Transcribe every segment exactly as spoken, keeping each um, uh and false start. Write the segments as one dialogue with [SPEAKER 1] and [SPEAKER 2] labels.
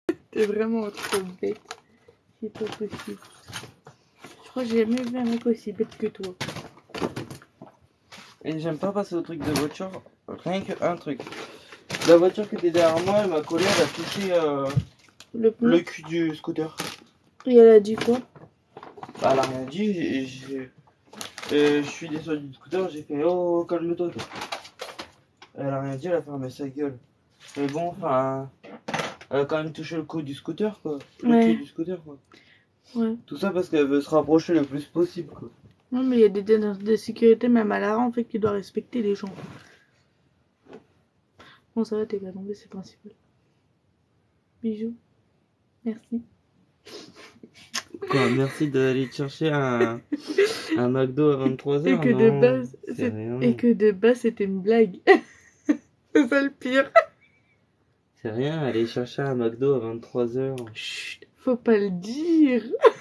[SPEAKER 1] T'es vraiment trop bête. C'est pas possible. Je crois que j'ai jamais vu un mec aussi bête que toi.
[SPEAKER 2] Et j'aime pas passer au truc de voiture, rien que un truc. La voiture qui était derrière moi, elle m'a collé, elle a touché euh,
[SPEAKER 1] Le,
[SPEAKER 2] le cul du scooter.
[SPEAKER 1] Et elle a dit quoi?
[SPEAKER 2] Bah, elle a rien dit, j'ai- j'ai- euh, je suis descendu du scooter, j'ai fait oh calme-toi toi. Elle a rien dit, elle a fermé sa gueule. Mais bon, enfin, elle a quand même touché le cou du scooter quoi. Le
[SPEAKER 1] Ouais.
[SPEAKER 2] cul du scooter quoi.
[SPEAKER 1] Ouais.
[SPEAKER 2] Tout ça parce qu'elle veut se rapprocher le plus possible quoi.
[SPEAKER 1] Non, mais il y a des détentions de sécurité, même à l'arrêt, en fait, qui doit respecter les gens. Bon, ça va, t'es pas tombé, c'est le principal. Bisous. Merci.
[SPEAKER 2] Quoi, merci d'aller te chercher un, un McDo à vingt-trois heures.
[SPEAKER 1] Et que
[SPEAKER 2] Non,
[SPEAKER 1] de base,
[SPEAKER 2] c'est
[SPEAKER 1] c'est-
[SPEAKER 2] rien.
[SPEAKER 1] et que de base, c'était une blague. C'est ça le pire.
[SPEAKER 2] C'est rien, aller chercher un McDo à vingt-trois heures.
[SPEAKER 1] Chut, faut pas le dire.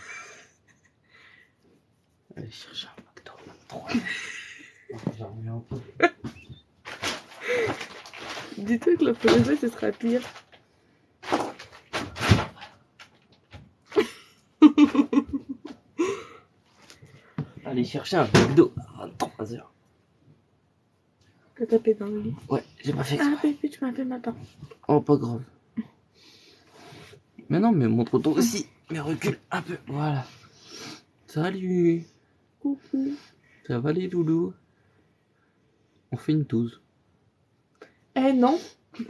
[SPEAKER 2] Aller chercher un McDo à vingt-trois heures. J'en reviens un peu.
[SPEAKER 1] Dis-toi que la prochaine fois, ce sera pire.
[SPEAKER 2] Aller chercher un McDo à vingt-trois heures.
[SPEAKER 1] T'as tapé dans le lit.
[SPEAKER 2] Ouais, j'ai pas fait
[SPEAKER 1] Ah,
[SPEAKER 2] exprès.
[SPEAKER 1] bébé, tu m'as fait ma part.
[SPEAKER 2] Oh, pas grave. Mais non, mais montre-toi aussi. Mais recule un peu. Voilà. Salut.
[SPEAKER 1] Coucou.
[SPEAKER 2] Ça va les loulous? On fait une touze.
[SPEAKER 1] Eh non.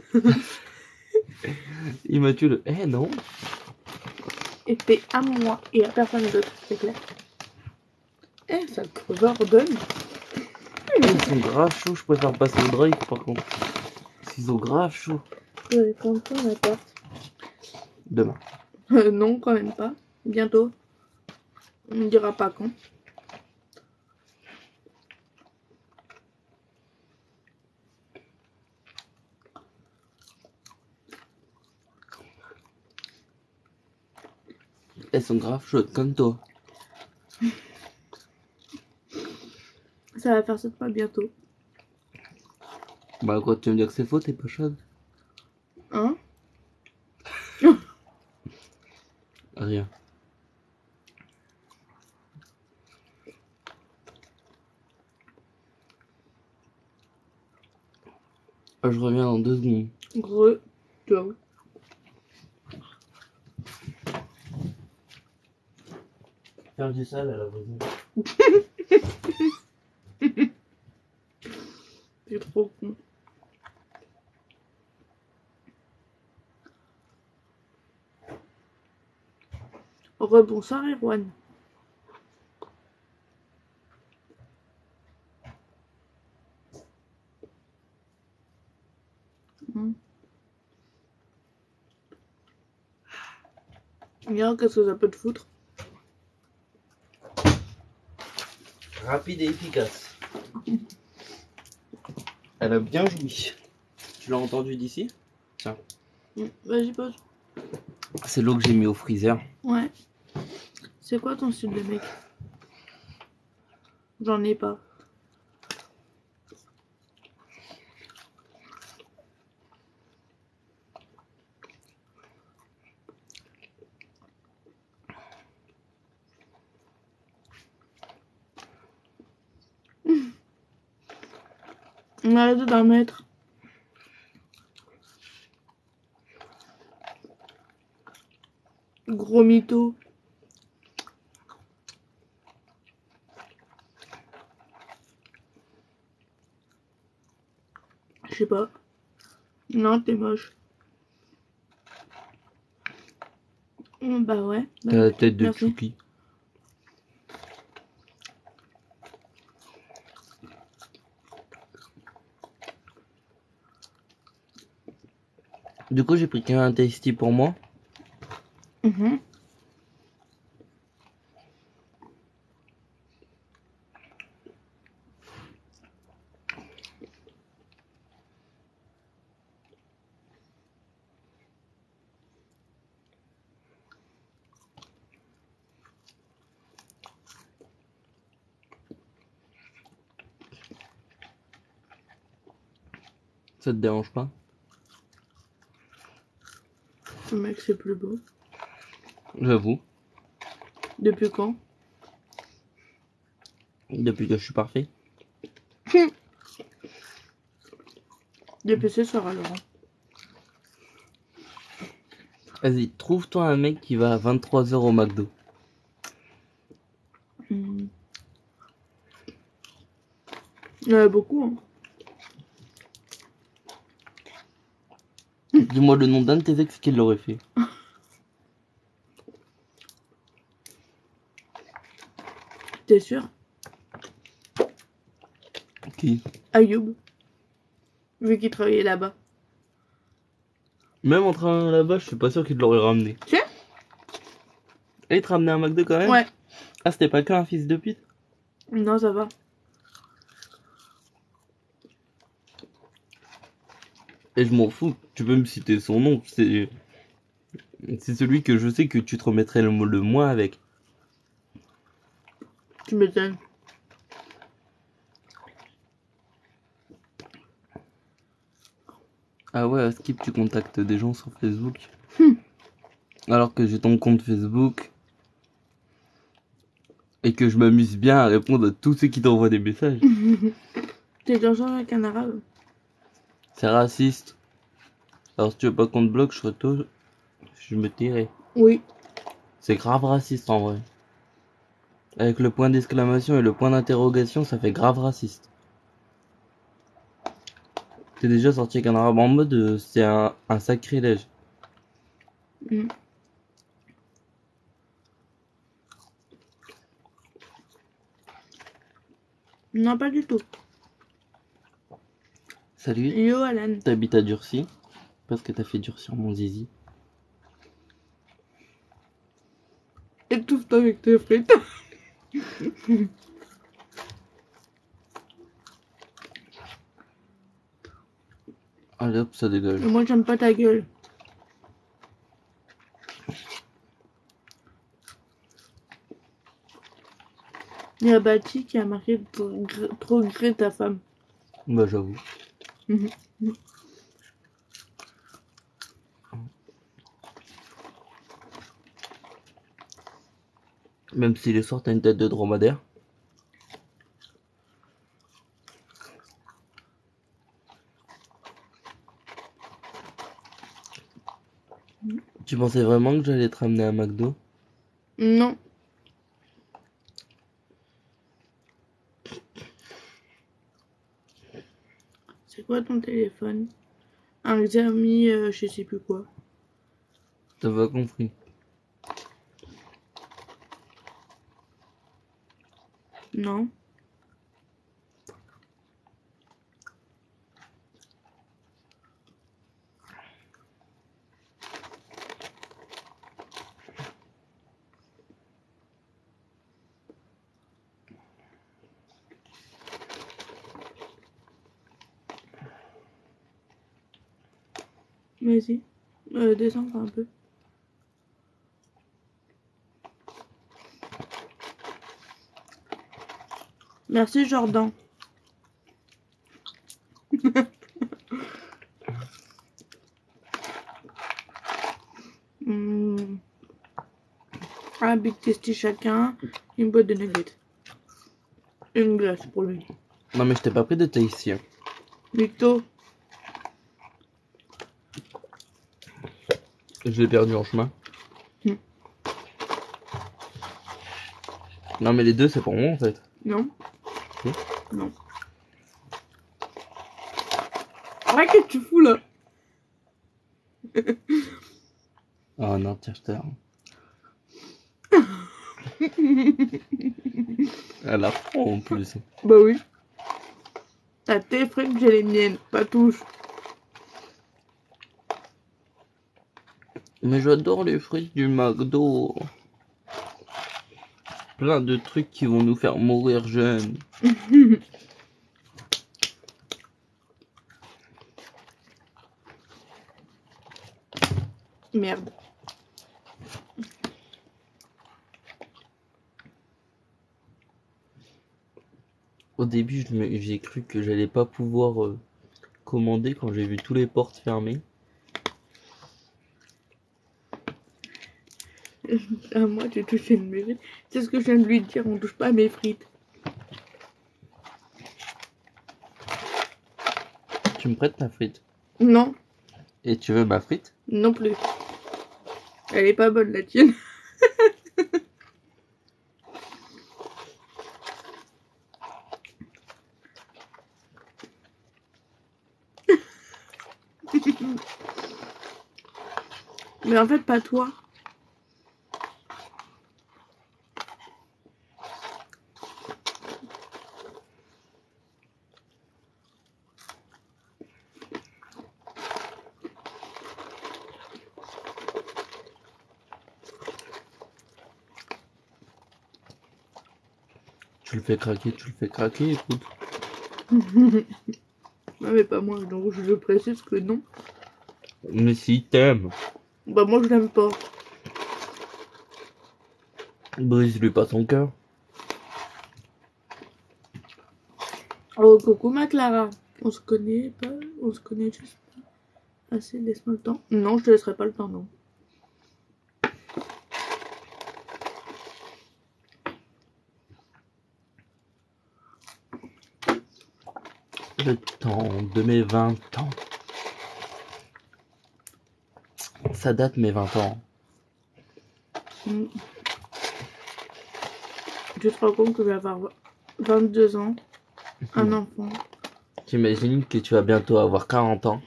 [SPEAKER 2] Il m'a tué le. Eh non.
[SPEAKER 1] Et t'es à moi et à personne d'autre, c'est clair. Eh, ça creveur donne.
[SPEAKER 2] Ils sont grave chauds, je préfère passer au drive par contre. Ils sont grave chauds.
[SPEAKER 1] Ouais, quand on appart.
[SPEAKER 2] Demain.
[SPEAKER 1] Euh, non, quand même pas. Bientôt. On ne dira pas quand.
[SPEAKER 2] Elles sont grave chaudes comme toi.
[SPEAKER 1] Ça va faire sept mois bientôt.
[SPEAKER 2] Bah quoi, tu veux me dire que c'est faux, t'es pas chaude?
[SPEAKER 1] Hein?
[SPEAKER 2] Rien. Ah, je reviens dans deux secondes.
[SPEAKER 1] Gros. Ciao.
[SPEAKER 2] Faire du sale à la voisine.
[SPEAKER 1] C'est trop con. Rebonsoir Erwan. Hmm. Regarde, qu'est-ce que ça peut te foutre?
[SPEAKER 2] Rapide et efficace. Elle a bien joui. Tu l'as entendu d'ici? Tiens.
[SPEAKER 1] Hmm, vas-y, pose.
[SPEAKER 2] C'est l'eau que j'ai mis au freezer.
[SPEAKER 1] Ouais. C'est quoi ton style de mec? J'en ai pas. On arrête d'en mettre. Gros mytho. Je sais pas. Non, t'es moche. Hmm, Bah ouais. Bah,
[SPEAKER 2] T'as la tête de
[SPEAKER 1] merci.
[SPEAKER 2] Chouki. Du coup, j'ai pris qu'un tasty pour moi.
[SPEAKER 1] Mhm.
[SPEAKER 2] Ça te dérange pas?
[SPEAKER 1] mec, c'est plus beau.
[SPEAKER 2] J'avoue.
[SPEAKER 1] Depuis quand?
[SPEAKER 2] Depuis que je suis parfait.
[SPEAKER 1] Depuis ce soir alors.
[SPEAKER 2] Vas-y, trouve-toi un mec qui va à vingt-trois heures au McDo.
[SPEAKER 1] Hmm. Il y en a beaucoup, hein.
[SPEAKER 2] Dis-moi le nom d'un de tes ex qui l'aurait fait.
[SPEAKER 1] T'es sûr?
[SPEAKER 2] Qui?
[SPEAKER 1] Ayoub. Vu qu'il travaillait là-bas.
[SPEAKER 2] Même en train là-bas, je suis pas sûr qu'il l'aurait ramené.
[SPEAKER 1] Tu sais?
[SPEAKER 2] Et il te ramenait un McDo quand même?
[SPEAKER 1] Ouais.
[SPEAKER 2] Ah, c'était pas qu'un fils de pute?
[SPEAKER 1] Non, ça va.
[SPEAKER 2] Et je m'en fous, tu peux me citer son nom, c'est... C'est celui que je sais que tu te remettrais le, le moins avec.
[SPEAKER 1] Tu m'étonnes.
[SPEAKER 2] Ah ouais, à Skip, tu contactes des gens sur Facebook.
[SPEAKER 1] Hmm.
[SPEAKER 2] Alors que j'ai ton compte Facebook. Et que je m'amuse bien à répondre à tous ceux qui t'envoient des messages.
[SPEAKER 1] T'es dans genre avec un arabe.
[SPEAKER 2] C'est raciste. Alors si tu veux pas qu'on te bloque, je retourne. Je me tirerai.
[SPEAKER 1] Oui.
[SPEAKER 2] C'est grave raciste en vrai. Avec le point d'exclamation et le point d'interrogation, ça fait grave raciste. T'es déjà sorti avec un arabe en mode, euh, c'est un, un sacrilège.
[SPEAKER 1] Hmm. Non, pas du tout.
[SPEAKER 2] Salut,
[SPEAKER 1] Yo, Alan.
[SPEAKER 2] t'habites à Durcy? Parce que t'as fait durcir mon zizi.
[SPEAKER 1] Étouffe-toi avec tes frites.
[SPEAKER 2] Allez hop, ça dégage.
[SPEAKER 1] Moi, j'aime pas ta gueule. Il y a Bati qui a marqué trop gré ta femme.
[SPEAKER 2] Bah j'avoue.
[SPEAKER 1] Mhm.
[SPEAKER 2] Même si les soirs t'as une tête de dromadaire. Tu pensais vraiment que j'allais te ramener à McDo?
[SPEAKER 1] Non. C'est quoi ton téléphone? Un Xiaomi, euh, je sais plus quoi.
[SPEAKER 2] T'as pas compris.
[SPEAKER 1] Non. Vas-y. Euh, descends encore un peu. Merci Jordan. Hmm. Un Big Tasty chacun. Une boîte de nuggets. Une glace pour lui.
[SPEAKER 2] Non mais je t'ai pas pris de tahitien.
[SPEAKER 1] Victo.
[SPEAKER 2] Je l'ai perdu en chemin.
[SPEAKER 1] Hmm.
[SPEAKER 2] Non mais les deux c'est pour moi en fait.
[SPEAKER 1] Non.
[SPEAKER 2] Hmm.
[SPEAKER 1] Non. Ah, qu'est-ce que tu fous là?
[SPEAKER 2] Oh non, tiens, je t'ai... Elle a froid en plus.
[SPEAKER 1] Bah oui. T'as tes frites, j'ai les miennes. Pas touche.
[SPEAKER 2] Mais j'adore les frites du McDo. Plein de trucs qui vont nous faire mourir jeunes.
[SPEAKER 1] Merde.
[SPEAKER 2] Au début, je me- j'ai cru que j'allais pas pouvoir euh, commander quand j'ai vu tous les portes fermées.
[SPEAKER 1] À moi, tu touches une mes frites. C'est ce que je viens de lui dire, on touche pas à mes frites.
[SPEAKER 2] Tu me prêtes ta frite?
[SPEAKER 1] Non,
[SPEAKER 2] Et tu veux ma frite?
[SPEAKER 1] non plus. Elle est pas bonne la tienne. Mais en fait, pas toi.
[SPEAKER 2] Tu le fais craquer, tu le fais craquer, écoute.
[SPEAKER 1] Non, mais pas moi, donc je précise que non.
[SPEAKER 2] Mais si t'aimes,
[SPEAKER 1] Bah, moi, je l'aime pas.
[SPEAKER 2] brise-lui pas son cœur.
[SPEAKER 1] Oh, coucou ma Clara. On se connaît pas, on se connaît juste pas assez, laisse-moi le temps. Non, je te laisserai pas le temps, non.
[SPEAKER 2] Le temps de mes vingt ans. Ça date mes vingt ans.
[SPEAKER 1] Mm. Tu te rends compte que je vais avoir vingt-deux ans, un enfant.
[SPEAKER 2] T'imagines que tu vas bientôt avoir quarante ans.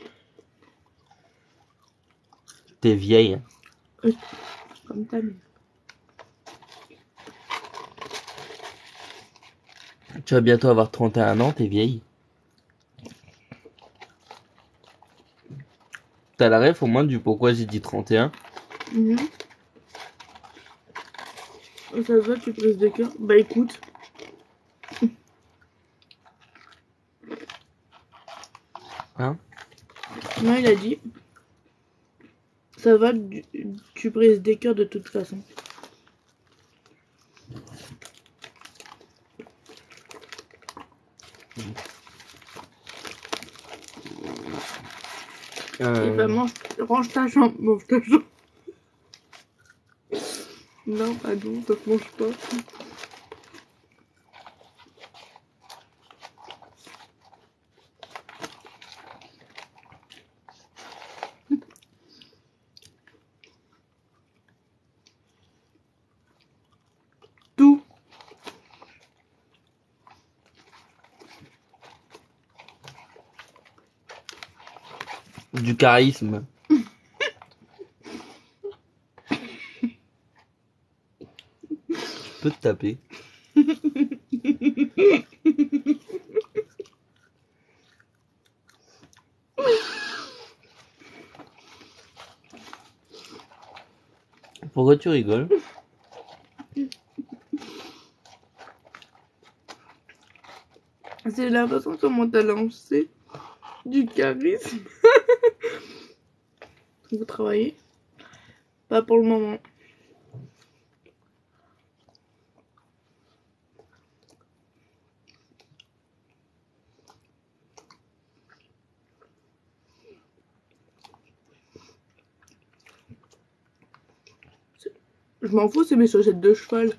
[SPEAKER 2] T'es vieille.
[SPEAKER 1] Euh, Comme ta mère.
[SPEAKER 2] Tu vas bientôt avoir trente et un ans, t'es vieille. T'as la ref au moins du pourquoi j'ai dit trente et un.
[SPEAKER 1] Mhm. Ça se voit, tu brises des cœurs. Bah écoute.
[SPEAKER 2] Hein?
[SPEAKER 1] Non, il a dit. Ça va, tu, tu brises des cœurs de toute façon.
[SPEAKER 2] Euh...
[SPEAKER 1] Et bah mange, range ta jambe, mange ta jambe. Non, pardon, ça se mange pas. Tout.
[SPEAKER 2] Du charisme. Je peux te taper. Pourquoi tu rigoles?
[SPEAKER 1] C'est la façon comment t'as lancé du charisme. Vous travaillez? Pas pour le moment. Je m'en fous, c'est mes chaussettes de cheval.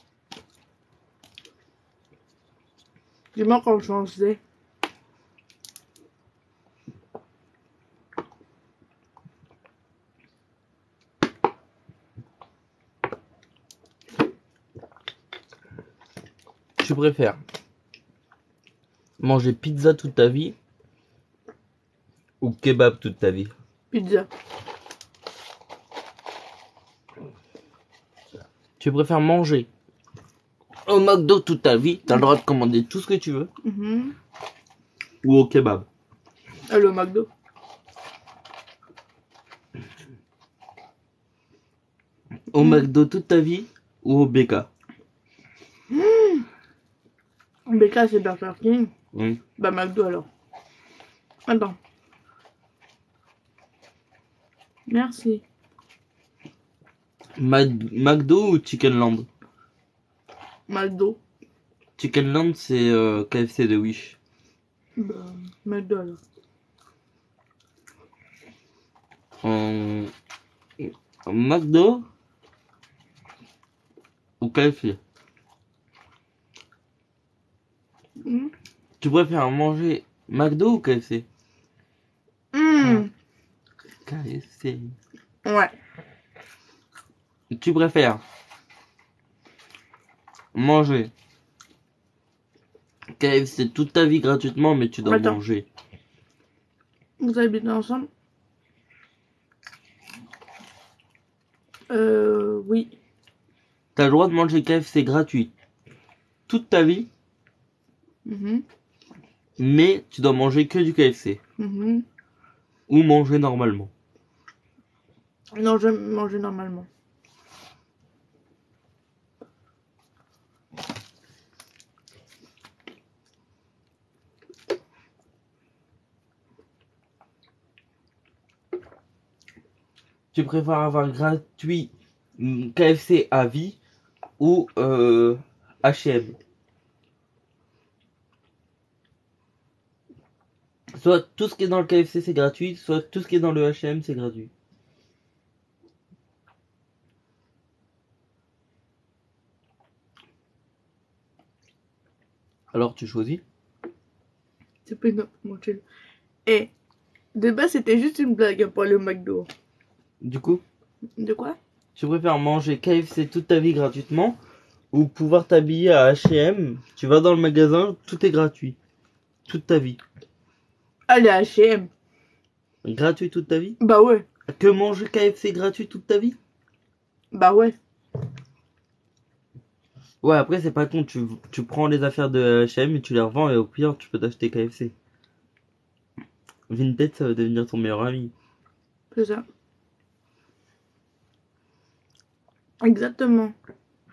[SPEAKER 1] Dis-moi quand j'en faisais.
[SPEAKER 2] Tu préfères manger pizza toute ta vie ou kebab toute ta vie?
[SPEAKER 1] Pizza.
[SPEAKER 2] Tu préfères manger au McDo toute ta vie, t'as le droit de commander tout ce que tu veux,
[SPEAKER 1] Mmh.
[SPEAKER 2] ou au kebab?
[SPEAKER 1] Allez au McDo.
[SPEAKER 2] Au
[SPEAKER 1] Mm.
[SPEAKER 2] McDo toute ta vie ou au B K?
[SPEAKER 1] Mmh. B K c'est Burger King.
[SPEAKER 2] Oui.
[SPEAKER 1] Bah McDo alors. Attends. Merci.
[SPEAKER 2] Mad- McDo ou Chickenland?
[SPEAKER 1] McDo.
[SPEAKER 2] Chickenland c'est euh, K F C de Wish.
[SPEAKER 1] Bah McDo alors.
[SPEAKER 2] En... en McDo, ou K F C?
[SPEAKER 1] Mmh.
[SPEAKER 2] Tu préfères manger McDo ou K F C?
[SPEAKER 1] Mmh.
[SPEAKER 2] K F C.
[SPEAKER 1] Ouais.
[SPEAKER 2] Tu préfères manger K F C toute ta vie gratuitement, mais tu dois
[SPEAKER 1] Attends.
[SPEAKER 2] manger.
[SPEAKER 1] Vous habitez ensemble? Euh, oui.
[SPEAKER 2] T'as le droit de manger K F C gratuit toute ta vie,
[SPEAKER 1] Mmh.
[SPEAKER 2] mais tu dois manger que du K F C.
[SPEAKER 1] Mmh.
[SPEAKER 2] Ou manger normalement.
[SPEAKER 1] Non, j'aime manger normalement.
[SPEAKER 2] Tu préfères avoir gratuit mm, K F C à vie ou euh, H et M? Soit tout ce qui est dans le K F C c'est gratuit, soit tout ce qui est dans le H et M c'est gratuit. Alors tu choisis?
[SPEAKER 1] C'est pas une mon chill. Et de base, c'était juste une blague pour aller au McDo.
[SPEAKER 2] Du coup,
[SPEAKER 1] De quoi?
[SPEAKER 2] tu préfères manger K F C toute ta vie gratuitement ou pouvoir t'habiller à H et M? Tu vas dans le magasin, tout est gratuit. Toute ta vie.
[SPEAKER 1] Allez à H et M.
[SPEAKER 2] Gratuit toute ta vie?
[SPEAKER 1] Bah ouais.
[SPEAKER 2] Que manger K F C gratuit toute ta vie?
[SPEAKER 1] Bah ouais.
[SPEAKER 2] Ouais, après c'est pas con, tu, tu prends les affaires de H et M et tu les revends et au pire tu peux t'acheter K F C. Vinted ça va devenir ton meilleur ami.
[SPEAKER 1] C'est ça. Exactement.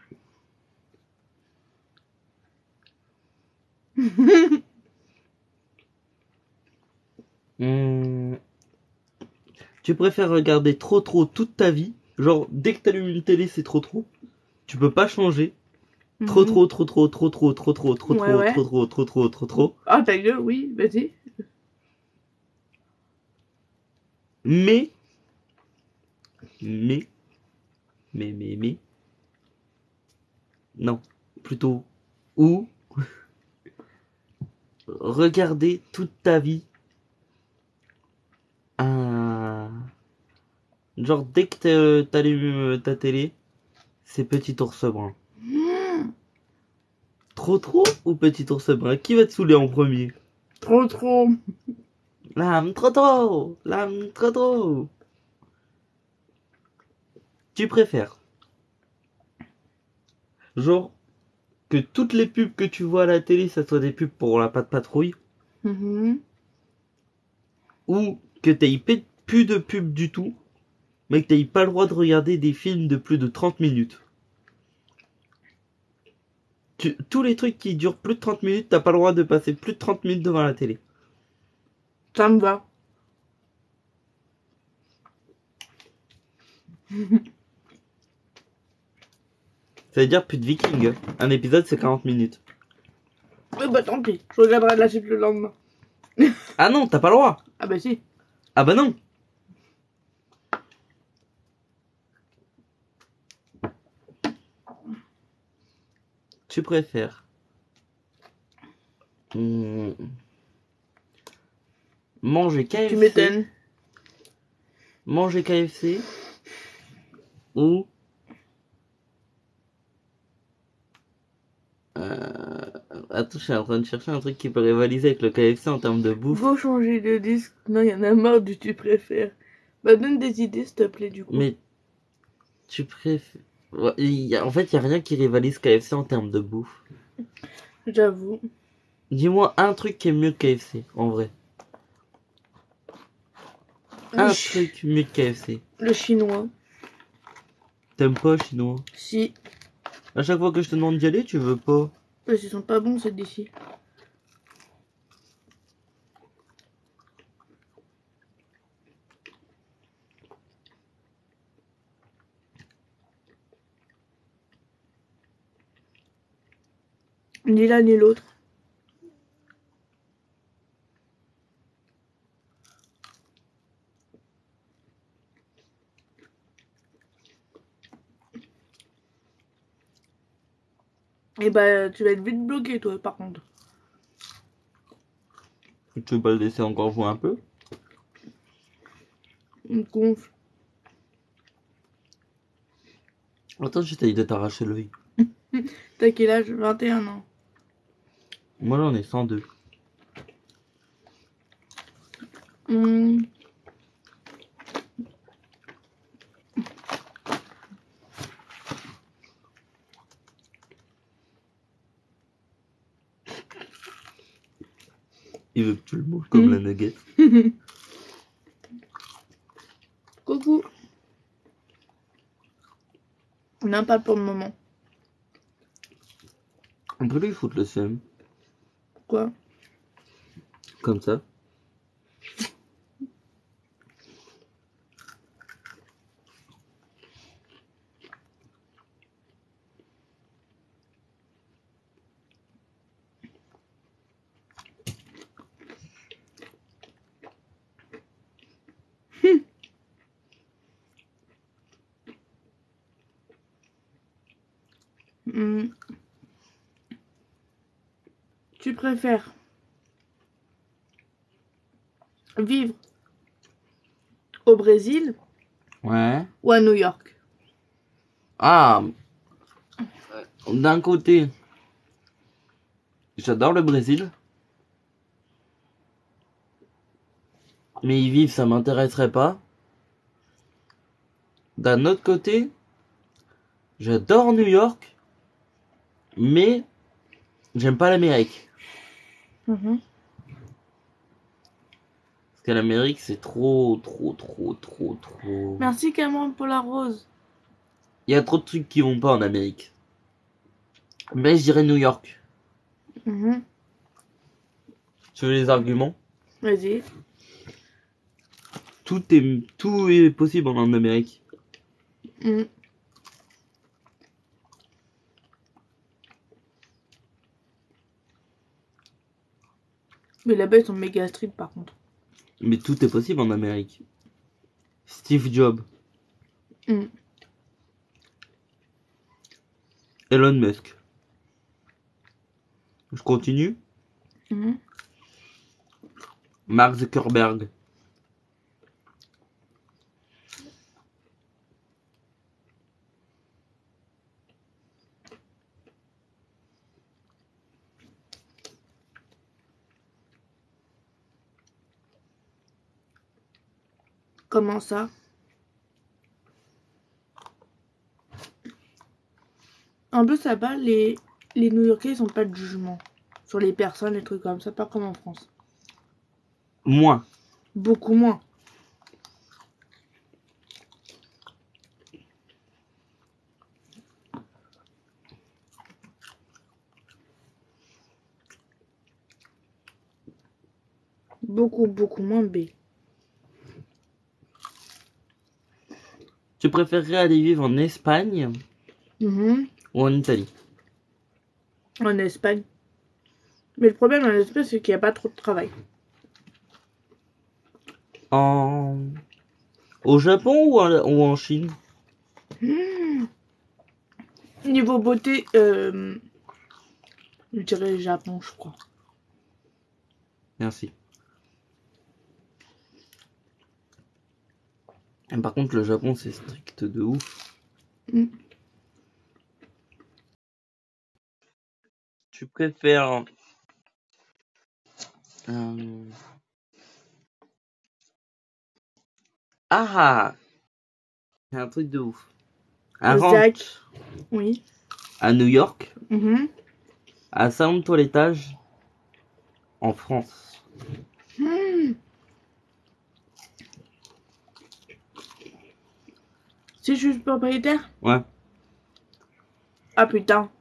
[SPEAKER 2] Hum, Tu préfères regarder trop trop toute ta vie? Genre dès que t'allumes une télé c'est trop trop. Tu peux pas changer. Trop
[SPEAKER 1] Mhm.
[SPEAKER 2] trop trop trop trop trop trop trop trop
[SPEAKER 1] Ouais,
[SPEAKER 2] trop
[SPEAKER 1] ouais.
[SPEAKER 2] trop trop trop trop trop trop.
[SPEAKER 1] Ah ta gueule, oui, vas-y.
[SPEAKER 2] Mais mais mais mais mais non, plutôt ou regarder toute ta vie un genre dès que t'as- t'allumes euh, ta télé, c'est Petit Ours Brun.
[SPEAKER 1] Mmh.
[SPEAKER 2] Trop trop ou Petit Ours Brun? Qui va te saouler en premier?
[SPEAKER 1] Trop trop.
[SPEAKER 2] L'âme trop trop, l'âme trop trop. Tu préfères genre que toutes les pubs que tu vois à la télé, ça soit des pubs pour la patte patrouille,
[SPEAKER 1] Mhm.
[SPEAKER 2] ou que t'aies p- plus de pubs du tout, mais que t'aies pas le droit de regarder des films de plus de trente minutes. Tu- tous les trucs qui durent plus de trente minutes, t'as pas le droit de passer plus de trente minutes devant la télé.
[SPEAKER 1] Ça me va.
[SPEAKER 2] Ça veut dire plus de Vikings. Un épisode c'est quarante minutes.
[SPEAKER 1] Mais bah tant pis, je regarderai la suite le lendemain.
[SPEAKER 2] Ah non, t'as pas le droit.
[SPEAKER 1] Ah bah si.
[SPEAKER 2] Ah bah non. Tu préfères hmm, manger K F C,
[SPEAKER 1] Tu m'étonnes.
[SPEAKER 2] manger K F C ou euh, attends, je suis en train de chercher un truc qui peut rivaliser avec le K F C en termes de bouffe.
[SPEAKER 1] Faut changer de disque. Non, y en a marre du tu préfères. Bah donne des idées s'il te plaît du coup.
[SPEAKER 2] Mais tu préfères... Ouais, il y a- en fait, il y a rien qui rivalise K F C en termes de bouffe.
[SPEAKER 1] J'avoue.
[SPEAKER 2] Dis-moi un truc qui est mieux que K F C, en vrai. Un
[SPEAKER 1] Le, chi-
[SPEAKER 2] truc mieux que K F C.
[SPEAKER 1] le chinois.
[SPEAKER 2] T'aimes pas chinois?
[SPEAKER 1] Si.
[SPEAKER 2] À chaque fois que je te demande d'y aller, tu veux pas.
[SPEAKER 1] Parce qu'ils sont pas bons ceux d'ici. Ni l'un ni l'autre. Et bah, tu vas être vite bloqué, toi, par contre.
[SPEAKER 2] Tu veux pas le laisser encore jouer un peu?
[SPEAKER 1] Une gonfle.
[SPEAKER 2] Attends, j'essaye de t'arracher l'œil.
[SPEAKER 1] T'as quel âge? vingt et un ans.
[SPEAKER 2] Moi j'en ai cent deux.
[SPEAKER 1] Mmh.
[SPEAKER 2] Il veut que tu le manges comme
[SPEAKER 1] Mmh.
[SPEAKER 2] la nugget.
[SPEAKER 1] Coucou. Non, pas pour le moment.
[SPEAKER 2] On peut lui foutre le seum.
[SPEAKER 1] Quoi?
[SPEAKER 2] Comme ça.
[SPEAKER 1] Mmh. Tu préfères vivre au Brésil
[SPEAKER 2] Ouais.
[SPEAKER 1] ou à New York?
[SPEAKER 2] Ah. D'un côté, j'adore le Brésil. Mais y vivre, ça m'intéresserait pas. D'un autre côté, j'adore New York. Mais j'aime pas l'Amérique.
[SPEAKER 1] Mmh.
[SPEAKER 2] Parce que l'Amérique, c'est trop, trop, trop, trop, trop...
[SPEAKER 1] Merci Cameron pour la rose.
[SPEAKER 2] Il y a trop de trucs qui vont pas en Amérique. Mais je dirais New York.
[SPEAKER 1] Mmh.
[SPEAKER 2] Tu veux les arguments?
[SPEAKER 1] Vas-y.
[SPEAKER 2] Tout est, tout est possible en Amérique.
[SPEAKER 1] Mmh. Mais là-bas, ils sont méga stricts par contre.
[SPEAKER 2] Mais tout est possible en Amérique. Steve Jobs.
[SPEAKER 1] Mmh.
[SPEAKER 2] Elon Musk. Je continue.
[SPEAKER 1] Mmh.
[SPEAKER 2] Mark Zuckerberg.
[SPEAKER 1] Comment ça? En plus, là-bas, les, les New-Yorkais, ils ont pas de jugement sur les personnes, les trucs comme ça, pas comme en France.
[SPEAKER 2] Moins.
[SPEAKER 1] Beaucoup moins. Beaucoup, beaucoup moins B.
[SPEAKER 2] Tu préférerais aller vivre en Espagne
[SPEAKER 1] Mmh.
[SPEAKER 2] ou en Italie?
[SPEAKER 1] En Espagne. Mais le problème en Espagne, c'est qu'il n'y a pas trop de travail.
[SPEAKER 2] En... Au Japon ou en, ou en Chine?
[SPEAKER 1] Mmh. Niveau beauté, euh, je dirais Japon, je crois.
[SPEAKER 2] Merci. Et par contre, le Japon, c'est strict de ouf.
[SPEAKER 1] Mmh.
[SPEAKER 2] Tu préfères... Euh... Ah! C'est un truc de ouf. Un
[SPEAKER 1] Zach.
[SPEAKER 2] ranch
[SPEAKER 1] Oui.
[SPEAKER 2] à New York,
[SPEAKER 1] Mmh.
[SPEAKER 2] à cinq toilettage en France.
[SPEAKER 1] Mmh. Si je suis propriétaire?
[SPEAKER 2] Ouais.
[SPEAKER 1] Ah putain.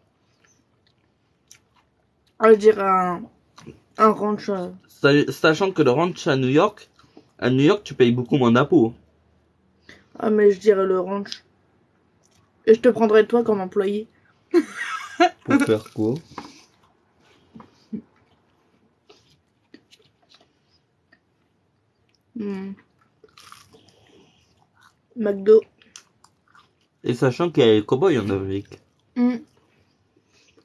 [SPEAKER 1] Ah, je dirais un, un ranch. euh,
[SPEAKER 2] Sa- Sachant que le ranch à New York, à New York, tu payes beaucoup moins d'impôts.
[SPEAKER 1] Ah, mais je dirais le ranch. Et je te prendrai toi comme employé.
[SPEAKER 2] Pour faire quoi?
[SPEAKER 1] Mmh. McDo.
[SPEAKER 2] Et sachant qu'il y a les cowboys en Amérique.
[SPEAKER 1] Mmh.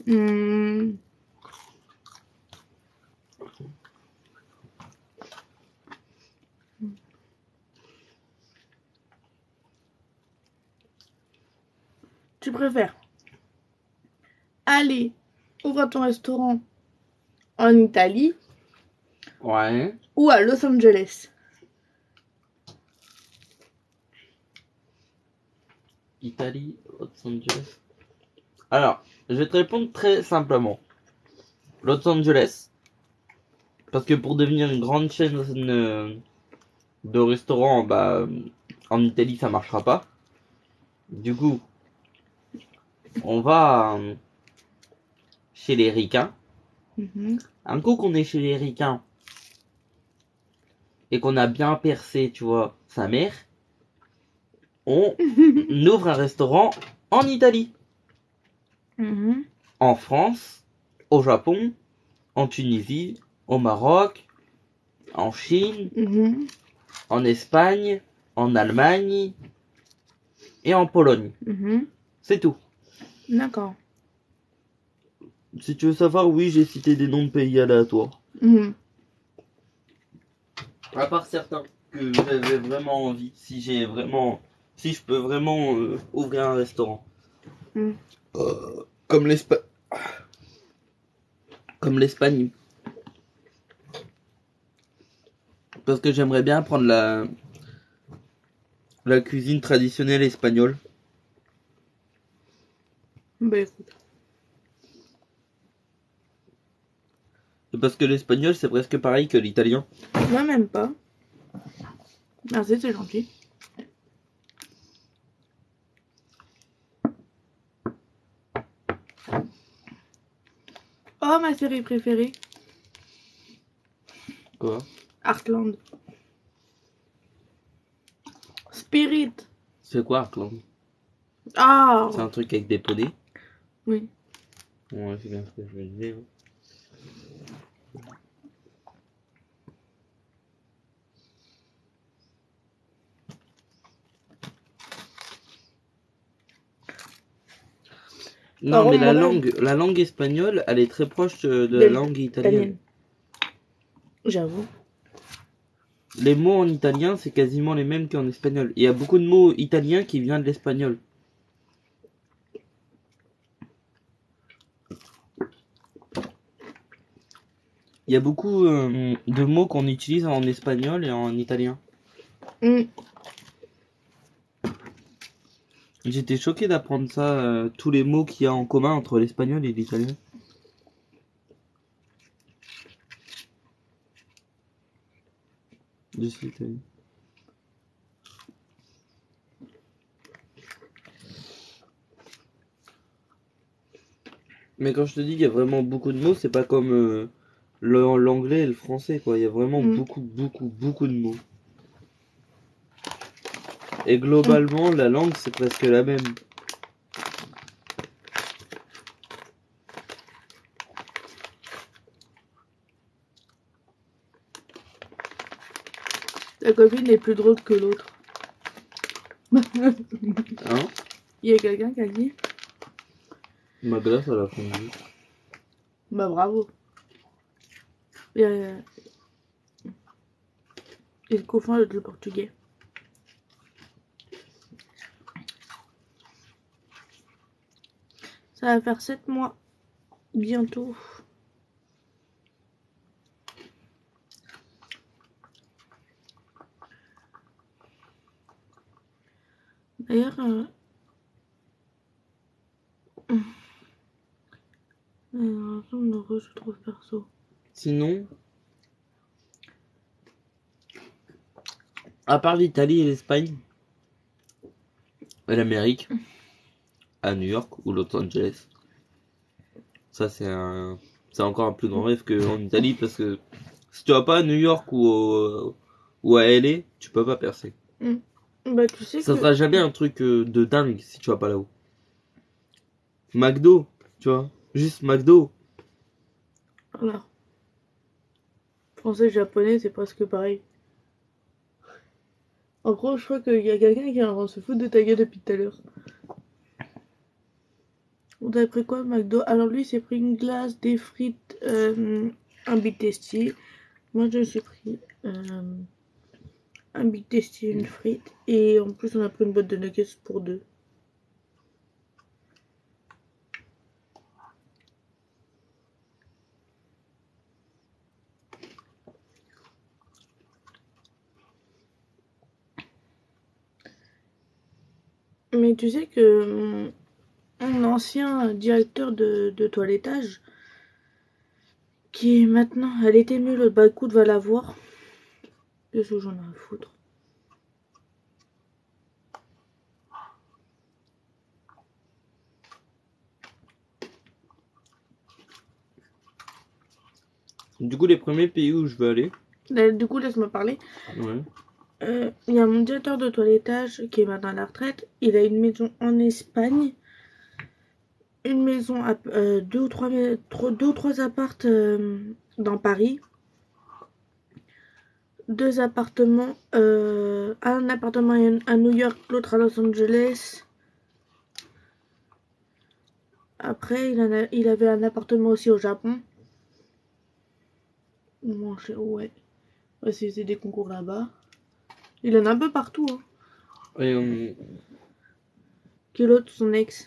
[SPEAKER 1] Hmm. Tu préfères aller ouvrir ton restaurant en Italie
[SPEAKER 2] Ouais.
[SPEAKER 1] ou à Los Angeles?
[SPEAKER 2] Italie, Los Angeles. Alors, je vais te répondre très simplement. Los Angeles. Parce que pour devenir une grande chaîne euh, de restaurants, bah, en Italie, ça marchera pas. Du coup, on va euh, chez les ricains.
[SPEAKER 1] Mm-hmm.
[SPEAKER 2] Un coup qu'on est chez les ricains et qu'on a bien percé, tu vois, sa mère, on ouvre un restaurant en Italie,
[SPEAKER 1] Mm-hmm.
[SPEAKER 2] en France, au Japon, en Tunisie, au Maroc, en Chine,
[SPEAKER 1] Mm-hmm.
[SPEAKER 2] en Espagne, en Allemagne et en Pologne.
[SPEAKER 1] Mm-hmm.
[SPEAKER 2] C'est tout.
[SPEAKER 1] D'accord.
[SPEAKER 2] Si tu veux savoir, oui, j'ai cité des noms de pays aléatoires.
[SPEAKER 1] Mm-hmm.
[SPEAKER 2] À part certains que j'avais vraiment envie, si j'ai vraiment, si je peux vraiment euh, ouvrir un restaurant.
[SPEAKER 1] Mm.
[SPEAKER 2] Euh, comme l'Espagne. Comme l'Espagne. Parce que j'aimerais bien apprendre la, la cuisine traditionnelle espagnole.
[SPEAKER 1] Bah écoute.
[SPEAKER 2] Et parce que l'espagnol, c'est presque pareil que l'italien.
[SPEAKER 1] Moi même pas. Merci, c'est gentil. Oh, ma série préférée.
[SPEAKER 2] Quoi?
[SPEAKER 1] Heartland. Spirit.
[SPEAKER 2] C'est quoi, Heartland?
[SPEAKER 1] Ah.
[SPEAKER 2] C'est un truc avec des poneys?
[SPEAKER 1] Oui.
[SPEAKER 2] Ouais, c'est bien ce que je me disais. Hein. Non, mais la langue, la langue espagnole, elle est très proche de, de la langue italienne.
[SPEAKER 1] J'avoue.
[SPEAKER 2] Les mots en italien, c'est quasiment les mêmes qu'en espagnol. Il y a beaucoup de mots italiens qui viennent de l'espagnol. Il y a beaucoup euh, de mots qu'on utilise en espagnol et en italien.
[SPEAKER 1] Mm.
[SPEAKER 2] J'étais choqué d'apprendre ça, euh, tous les mots qu'il y a en commun entre l'espagnol et l'italien. Je suis italien. Mais quand je te dis qu'il y a vraiment beaucoup de mots, c'est pas comme euh, l'anglais et le français, quoi. Il y a vraiment mm. beaucoup, beaucoup, beaucoup de mots. Et globalement, mm. la langue, c'est presque la même.
[SPEAKER 1] Ta copine est plus drôle que l'autre.
[SPEAKER 2] Hein?
[SPEAKER 1] Il y a quelqu'un qui a dit
[SPEAKER 2] ma glace, elle a fondu.
[SPEAKER 1] Bah bravo. Et euh... il confond avec le portugais. Ça va faire sept mois bientôt. D'ailleurs, euh... Euh, heureux, je trouve perso.
[SPEAKER 2] Sinon, à part l'Italie et l'Espagne, et l'Amérique, à New York ou Los Angeles, ça c'est un, c'est encore un plus grand rêve qu'en Italie parce que si tu vas pas à New York ou, au, ou à L A, tu peux pas percer.
[SPEAKER 1] Mm. Bah tu sais
[SPEAKER 2] ça
[SPEAKER 1] que...
[SPEAKER 2] sera jamais un truc de dingue si tu vas pas là-haut. McDo, tu vois, juste McDo.
[SPEAKER 1] Voilà. Français, japonais, c'est presque pareil. En gros, je crois qu'il y a quelqu'un qui est en train de se foutre de ta gueule depuis tout à l'heure. Vous avez pris quoi, McDo? Alors lui, il s'est pris une glace, des frites, euh, un Big Tasty. Moi, je me suis pris euh, un Big Tasty, une frite. Et en plus, on a pris une boîte de nuggets pour deux. Mais tu sais que mon ancien directeur de, de toilettage, qui est maintenant, elle était mieux, l'autre, bah écoute, va la voir. Qu'est-ce que j'en ai à foutre?
[SPEAKER 2] Du coup, les premiers pays où je veux aller.
[SPEAKER 1] Là, du coup, laisse-moi parler.
[SPEAKER 2] Ouais.
[SPEAKER 1] Euh, Il y a mon directeur de toilettage qui est maintenant à la retraite. Il a une maison en Espagne. Une maison, à, euh, deux, ou trois, deux ou trois appartes euh, dans Paris. Deux appartements. Euh, un appartement à New York, l'autre à Los Angeles. Après, il, en a, il avait un appartement aussi au Japon. Bon, je sais, ouais. Ouais, c'est des concours là-bas. Il en a un peu partout. Hein.
[SPEAKER 2] Et, euh...
[SPEAKER 1] Qui est l'autre, son ex?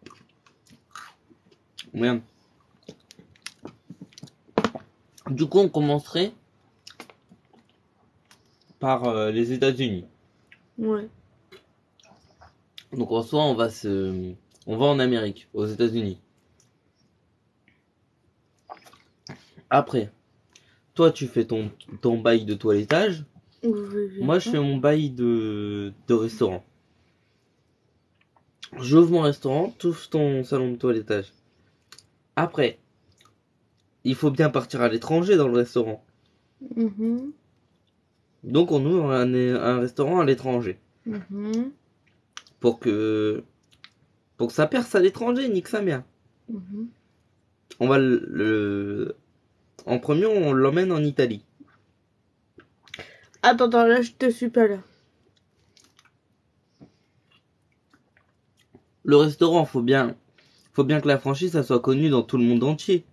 [SPEAKER 2] Merde. Du coup, on commencerait par euh, les États-Unis.
[SPEAKER 1] Ouais.
[SPEAKER 2] Donc en soi, on va se, on va en Amérique, aux États-Unis. Après, toi, tu fais ton ton bail de toilettage. Moi, je fais mon bail de de restaurant. J'ouvre mon restaurant, tu ouvres ton salon de toilettage. Après, il faut bien partir à l'étranger dans le restaurant.
[SPEAKER 1] Mmh.
[SPEAKER 2] Donc on ouvre un, un restaurant à l'étranger.
[SPEAKER 1] Mmh.
[SPEAKER 2] Pour que pour que ça perce à l'étranger, nique sa mère.
[SPEAKER 1] Mmh.
[SPEAKER 2] On va le, le... En premier, on l'emmène en Italie.
[SPEAKER 1] Attends, attends, là, je te suis pas là.
[SPEAKER 2] Le restaurant, faut bien, faut bien que la franchise, ça soit connue dans tout le monde entier.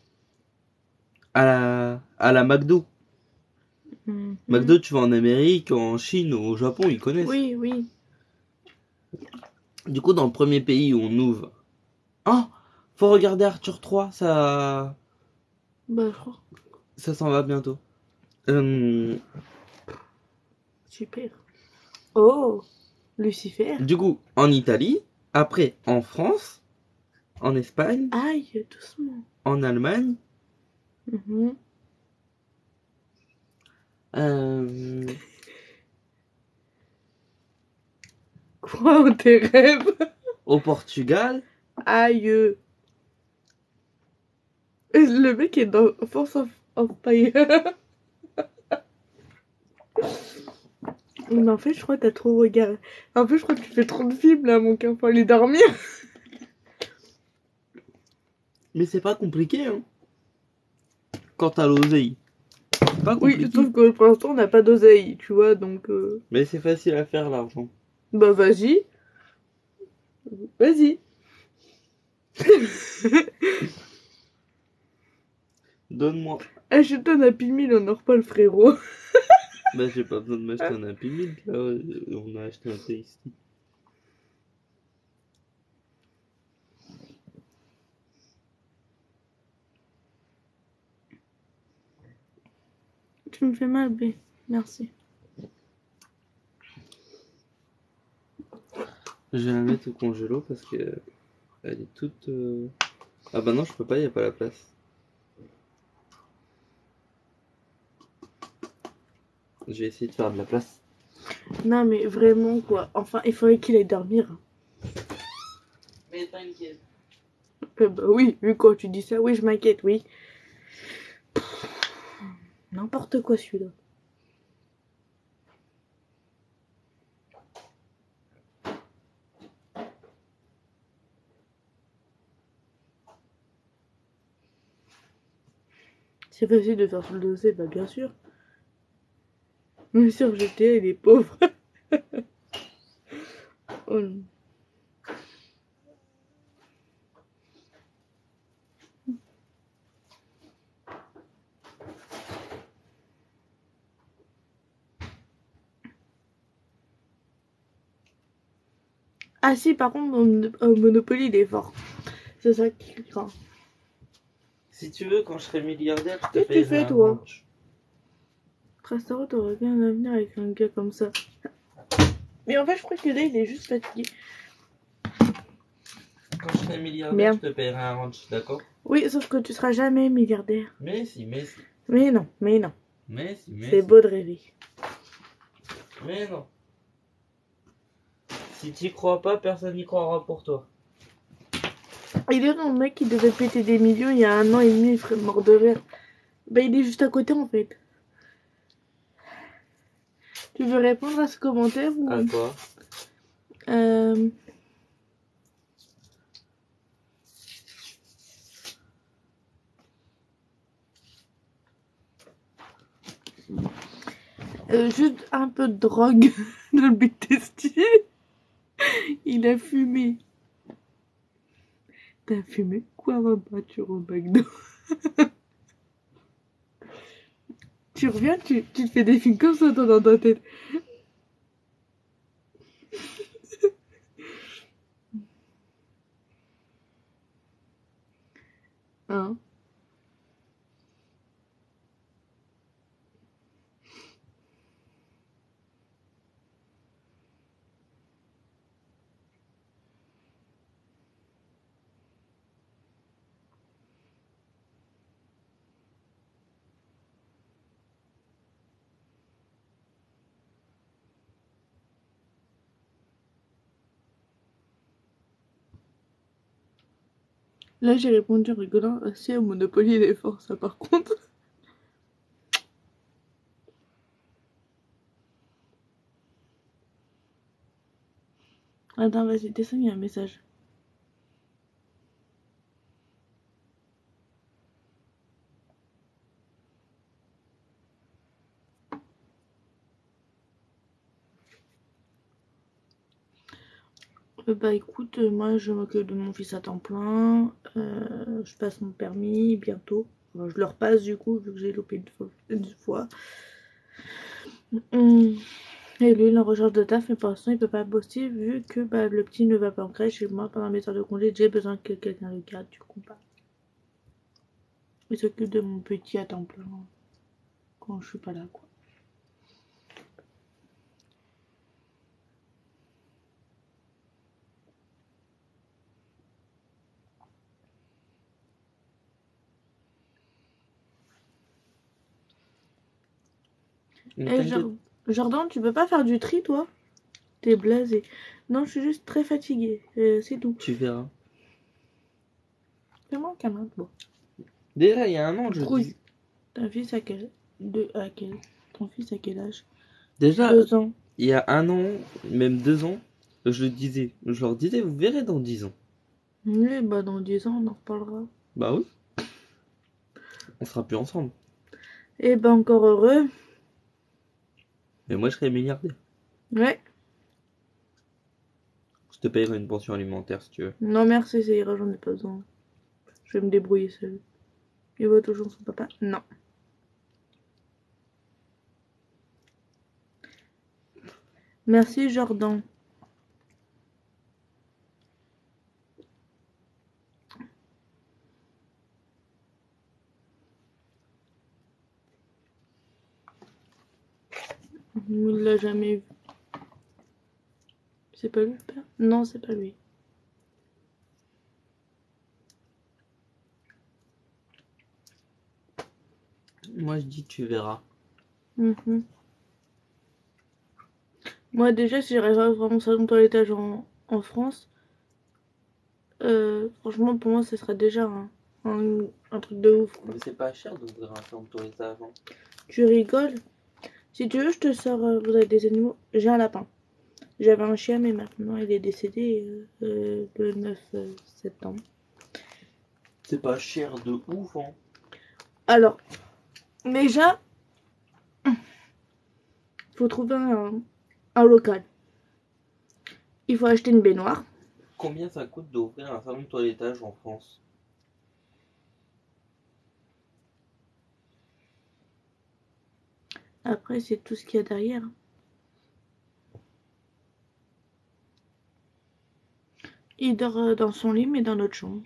[SPEAKER 2] À la, à la McDo.
[SPEAKER 1] Mmh.
[SPEAKER 2] McDo, tu vas en Amérique, en Chine, au Japon, ils connaissent.
[SPEAKER 1] Oui, oui.
[SPEAKER 2] Du coup, dans le premier pays où on ouvre... Ah, faut regarder Arthur trois, ça...
[SPEAKER 1] Bah, je crois.
[SPEAKER 2] Ça s'en va bientôt. Euh...
[SPEAKER 1] Super. Oh, Lucifer.
[SPEAKER 2] Du coup, en Italie, après en France, en Espagne,
[SPEAKER 1] Aïe, doucement.
[SPEAKER 2] en Allemagne,
[SPEAKER 1] Mmh.
[SPEAKER 2] euh...
[SPEAKER 1] Quoi, on tes rêves?
[SPEAKER 2] au Portugal.
[SPEAKER 1] Aïe. Le mec est dans Force of, of Fire. Mais en fait, je crois que t'as trop regardé. En fait, je crois que tu fais trop de films là, mon cœur. Faut aller dormir.
[SPEAKER 2] Mais c'est pas compliqué, hein. Quand t'as l'oseille. C'est pas compliqué.
[SPEAKER 1] Oui, sauf que pour l'instant, on n'a pas d'oseille, tu vois, donc... Euh...
[SPEAKER 2] Mais c'est facile à faire, l'argent.
[SPEAKER 1] Bah, vas-y. Vas-y.
[SPEAKER 2] Donne-moi.
[SPEAKER 1] Achète-toi un Happy Meal, on en reparle, frérot.
[SPEAKER 2] Bah, j'ai pas besoin de m'acheter un Happy Meal, là. On a acheté un Tasty.
[SPEAKER 1] Tu me fais mal, B. Merci.
[SPEAKER 2] Je vais la mettre au congélo parce que elle est toute... Euh... Ah bah non, je peux pas, y a pas la place. Je vais essayer de faire de la place.
[SPEAKER 1] Non, mais vraiment, quoi. Enfin, il faudrait qu'il aille dormir.
[SPEAKER 2] Mais t'inquiète.
[SPEAKER 1] Euh, bah oui, vu quand tu dis ça, oui, je m'inquiète, oui. N'importe quoi, celui-là. C'est facile de faire sur le dossier, bah bien sûr. Mais sur G T A, il est pauvre. Oh non. Ah si, par contre, mon, au Monopoly, il est fort. C'est ça qui craint.
[SPEAKER 2] Si tu veux, quand je serai milliardaire, je te
[SPEAKER 1] Qu'est-ce que tu
[SPEAKER 2] payerai
[SPEAKER 1] fais,
[SPEAKER 2] un
[SPEAKER 1] toi?
[SPEAKER 2] ranch.
[SPEAKER 1] Trastero, t'aurais bien un avenir avec un gars comme ça. Mais en fait, je crois que là, il est juste fatigué.
[SPEAKER 2] Quand je serai milliardaire,
[SPEAKER 1] Merde.
[SPEAKER 2] je te payerai un ranch, d'accord?
[SPEAKER 1] Oui, sauf que tu seras jamais milliardaire.
[SPEAKER 2] Mais si, mais si.
[SPEAKER 1] Mais non, mais non.
[SPEAKER 2] Mais si, mais
[SPEAKER 1] C'est
[SPEAKER 2] si.
[SPEAKER 1] beau de rêver.
[SPEAKER 2] Mais non. Si t'y crois pas, personne n'y croira pour toi.
[SPEAKER 1] Il est un mec qui devait péter des millions il y a un an et demi, il serait mort de rire. Bah, il est juste à côté, en fait. Tu veux répondre à ce commentaire ou...
[SPEAKER 2] À quoi?
[SPEAKER 1] Euh... euh, juste un peu de drogue dans le but testier. Il a fumé. T'as fumé quoi, ma pâture au McDo? Tu reviens, tu, tu te fais des films comme ça, toi, dans ta tête. Hein? Là, j'ai répondu en rigolant. Ah, si, au Monopoly, il est fort, ça, par contre. Attends, vas-y, descends, il y a un message. Euh, bah écoute, euh, moi je m'occupe de mon fils à temps plein. Euh, je passe mon permis bientôt. Enfin, je le repasse du coup, vu que j'ai loupé une fois. Une fois. Hum. Et lui, il est en recherche de taf, mais pour l'instant, il peut pas bosser vu que bah, le petit ne va pas en crèche. Et moi, pendant mes heures de congé, j'ai besoin que quelqu'un le garde, du coup, bah. Il s'occupe de mon petit à temps plein quand je suis pas là, quoi. Et genre, Jordan, tu peux pas faire du tri, toi? T'es blasé. Non, je suis juste très fatiguée. Euh, c'est tout.
[SPEAKER 2] Tu verras.
[SPEAKER 1] Fais-moi un câlin, toi.
[SPEAKER 2] Déjà, il y a un an, je dis.
[SPEAKER 1] Ton fils à quel... De... à quel... Ton fils à quel âge?
[SPEAKER 2] Déjà,
[SPEAKER 1] Deux ans.
[SPEAKER 2] il y a un an, même deux ans, je le disais. Je leur disais, vous verrez dans dix ans.
[SPEAKER 1] Oui, bah dans dix ans, on en reparlera.
[SPEAKER 2] Bah oui. On sera plus ensemble.
[SPEAKER 1] Et bah encore heureux.
[SPEAKER 2] Mais moi, je serai milliardaire.
[SPEAKER 1] Ouais.
[SPEAKER 2] Je te payerai une pension alimentaire si tu veux.
[SPEAKER 1] Non merci, ça ira, j'en ai pas besoin. Je vais me débrouiller seule. Il voit toujours son papa? Non. Merci Jordan. Il l'a jamais vu. C'est pas lui le père? Non, c'est pas lui.
[SPEAKER 2] Moi, je dis, tu verras.
[SPEAKER 1] Mmh. Moi déjà, si j'arrive à ouvrir mon salon de toilettage en, en France, euh, franchement pour moi, ce serait déjà un, un, un truc de ouf, quoi.
[SPEAKER 2] Mais c'est pas cher d'ouvrir un salon de toilettage avant.
[SPEAKER 1] Tu rigoles? Si tu veux, je te sors. Euh, vous avez des animaux? J'ai un lapin. J'avais un chien, mais maintenant il est décédé euh, euh, le neuf septembre.
[SPEAKER 2] C'est pas cher de ouf, hein.
[SPEAKER 1] Alors, déjà, faut trouver un, un local. Il faut acheter une baignoire.
[SPEAKER 2] Combien ça coûte d'ouvrir un salon de toilettage en France?
[SPEAKER 1] Après, c'est tout ce qu'il y a derrière. Il dort euh, dans son lit, mais dans notre chambre.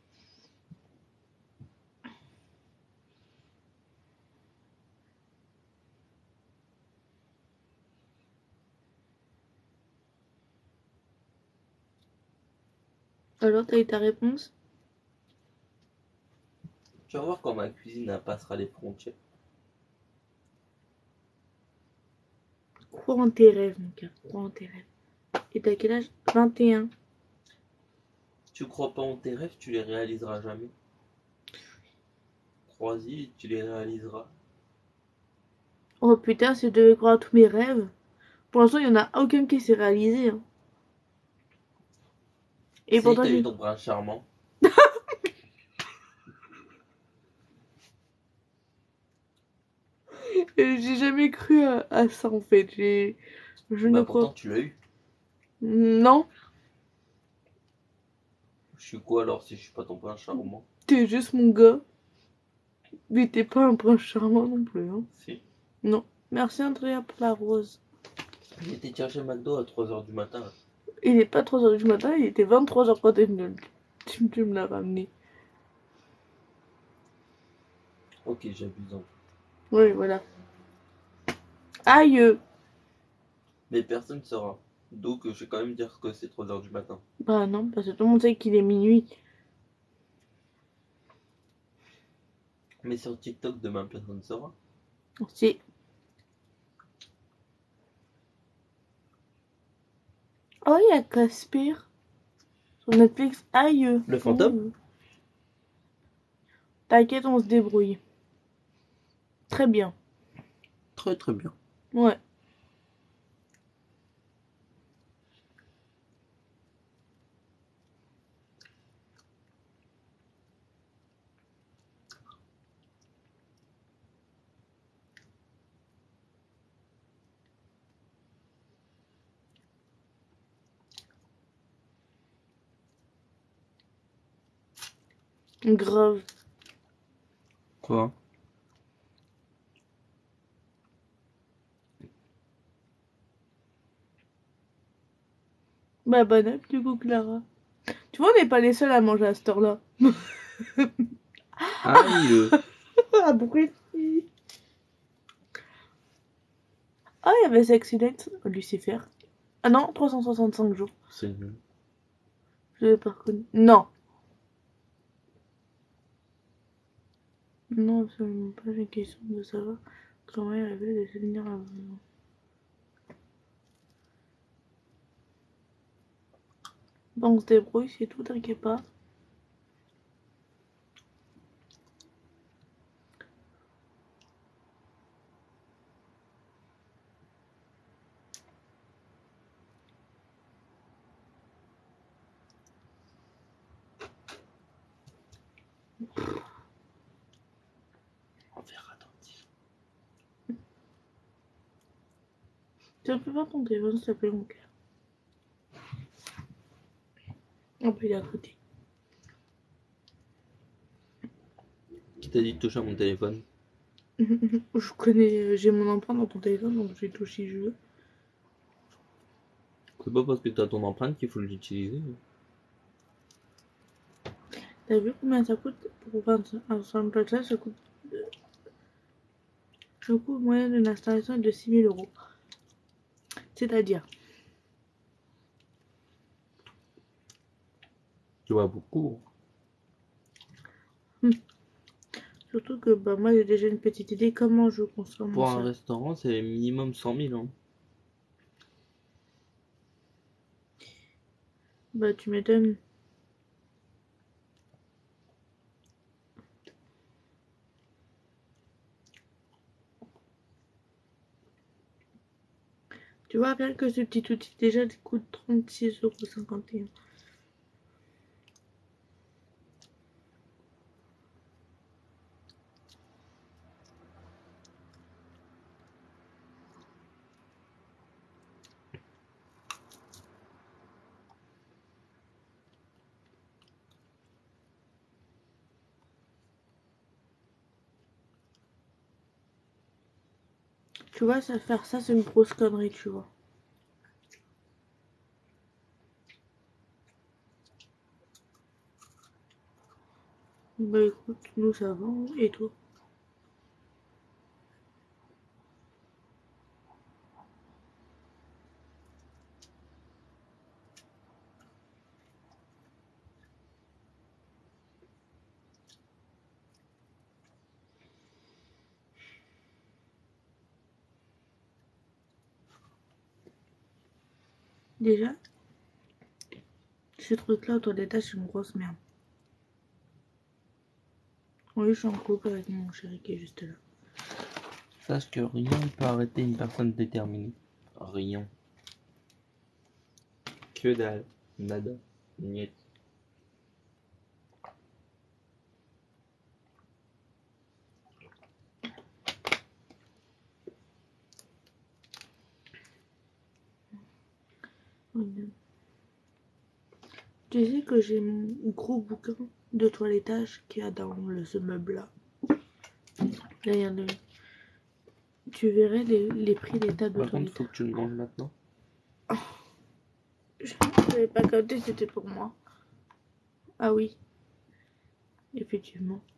[SPEAKER 1] Alors, t'as eu ta réponse?
[SPEAKER 3] Tu vas voir quand ma cuisine elle passera les frontières.
[SPEAKER 1] Crois en tes rêves, mon gars. Crois en tes rêves. Et t'as quel âge? vingt et un.
[SPEAKER 3] Tu crois pas en tes rêves, tu les réaliseras jamais. Crois-y, tu les réaliseras.
[SPEAKER 1] Oh putain, si je devais croire à tous mes rêves. Pour l'instant, il n'y en a aucun qui s'est réalisé. Hein. Et
[SPEAKER 3] Si
[SPEAKER 1] pourtant,
[SPEAKER 3] t'as eu
[SPEAKER 1] j'ai...
[SPEAKER 3] ton prince charmant.
[SPEAKER 1] j'ai jamais cru à, à ça en fait. J'ai... Je ne
[SPEAKER 3] Bah
[SPEAKER 1] crois.
[SPEAKER 3] pourtant tu l'as eu.
[SPEAKER 1] Non,
[SPEAKER 3] Je suis quoi alors si je suis pas ton prince charmant?
[SPEAKER 1] t'es juste mon gars. Mais t'es pas un prince charmant non plus. Hein.
[SPEAKER 3] Si.
[SPEAKER 1] Non. Merci Andrea pour la rose.
[SPEAKER 3] J'étais chercher McDo à trois heures du matin.
[SPEAKER 1] Il est pas trois heures du matin, il était vingt-trois heures quand t'es venu. Tu, tu me l'as ramené.
[SPEAKER 3] Ok, j'abuse un peu.
[SPEAKER 1] Oui, voilà. Aïe.
[SPEAKER 3] Mais personne ne saura. Donc je vais quand même dire que c'est trois heures du matin.
[SPEAKER 1] Bah non, parce que tout le monde sait qu'il est minuit.
[SPEAKER 3] Mais sur TikTok demain personne ne saura.
[SPEAKER 1] C'est... Oh, il y a Casper. Sur Netflix, aïe.
[SPEAKER 3] Le fantôme?
[SPEAKER 1] Ouh. T'inquiète, on se débrouille. Très bien.
[SPEAKER 3] Très très bien.
[SPEAKER 1] Ouais. Grave.
[SPEAKER 3] Quoi?
[SPEAKER 1] Bah bonne app du coup Clara. Tu vois, on n'est pas les seuls à manger à cette heure-là.
[SPEAKER 3] Aïe.
[SPEAKER 1] Ah, bruit. Ah, il y avait Sexy Date, Lucifer. Ah non, trois cent soixante-cinq jours.
[SPEAKER 3] C'est nul.
[SPEAKER 1] Je l'ai pas reconnu. Non. Non, absolument pas. J'ai une question de savoir comment il avait des souvenirs avant. Bon, on se débrouille, c'est tout, t'inquiète pas.
[SPEAKER 3] On verra attentif.
[SPEAKER 1] Tu ne peux pas ton téléphone, s'il te plaît, mon cœur. Oh, puis il est à côté.
[SPEAKER 3] Qui t'a dit de toucher à mon téléphone?
[SPEAKER 1] Je connais, j'ai mon empreinte dans ton téléphone, donc je vais toucher si je veux.
[SPEAKER 3] C'est pas parce que t'as ton empreinte qu'il faut l'utiliser.
[SPEAKER 1] T'as vu combien ça coûte pour un SoundCloud? Ça coûte. Le coût moyen d'une installation est de six mille euros. C'est-à-dire.
[SPEAKER 3] Tu vois beaucoup.
[SPEAKER 1] Hmm. Surtout que bah, moi j'ai déjà une petite idée comment je construis mon
[SPEAKER 3] Pour un
[SPEAKER 1] salon.
[SPEAKER 3] restaurant, c'est minimum cent mille. Hein.
[SPEAKER 1] Bah tu m'étonnes. Tu vois, rien que ce petit outil déjà il coûte trente-six euros cinquante et un. Tu vois, ça faire ça c'est une grosse connerie, tu vois. Bah écoute, nous ça va, et toi? Déjà, ce truc-là, au toilette, c'est une grosse merde. Oui, je suis en couple avec mon chéri qui est juste là.
[SPEAKER 3] Sache que rien ne peut arrêter une personne déterminée. Rien. Que dalle. Nada. Niet.
[SPEAKER 1] Oui. Tu sais que j'ai mon gros bouquin de toilettage qu'il y a dans le, ce meuble-là. Derrière le... Tu verrais les, les prix des tables de
[SPEAKER 3] Par contre,
[SPEAKER 1] toilette.
[SPEAKER 3] faut que tu le manges maintenant.
[SPEAKER 1] Je n'avais pas capté, c'était pour moi. Ah oui, effectivement.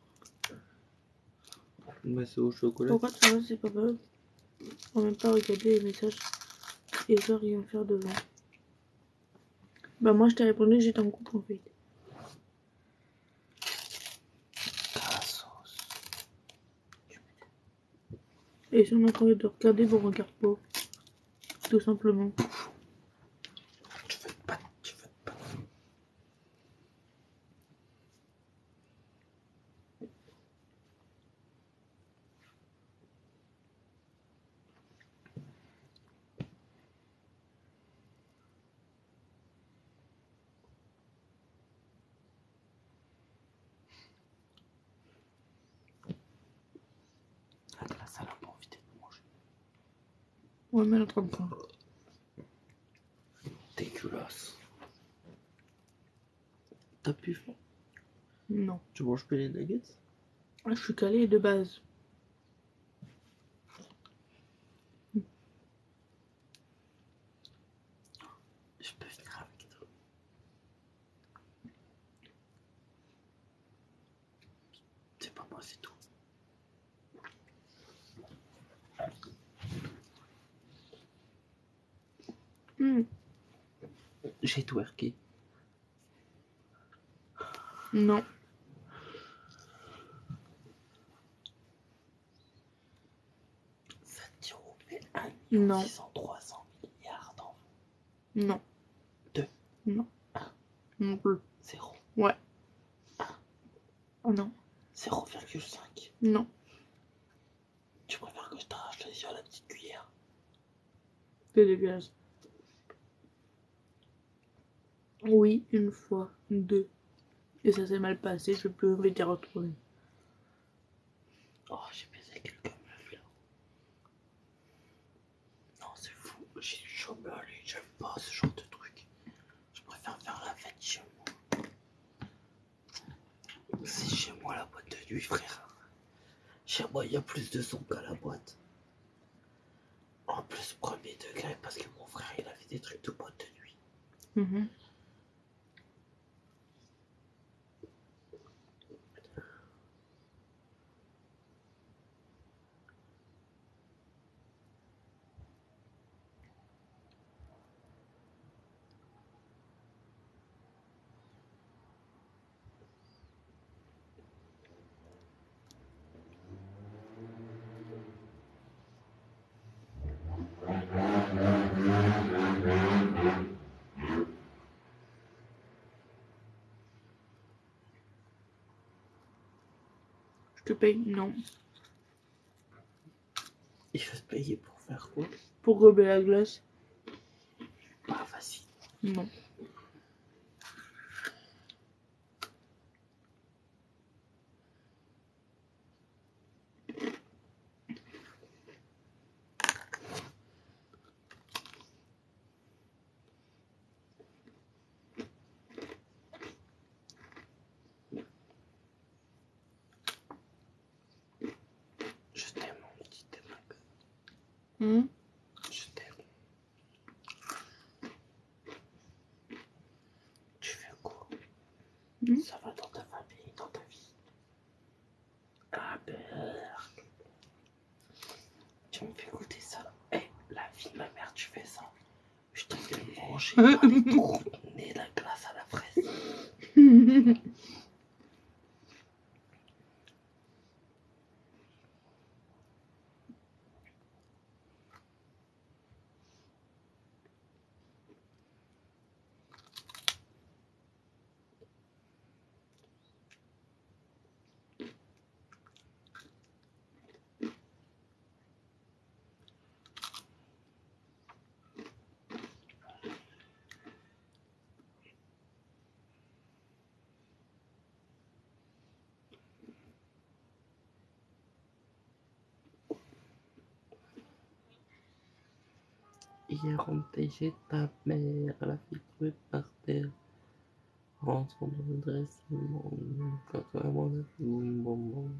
[SPEAKER 3] Bah, c'est au chocolat.
[SPEAKER 1] Pourquoi tu vois, c'est pas grave. On va même pas regarder les messages et je rien faire devant. Bah moi je t'ai répondu que j'étais en couple en fait. Et si on a pas envie de regarder, bon on regarde pas. Tout simplement.
[SPEAKER 3] Tu veux pas, tu veux pas. Ah, de la salle a pas envie de manger.
[SPEAKER 1] Ouais mais elle est en train de prendre.
[SPEAKER 3] Dégueulasse. T'as pu faire?
[SPEAKER 1] Non.
[SPEAKER 3] Tu manges pas les nuggets?
[SPEAKER 1] Ah, je suis calée de base.
[SPEAKER 3] Je peux venir avec toi. C'est pas moi, c'est tout.
[SPEAKER 1] Mmh.
[SPEAKER 3] J'ai twerké.
[SPEAKER 1] Non.
[SPEAKER 3] Ça te dit au fait un
[SPEAKER 1] Non.
[SPEAKER 3] six cent trois cents milliards d'enfants.
[SPEAKER 1] Non.
[SPEAKER 3] Deux.
[SPEAKER 1] Non.
[SPEAKER 3] Un.
[SPEAKER 1] Non plus.
[SPEAKER 3] Zéro.
[SPEAKER 1] Ouais. Oh non.
[SPEAKER 3] zéro virgule cinq.
[SPEAKER 1] Non.
[SPEAKER 3] Tu préfères que je t'arrache les yeux à la petite cuillère?
[SPEAKER 1] C'est dégueulasse. Oui, une fois. Deux. Et ça s'est mal passé, je peux me les retrouver.
[SPEAKER 3] Oh, j'ai baisé quelques meufs là. Non, c'est fou. J'ai du chômeur, lui. J'aime pas ce genre de truc. Je préfère faire la fête chez moi. C'est chez moi la boîte de nuit, frère. Chez moi, il y a plus de son qu'à la boîte. En plus, premier degré, parce que mon frère, il avait des trucs de boîte de nuit.
[SPEAKER 1] Mmh. Je te paye. Non.
[SPEAKER 3] Il faut se payer pour faire quoi?
[SPEAKER 1] Pour gober la glace.
[SPEAKER 3] Ah, vas-y.
[SPEAKER 1] Non.
[SPEAKER 3] Je t'aime, mon petit mec.
[SPEAKER 1] Mmh.
[SPEAKER 3] Je t'aime. Tu fais quoi?
[SPEAKER 1] Mmh.
[SPEAKER 3] Ça va dans ta famille, dans ta vie? manger par les tourner la glace à la fraise. Hier on chez ta mère, la fille trouvée par terre. Rentrons dans le dressement, quand vraiment on a fait boum boum boum.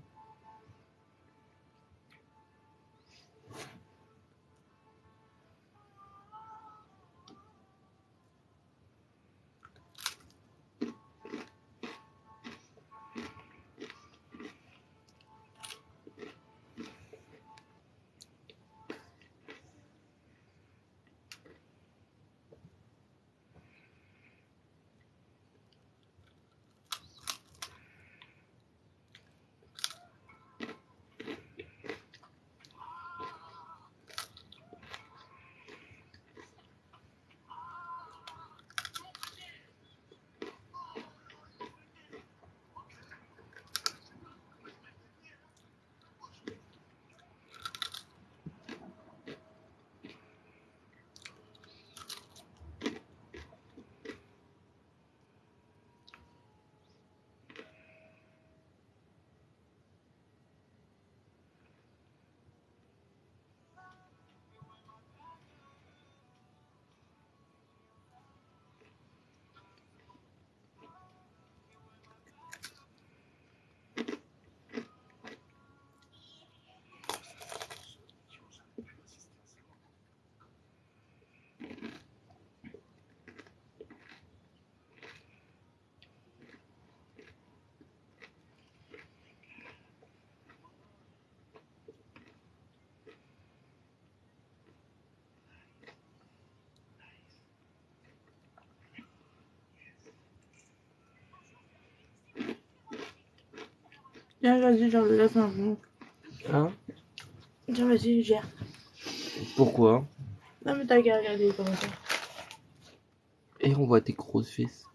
[SPEAKER 1] Tiens, vas-y, genre, laisse un peu.
[SPEAKER 3] Hein?
[SPEAKER 1] Tiens, vas-y, gère.
[SPEAKER 3] Pourquoi?
[SPEAKER 1] Non, mais t'as qu'à regarder comment ça.
[SPEAKER 3] Et on voit tes grosses fesses.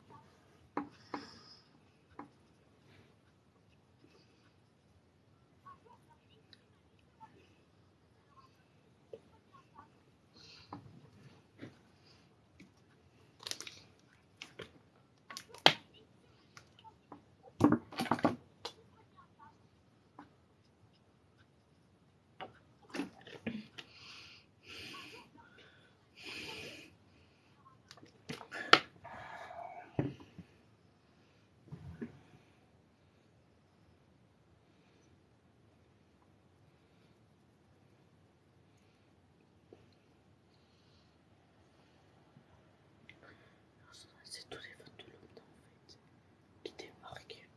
[SPEAKER 1] C'est tous les votes de l'autre, en fait, qui démarquent.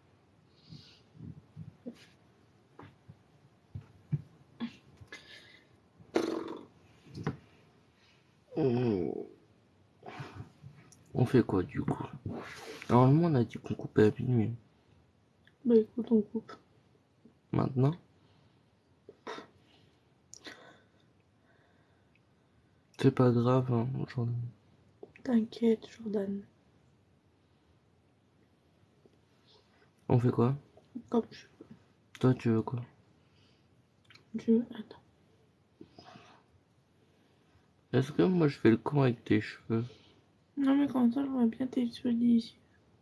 [SPEAKER 3] Mmh. On fait quoi du coup? Normalement on a dit qu'on coupait à minuit.
[SPEAKER 1] Bah écoute, on coupe.
[SPEAKER 3] Maintenant? C'est pas grave, hein, Jordan.
[SPEAKER 1] T'inquiète, Jordan.
[SPEAKER 3] On fait quoi?
[SPEAKER 1] Comme je
[SPEAKER 3] Toi tu veux quoi?
[SPEAKER 1] veux. Attends.
[SPEAKER 3] Est-ce que moi je fais le con avec tes cheveux?
[SPEAKER 1] Non, mais comme ça, je vois bien tes cheveux ici.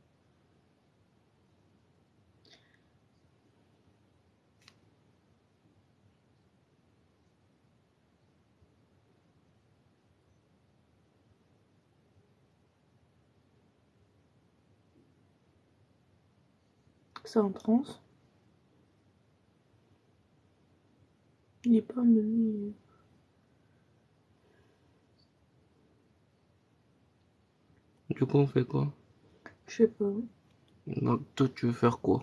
[SPEAKER 1] C'est en transe. Il est pas mené.
[SPEAKER 3] Du coup on fait quoi?
[SPEAKER 1] Je sais pas.
[SPEAKER 3] Donc toi tu veux faire quoi?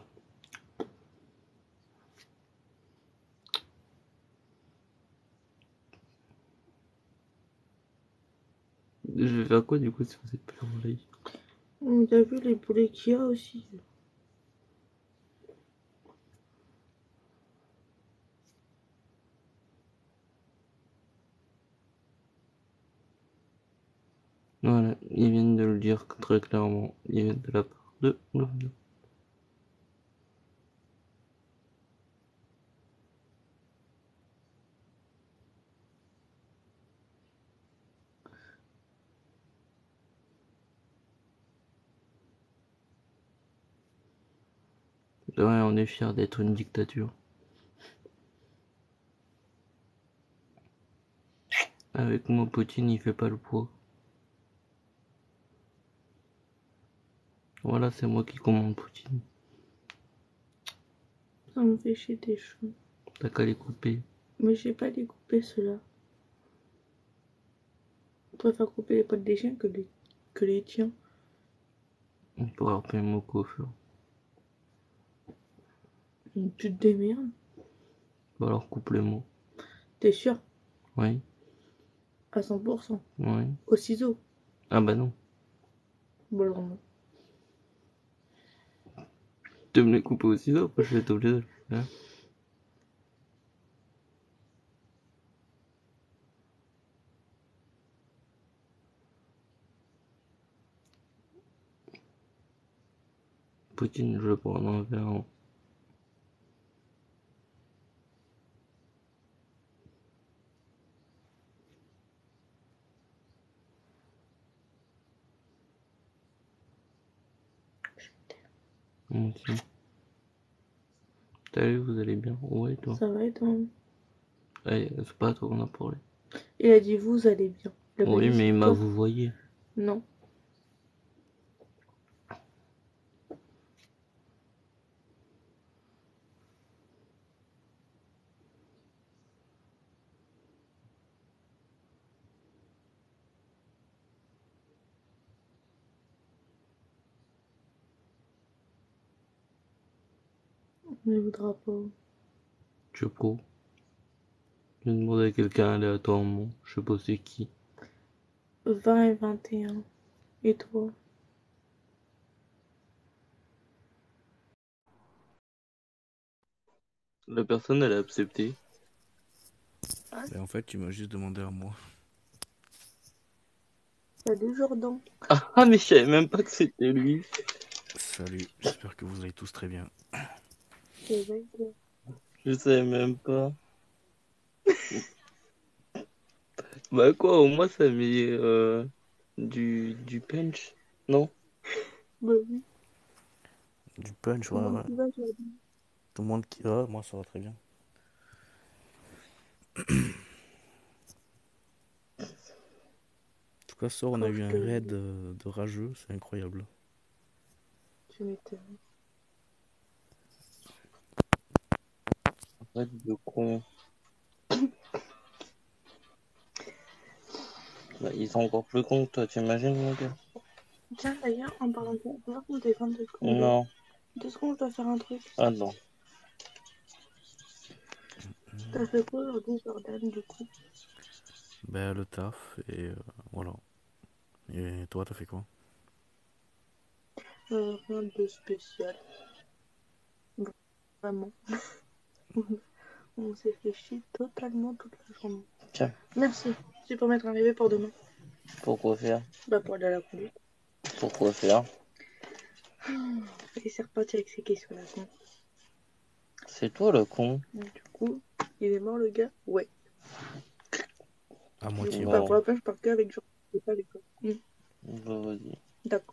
[SPEAKER 3] Je vais faire quoi du coup si vous êtes plus en live?
[SPEAKER 1] T'as vu les poulets qu'il y a aussi?
[SPEAKER 3] Voilà, ils viennent de le dire très clairement. Ils viennent de la part de Gloomdo. Ouais, on est fiers d'être une dictature. Avec moi, Poutine, il fait pas le poids. Voilà, c'est moi qui commande Poutine.
[SPEAKER 1] Ça me fait chier tes cheveux.
[SPEAKER 3] T'as qu'à les couper.
[SPEAKER 1] Mais j'ai pas découpé ceux-là. Je préfère couper les poils des chiens que les, que les tiens.
[SPEAKER 3] On pourra repayer mon coiffeur.
[SPEAKER 1] Tu te démerdes.
[SPEAKER 3] Bah alors coupe-les-moi.
[SPEAKER 1] T'es sûr?
[SPEAKER 3] Oui.
[SPEAKER 1] À cent pour cent.
[SPEAKER 3] Oui.
[SPEAKER 1] Au ciseau.
[SPEAKER 3] Ah bah non.
[SPEAKER 1] Bon alors non.
[SPEAKER 3] Tu me les couper au ciseau, après je vais être obligé de le faire. Poutine, je le prends en envers. Moi aussi. Salut, vous allez bien? Ouais, toi?
[SPEAKER 1] Ça va et toi?
[SPEAKER 3] Allez, c'est pas à toi qu'on a parlé.
[SPEAKER 1] Il a dit vous allez bien. Il a pas
[SPEAKER 3] Oui,
[SPEAKER 1] dit
[SPEAKER 3] mais il m'a
[SPEAKER 1] toi.
[SPEAKER 3] vous voyez.
[SPEAKER 1] Non. On ne voudra pas.
[SPEAKER 3] Je sais pas. Je vais demander à quelqu'un aléatoirement. Je sais pas c'est qui.
[SPEAKER 1] vingt et vingt et un. Et toi?
[SPEAKER 3] La personne, elle a accepté.
[SPEAKER 4] Mais en fait, tu m'as juste demandé à moi.
[SPEAKER 1] Salut Jordan.
[SPEAKER 3] Ah, mais je savais même pas que c'était lui.
[SPEAKER 4] Salut, j'espère que vous allez tous très bien.
[SPEAKER 1] C'est vrai que...
[SPEAKER 3] Je savais même pas. Bah quoi, au moins ça met euh, du, du punch, non?
[SPEAKER 1] Bah oui.
[SPEAKER 4] Du punch, ouais,
[SPEAKER 1] Comment
[SPEAKER 4] ouais.
[SPEAKER 1] tu vas Jordan?
[SPEAKER 4] Tout le monde qui va, moi ça va très bien. En tout cas, ce soir, on a eu un
[SPEAKER 1] Profite.
[SPEAKER 4] raid de, de rageux, c'est incroyable.
[SPEAKER 1] Tu m'étonnes.
[SPEAKER 3] Arrête de con. Bah, ils sont encore plus cons que toi, t'imagines, mon gars?
[SPEAKER 1] Tiens d'ailleurs, en parlant de ça, tu vois qu'on téléphone deux secondes.
[SPEAKER 3] Non.
[SPEAKER 1] Deux secondes, je dois faire un truc.
[SPEAKER 3] Ah non.
[SPEAKER 1] T'as fait quoi aujourd'hui Jordan du coup?
[SPEAKER 4] Ben, le taf, et euh, voilà. Et toi, t'as fait quoi?
[SPEAKER 1] Euh, rien de spécial. Vraiment. On s'est fait chier totalement toute la journée.
[SPEAKER 3] Tiens,
[SPEAKER 1] Merci. Tu peux mettre un rêve pour demain.
[SPEAKER 3] pourquoi faire?
[SPEAKER 1] Bah pour aller à la conduite.
[SPEAKER 3] Pourquoi faire?
[SPEAKER 1] Et c'est reparti avec ces questions-là. Con.
[SPEAKER 3] C'est toi le con.
[SPEAKER 1] Du coup, il est mort le gars? Ouais.
[SPEAKER 4] À
[SPEAKER 1] Du
[SPEAKER 4] moitié,
[SPEAKER 1] coup,
[SPEAKER 4] ouais.
[SPEAKER 1] bah pour la fin, je pars que avec Jean. Je pas avec toi. Hmm.
[SPEAKER 3] Bah vas-y.
[SPEAKER 1] D'accord.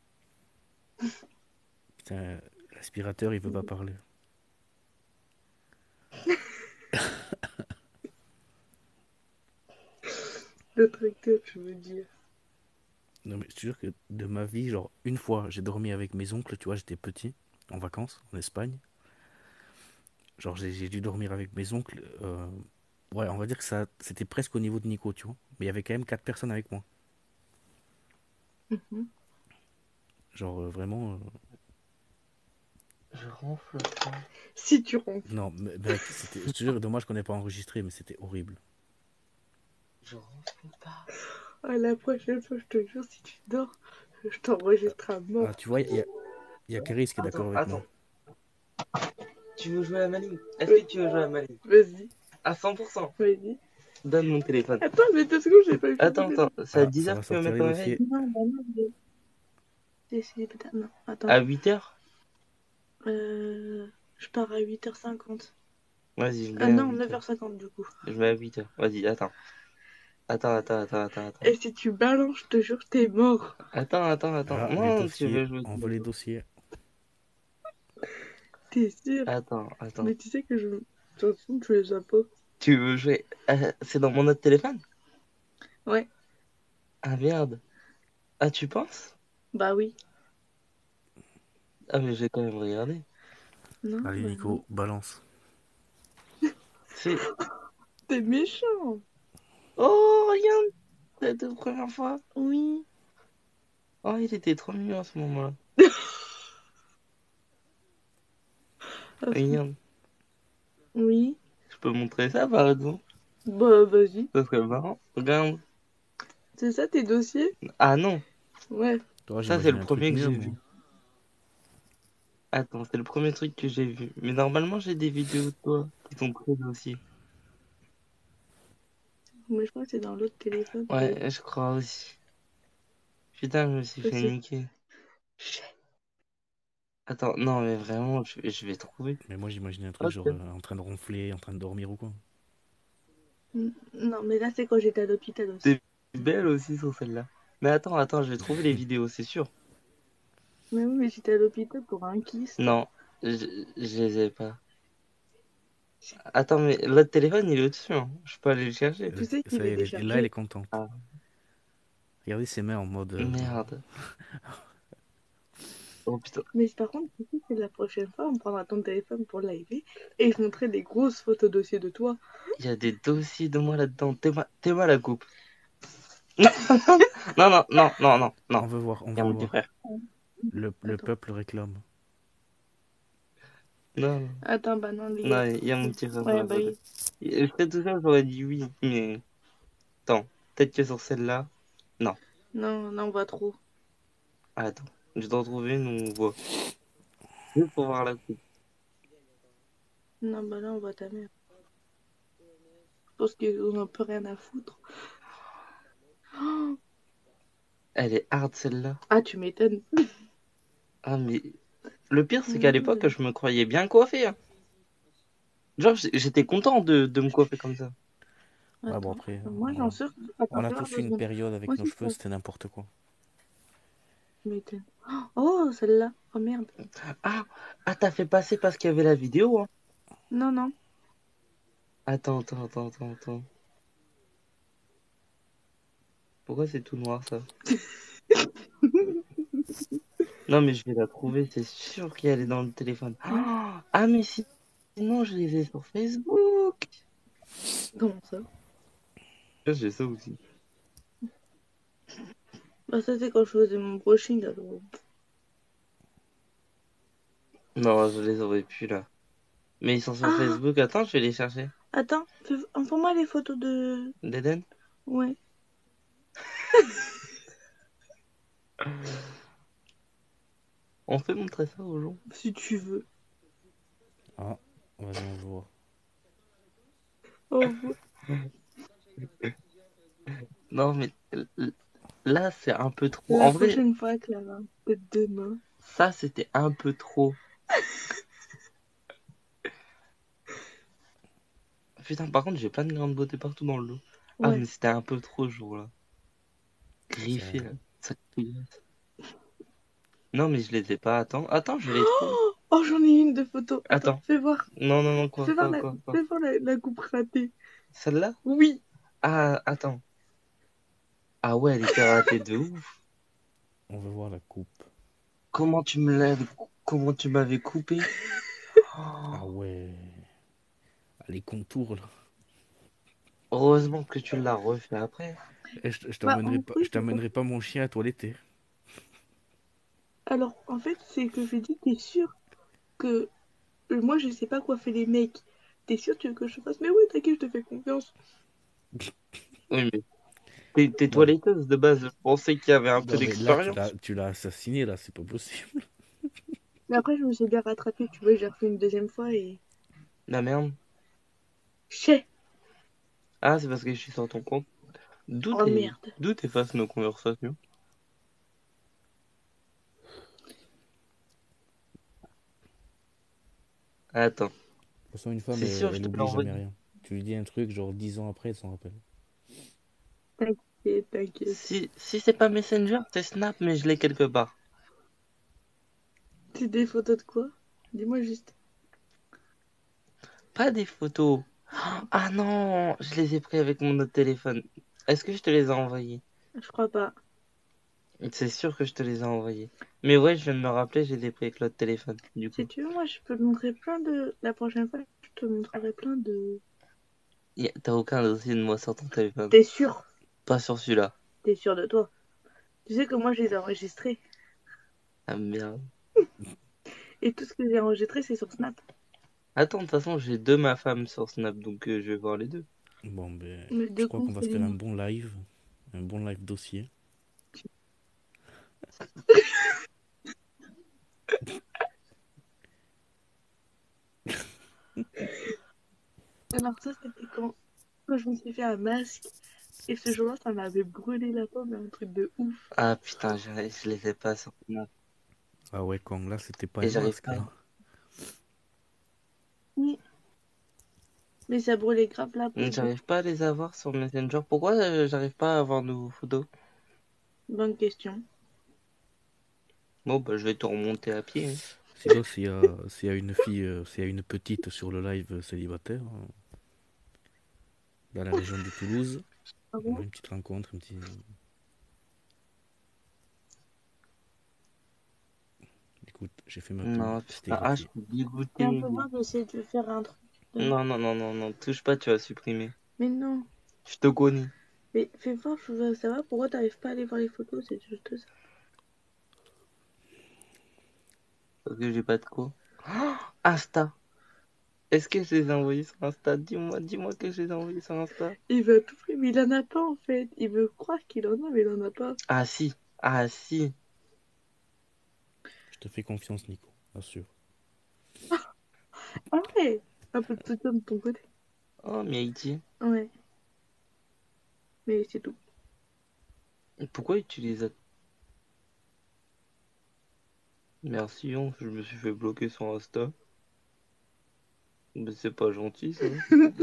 [SPEAKER 4] Putain, l'aspirateur, il veut pas parler.
[SPEAKER 1] Le tracteur, je veux dire.
[SPEAKER 4] Non, mais je te jure que de ma vie, genre, une fois, j'ai dormi avec mes oncles, tu vois, j'étais petit, en vacances, en Espagne. Genre, j'ai j'ai dû dormir avec mes oncles. euh, Ouais, on va dire que ça, c'était presque au niveau de Nico, tu vois. Mais il y avait quand même quatre personnes avec moi.
[SPEAKER 1] Mhm.
[SPEAKER 4] Genre, euh, vraiment. euh,
[SPEAKER 3] Je ronfle pas.
[SPEAKER 1] Si tu ronfles.
[SPEAKER 4] Non, mais, mec, c'était. Je te jure, dommage qu'on n'ait pas enregistré, mais c'était horrible.
[SPEAKER 3] Je ronfle pas.
[SPEAKER 1] Ah, la prochaine fois, je te jure, si tu dors, je t'enregistre à mort.
[SPEAKER 4] Ah, tu vois, il y a, y a Caris qui est d'accord
[SPEAKER 2] Attends,
[SPEAKER 4] avec
[SPEAKER 2] attends.
[SPEAKER 4] moi.
[SPEAKER 2] Tu veux jouer à Mali? Est-ce
[SPEAKER 1] Oui.
[SPEAKER 2] que tu veux jouer à Mali?
[SPEAKER 1] Vas-y,
[SPEAKER 2] À cent pour cent.
[SPEAKER 1] vas-y.
[SPEAKER 2] Donne mon téléphone.
[SPEAKER 1] Attends, mais deux secondes, j'ai pas eu
[SPEAKER 2] Attends,
[SPEAKER 1] fini.
[SPEAKER 2] attends. C'est à
[SPEAKER 4] Ah,
[SPEAKER 2] dix
[SPEAKER 4] ça
[SPEAKER 2] heures
[SPEAKER 4] va
[SPEAKER 2] que tu veux
[SPEAKER 4] sortir
[SPEAKER 2] mettre
[SPEAKER 4] les
[SPEAKER 2] ton réveil?
[SPEAKER 4] dossiers.
[SPEAKER 1] Non, bah non, j'ai j'ai essayé peut-être. Non, attends.
[SPEAKER 2] À huit heures?
[SPEAKER 1] Euh, je pars à huit heures cinquante.
[SPEAKER 2] Vas-y, je
[SPEAKER 1] Ah
[SPEAKER 2] mets à
[SPEAKER 1] non,
[SPEAKER 2] huit
[SPEAKER 1] neuf
[SPEAKER 2] heures.
[SPEAKER 1] heures cinquante du coup.
[SPEAKER 2] Je mets à huit heures. Vas-y, attends. Attends, attends, attends, attends, attends.
[SPEAKER 1] Et si tu balances, je te jure, t'es mort.
[SPEAKER 2] Attends, attends, attends.
[SPEAKER 4] Ah, les
[SPEAKER 2] Non, tu veux
[SPEAKER 4] dossiers.
[SPEAKER 2] jouer.
[SPEAKER 4] On veut les dossiers.
[SPEAKER 1] T'es sûr?
[SPEAKER 2] Attends, attends.
[SPEAKER 1] Mais tu sais que je. De toute façon, tu les as pas.
[SPEAKER 2] Tu veux jouer. Euh, c'est dans mon autre téléphone?
[SPEAKER 1] Ouais,
[SPEAKER 2] Ah merde. Ah, tu penses?
[SPEAKER 1] bah oui.
[SPEAKER 2] Ah, mais j'ai quand même regardé.
[SPEAKER 1] Non,
[SPEAKER 4] Allez,
[SPEAKER 1] bah non.
[SPEAKER 4] Nico, balance.
[SPEAKER 2] C'est.
[SPEAKER 1] T'es méchant.
[SPEAKER 2] Oh, regarde! C'est la première fois.
[SPEAKER 1] Oui.
[SPEAKER 2] Oh, il était trop mignon à ce moment-là.
[SPEAKER 1] Ah, si.
[SPEAKER 2] Regarde.
[SPEAKER 1] Oui.
[SPEAKER 2] Je peux montrer ça par exemple?
[SPEAKER 1] Bah vas-y.
[SPEAKER 2] Ça serait marrant. Regarde.
[SPEAKER 1] C'est ça tes dossiers?
[SPEAKER 2] Ah non,
[SPEAKER 1] Ouais.
[SPEAKER 4] Toi,
[SPEAKER 2] ça c'est
[SPEAKER 4] j'imagine
[SPEAKER 2] le
[SPEAKER 4] un truc
[SPEAKER 2] premier que
[SPEAKER 4] mieux,
[SPEAKER 2] j'ai
[SPEAKER 4] moi.
[SPEAKER 2] vu. Attends, c'est le premier truc que j'ai vu. Mais normalement, j'ai des vidéos de toi qui sont prises aussi.
[SPEAKER 1] Mais je crois que c'est dans l'autre téléphone.
[SPEAKER 2] Ouais, je crois aussi. Putain, je me suis fait
[SPEAKER 1] Aussi.
[SPEAKER 2] niquer. Attends, non, mais vraiment, je, je vais trouver.
[SPEAKER 4] Mais moi, j'imagine un truc
[SPEAKER 2] Ok.
[SPEAKER 4] genre euh, en train de ronfler, en train de dormir ou quoi.
[SPEAKER 1] N- Non, mais là, c'est quand j'étais à l'hôpital aussi.
[SPEAKER 2] T'es belle aussi sur celle-là. Mais attends, attends, je vais trouver les vidéos, c'est sûr.
[SPEAKER 1] Mais oui, mais j'étais à l'hôpital pour un kyste.
[SPEAKER 2] Non, je, je les ai pas. Attends, mais l'autre téléphone, il est au-dessus, hein. Je peux aller le chercher.
[SPEAKER 1] Tu sais qui
[SPEAKER 4] Ça y est,
[SPEAKER 1] les
[SPEAKER 4] elle est- là, elle est
[SPEAKER 1] décharger?
[SPEAKER 4] contente.
[SPEAKER 2] Ah,
[SPEAKER 4] Regardez ses mains en mode. euh,
[SPEAKER 2] merde. Oh putain.
[SPEAKER 1] Mais par contre, tu sais que la prochaine fois, on prendra ton téléphone pour live et je montrerai des grosses photos dossiers de toi.
[SPEAKER 2] Il y a des dossiers de moi là-dedans. T'es-moi t'es-moi la coupe. Non, non, non, non, non, non.
[SPEAKER 4] On veut voir, on
[SPEAKER 2] Il y a
[SPEAKER 4] veut
[SPEAKER 2] mon petit
[SPEAKER 4] voir.
[SPEAKER 2] frère.
[SPEAKER 4] Le, le
[SPEAKER 1] Attends,
[SPEAKER 4] peuple réclame.
[SPEAKER 2] Non, non,
[SPEAKER 1] attends, bah non, les
[SPEAKER 2] non,
[SPEAKER 1] gars.
[SPEAKER 2] il y a mon petit frère sur
[SPEAKER 1] Ouais,
[SPEAKER 2] la
[SPEAKER 1] bah
[SPEAKER 2] photo.
[SPEAKER 1] oui.
[SPEAKER 2] Je serais tout seul, j'aurais dit oui, mais. Attends, peut-être que sur celle-là. Non.
[SPEAKER 1] Non, là, on va trop.
[SPEAKER 2] Ah, attends, je dois en trouver une où on voit. Juste pour voir la coupe.
[SPEAKER 1] Non, bah là, on va ta mère. Je pense qu'on n'a peu rien à foutre. Oh,
[SPEAKER 2] Elle est hard celle-là.
[SPEAKER 1] ah, tu m'étonnes.
[SPEAKER 2] Ah, mais. Le pire, c'est qu'à
[SPEAKER 1] Non,
[SPEAKER 2] l'époque,
[SPEAKER 1] mais...
[SPEAKER 2] je me croyais bien coiffé, hein. Genre, j'- j'étais content de, de me coiffer comme ça.
[SPEAKER 4] Ouais, bon,
[SPEAKER 1] Attends,
[SPEAKER 4] après,
[SPEAKER 1] moi,
[SPEAKER 4] on
[SPEAKER 1] j'en
[SPEAKER 4] a,
[SPEAKER 1] sors. Attends,
[SPEAKER 4] on a
[SPEAKER 1] fais voir
[SPEAKER 4] tous eu
[SPEAKER 1] deux
[SPEAKER 4] une
[SPEAKER 1] secondes.
[SPEAKER 4] période
[SPEAKER 1] Moi
[SPEAKER 4] avec nos
[SPEAKER 1] aussi, ça
[SPEAKER 4] cheveux, c'était n'importe quoi.
[SPEAKER 1] m'étonne. Oh, celle-là. Oh merde.
[SPEAKER 2] Ah, ah, t'as fait passer parce qu'il y avait la vidéo, hein.
[SPEAKER 1] Non, non.
[SPEAKER 2] Attends, attends, attends, attends, attends. Pourquoi c'est tout noir, ça? Non, mais je vais la trouver, c'est sûr qu'elle est dans le téléphone. Ah, ah, mais si- sinon, je les ai sur Facebook.
[SPEAKER 1] Comment ça?
[SPEAKER 2] Ah, j'ai ça aussi.
[SPEAKER 1] Bah, ça, c'est quand je faisais mon brushing. Alors...
[SPEAKER 2] Non, je les aurais plus là. Mais ils sont sur
[SPEAKER 1] Ah,
[SPEAKER 2] Facebook. Attends, je vais les chercher.
[SPEAKER 1] attends. Fais... Envoie-moi les photos de.
[SPEAKER 2] D'Eden?
[SPEAKER 1] Ouais.
[SPEAKER 2] On peut montrer ça aux gens?
[SPEAKER 1] Si tu veux.
[SPEAKER 4] Ah, vas-y, on veut voir.
[SPEAKER 1] Envoie.
[SPEAKER 2] Non, mais l- l- là, c'est un peu trop.
[SPEAKER 1] La
[SPEAKER 2] En vrai,
[SPEAKER 1] prochaine fois, Clara. Peut-être demain.
[SPEAKER 2] ça, c'était un peu trop. Putain, par contre, j'ai plein de grains de beauté partout dans le dos. Ah,
[SPEAKER 1] Ouais.
[SPEAKER 2] mais c'était un peu trop ce jour-là. Griffé,
[SPEAKER 4] C'est-
[SPEAKER 2] là. Ça couillasse. Non, mais je les ai pas. Attends, attends, je les trouve.
[SPEAKER 1] Oh, j'en ai une de photo. Attends,
[SPEAKER 2] Attends.
[SPEAKER 1] fais voir.
[SPEAKER 2] Non, non, non, quoi,
[SPEAKER 1] Fais voir
[SPEAKER 2] quoi,
[SPEAKER 1] la,
[SPEAKER 2] quoi, quoi.
[SPEAKER 1] fais voir la, la coupe ratée.
[SPEAKER 2] Celle-là?
[SPEAKER 1] Oui.
[SPEAKER 2] Ah, attends. Ah ouais, elle était ratée de ouf.
[SPEAKER 4] On veut voir la coupe.
[SPEAKER 2] Comment tu me l'as... Comment tu m'avais coupé?
[SPEAKER 4] Ah
[SPEAKER 2] Oh,
[SPEAKER 4] ouais. Ah, les contours, là.
[SPEAKER 2] heureusement que tu l'as refait après.
[SPEAKER 4] Eh, je je
[SPEAKER 1] Bah,
[SPEAKER 4] t'emmènerai
[SPEAKER 1] en
[SPEAKER 4] pas,
[SPEAKER 1] fait,
[SPEAKER 4] je t'emmènerai pas mon chien à toiletter.
[SPEAKER 1] alors, en fait, c'est que j'ai dit, t'es sûr que euh, moi, je sais pas quoi faire les mecs. T'es sûr tu veux que je fasse? Mais oui, t'inquiète, je te fais confiance.
[SPEAKER 2] Oui, mais T'es t'es
[SPEAKER 4] Non, mais,
[SPEAKER 2] toiletteuse de base. Je pensais qu'il y avait un peu
[SPEAKER 4] non, mais là, tu l'as,
[SPEAKER 2] d'expérience.
[SPEAKER 4] tu l'as assassiné, là, c'est pas possible.
[SPEAKER 1] Mais après, je me suis bien rattrapée, tu vois, j'ai refait une deuxième fois et.
[SPEAKER 2] La merde.
[SPEAKER 1] Chais!
[SPEAKER 2] Ah, c'est parce que je suis sur ton compte. D'où
[SPEAKER 1] Oh
[SPEAKER 2] t'es
[SPEAKER 1] merde!
[SPEAKER 2] d'où t'effaces nos conversations? Attends,
[SPEAKER 4] De toute façon, une femme,
[SPEAKER 2] c'est sûr,
[SPEAKER 4] elle,
[SPEAKER 2] je
[SPEAKER 4] elle
[SPEAKER 2] te l'ai
[SPEAKER 4] oublie jamais
[SPEAKER 2] envoyé.
[SPEAKER 4] rien. Tu lui dis un truc, genre dix ans après, elle s'en rappelle.
[SPEAKER 1] T'inquiète, t'inquiète.
[SPEAKER 2] Si, si c'est pas Messenger, c'est Snap, mais je l'ai quelque part.
[SPEAKER 1] C'est des photos de quoi? Dis-moi juste.
[SPEAKER 2] Pas des photos. Ah non, je les ai pris avec mon autre téléphone. Est-ce que je te les ai envoyés?
[SPEAKER 1] Je crois pas.
[SPEAKER 2] C'est sûr que je te les ai envoyés. Mais ouais, je viens de me rappeler, je les ai pris avec l'autre téléphone, du
[SPEAKER 1] Si
[SPEAKER 2] coup.
[SPEAKER 1] tu veux, moi, je peux te montrer plein de. La prochaine fois, je te montrerai plein de.
[SPEAKER 2] Y a- T'as aucun dossier de moi sur ton téléphone.
[SPEAKER 1] T'es sûr?
[SPEAKER 2] Pas sur celui-là.
[SPEAKER 1] T'es sûr de toi? Tu sais que moi, je les ai enregistrés.
[SPEAKER 2] Ah merde.
[SPEAKER 1] Et tout ce que j'ai enregistré, c'est sur Snap.
[SPEAKER 2] Attends, de toute façon, j'ai deux ma femme sur Snap, donc euh, je vais voir les deux.
[SPEAKER 4] Bon, ben,
[SPEAKER 1] Mais
[SPEAKER 4] je
[SPEAKER 1] deux
[SPEAKER 4] crois qu'on
[SPEAKER 1] comptes,
[SPEAKER 4] va
[SPEAKER 1] c'est
[SPEAKER 4] se
[SPEAKER 1] les
[SPEAKER 4] faire un
[SPEAKER 1] miens.
[SPEAKER 4] bon live. Un bon live dossier.
[SPEAKER 1] Alors, ça, c'était quand? Quand je me suis fait un masque. Et ce jour-là, ça m'avait brûlé la peau, mais un truc de ouf.
[SPEAKER 2] Ah putain, je, je les ai pas sur Snap.
[SPEAKER 4] Ah ouais, Kong, là, c'était pas
[SPEAKER 2] Et
[SPEAKER 4] un
[SPEAKER 2] j'arrive
[SPEAKER 4] masque,
[SPEAKER 2] pas.
[SPEAKER 4] là.
[SPEAKER 1] Oui, mais ça brûlait grave la peau. De...
[SPEAKER 2] J'arrive pas à les avoir sur Messenger. Pourquoi euh, j'arrive pas à avoir nos photos?
[SPEAKER 1] Bonne question.
[SPEAKER 2] Bon, bah, je vais tout remonter à pied, hein.
[SPEAKER 4] Sinon, s'il y a, s'il y a une fille, euh, s'il y a une petite sur le live euh, célibataire, hein, dans la région de Toulouse,
[SPEAKER 1] Ah
[SPEAKER 4] voilà,
[SPEAKER 1] bon?
[SPEAKER 4] une petite rencontre, un petit. Écoute, j'ai fait ma pub,
[SPEAKER 2] Non,
[SPEAKER 4] c'était
[SPEAKER 2] putain, ah, je
[SPEAKER 4] gratuit.
[SPEAKER 2] suis
[SPEAKER 1] Et on
[SPEAKER 2] dégoûté.
[SPEAKER 1] peut voir, j'essaie de faire un truc. de-
[SPEAKER 2] Non, non, non, non, non, touche pas, tu vas supprimer.
[SPEAKER 1] Mais non.
[SPEAKER 2] Je te connais.
[SPEAKER 1] Mais fais voir, je veux savoir pourquoi t'arrives pas à aller voir les photos, c'est juste ça.
[SPEAKER 2] Parce que j'ai pas de quoi. Oh, Insta. Est-ce que je les ai envoyés sur Insta? Dis-moi, dis-moi que je les ai envoyés sur Insta.
[SPEAKER 1] Il veut tout faire, mais il en a pas en fait. Il veut croire qu'il en a, mais il en a pas.
[SPEAKER 2] Ah si, ah si.
[SPEAKER 4] Je te fais confiance, Nico, assure.
[SPEAKER 1] Ah ouais, un peu de soutien de ton côté.
[SPEAKER 2] Oh, mais Haïti.
[SPEAKER 1] Ouais, mais c'est tout.
[SPEAKER 2] Pourquoi utilise... Merci, on, je me suis fait bloquer sur Insta. Mais c'est pas gentil, ça.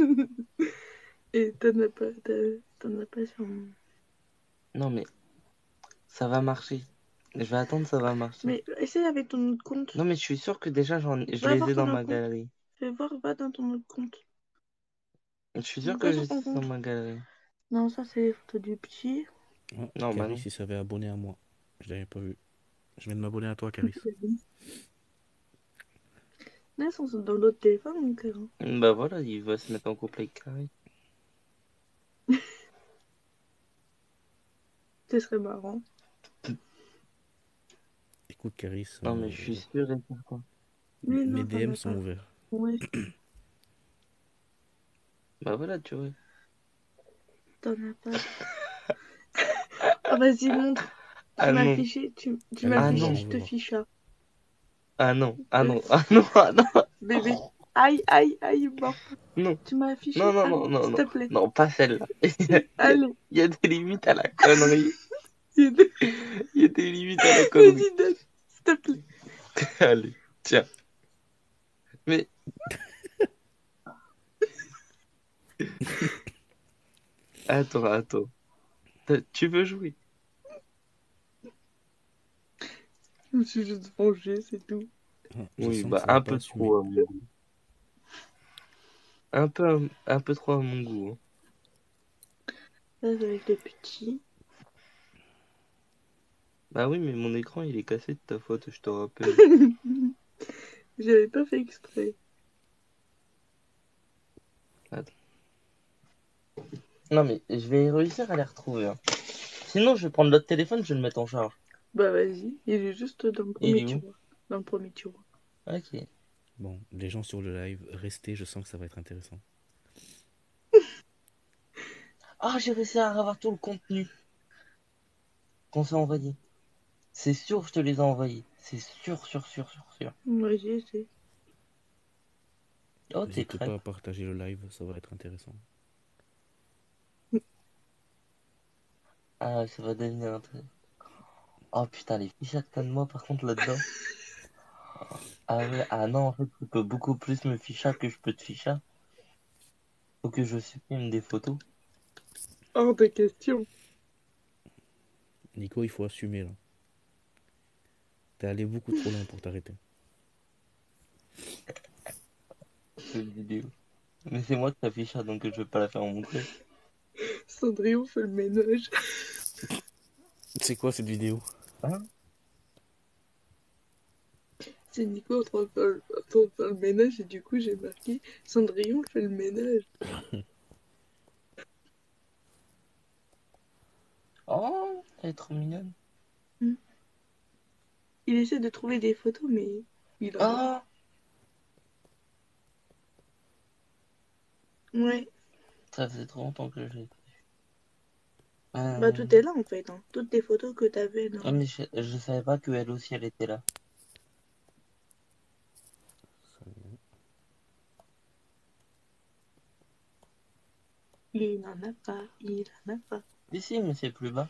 [SPEAKER 1] Et t'en as pas, t'as- t'en as pas sur mon...
[SPEAKER 2] Non, mais ça va marcher. Je vais attendre, ça va marcher.
[SPEAKER 1] Mais essaye avec ton autre compte.
[SPEAKER 2] Non, mais je suis sûr que déjà, j'en... je
[SPEAKER 1] Va
[SPEAKER 2] les
[SPEAKER 1] voir
[SPEAKER 2] ai
[SPEAKER 1] ton
[SPEAKER 2] dans
[SPEAKER 1] autre
[SPEAKER 2] ma
[SPEAKER 1] compte.
[SPEAKER 2] galerie.
[SPEAKER 1] Fais voir, va dans ton autre compte.
[SPEAKER 2] Je suis sûr
[SPEAKER 1] Va
[SPEAKER 2] que j'ai
[SPEAKER 1] sur ton
[SPEAKER 2] dans
[SPEAKER 1] compte.
[SPEAKER 2] ma galerie.
[SPEAKER 1] Non, ça c'est les photos du petit.
[SPEAKER 4] Ah,
[SPEAKER 2] Non, bah
[SPEAKER 4] Caris,
[SPEAKER 2] non.
[SPEAKER 4] il s'avait abonné à moi. Je l'avais pas vu. Je viens de m'abonner à toi, Caris.
[SPEAKER 1] Là, ils sont dans l'autre téléphone, donc... euh,
[SPEAKER 2] Bah voilà, il va se mettre en couple avec Carré.
[SPEAKER 1] ce serait marrant.
[SPEAKER 4] Écoute, Caris,
[SPEAKER 2] Non, mais
[SPEAKER 4] euh,
[SPEAKER 2] je suis sûr et certain.
[SPEAKER 1] Mais
[SPEAKER 4] mes
[SPEAKER 1] non, t'en
[SPEAKER 4] D M
[SPEAKER 1] as
[SPEAKER 4] sont
[SPEAKER 1] pas.
[SPEAKER 4] ouverts.
[SPEAKER 1] Ouais,
[SPEAKER 2] Bah voilà, tu vois.
[SPEAKER 1] t'en as pas. Ah, vas-y, montre. Tu
[SPEAKER 2] Ah
[SPEAKER 1] m'as
[SPEAKER 2] non,
[SPEAKER 1] affiché, tu, tu m'as
[SPEAKER 4] Allez,
[SPEAKER 2] ah
[SPEAKER 4] on
[SPEAKER 1] affiché,
[SPEAKER 4] voit,
[SPEAKER 2] non,
[SPEAKER 4] on
[SPEAKER 1] je
[SPEAKER 4] veut
[SPEAKER 1] te
[SPEAKER 4] voir.
[SPEAKER 1] fiche ça.
[SPEAKER 2] ah non, ah
[SPEAKER 1] Euh,
[SPEAKER 2] non, ah non, ah non,
[SPEAKER 1] Bébé. Aïe, aïe, aïe, mort.
[SPEAKER 2] non,
[SPEAKER 1] Tu m'as
[SPEAKER 2] non,
[SPEAKER 1] affiché?
[SPEAKER 2] non, non,
[SPEAKER 1] Allez,
[SPEAKER 2] non,
[SPEAKER 1] s'il
[SPEAKER 2] non,
[SPEAKER 1] te plaît.
[SPEAKER 2] non, pas celle-là.
[SPEAKER 1] Si,
[SPEAKER 2] Il y a,
[SPEAKER 1] allez.
[SPEAKER 2] il y a des limites à la connerie.
[SPEAKER 1] Vas-y,
[SPEAKER 2] Il y a des limites à la connerie.
[SPEAKER 1] donne, s'il te plaît.
[SPEAKER 2] Allez, tiens. Mais, attends, attends. T'as- Tu veux jouer?
[SPEAKER 1] Je me suis juste vengée, c'est tout.
[SPEAKER 4] Ah, je
[SPEAKER 2] Oui,
[SPEAKER 4] sens que
[SPEAKER 2] bah
[SPEAKER 4] ça va
[SPEAKER 2] un
[SPEAKER 4] pas
[SPEAKER 2] peu
[SPEAKER 4] assumer.
[SPEAKER 2] trop à mon goût. Un peu, un peu trop à mon goût, hein.
[SPEAKER 1] Là, c'est avec le petit.
[SPEAKER 2] Bah oui, mais mon écran il est cassé de ta faute, je te rappelle.
[SPEAKER 1] J'avais pas fait exprès.
[SPEAKER 2] Attends. Non, mais je vais réussir à les retrouver, hein. Sinon, je vais prendre l'autre téléphone, je vais le mettre en charge.
[SPEAKER 1] Bah, vas-y. Il est juste dans le
[SPEAKER 2] Il
[SPEAKER 1] premier
[SPEAKER 2] est où?
[SPEAKER 1] tiroir. Dans le premier tiroir.
[SPEAKER 2] Ok.
[SPEAKER 4] Bon, les gens sur le live, restez, je sens que ça va être intéressant.
[SPEAKER 3] Ah, j'ai réussi à avoir tout le contenu qu'on s'est envoyé. C'est sûr, je te les ai envoyés. C'est sûr, sûr, sûr, sûr, sûr.
[SPEAKER 1] Moi, j'ai sais.
[SPEAKER 3] Oh, t'es
[SPEAKER 4] N'hésitez
[SPEAKER 3] prête?
[SPEAKER 4] pas à partager le live, ça va être intéressant.
[SPEAKER 3] Ah, ça va devenir un truc. Oh putain, les fichettes de moi, par contre, là-dedans. Ah ouais, ah non, en fait, tu peux beaucoup plus me ficha que je peux te ficha. Faut que je supprime des photos.
[SPEAKER 1] Hors de question.
[SPEAKER 4] Nico, il faut assumer là. T'es allé beaucoup trop loin pour t'arrêter.
[SPEAKER 3] Cette vidéo. Mais c'est moi qui t'affiche ficha, donc je vais pas la faire montrer.
[SPEAKER 1] Cendrillon fait le ménage.
[SPEAKER 4] C'est quoi cette vidéo?
[SPEAKER 3] Hein?
[SPEAKER 1] C'est Nico en train de faire le, en train de faire le ménage et du coup j'ai marqué Cendrillon fait le ménage.
[SPEAKER 3] Oh, elle est trop mignonne.
[SPEAKER 1] Hmm. Il essaie de trouver des photos mais il en a.
[SPEAKER 3] Ah,
[SPEAKER 1] Ouais.
[SPEAKER 3] ça faisait trop longtemps que je l'ai.
[SPEAKER 1] Bah
[SPEAKER 3] Euh...
[SPEAKER 1] tout est là en fait. Hein. Toutes les photos que t'avais dans.
[SPEAKER 3] Ah, mais je, je savais pas qu'elle aussi, elle était là.
[SPEAKER 1] Il n'en a pas, il en a pas.
[SPEAKER 3] Si, si, mais c'est plus bas.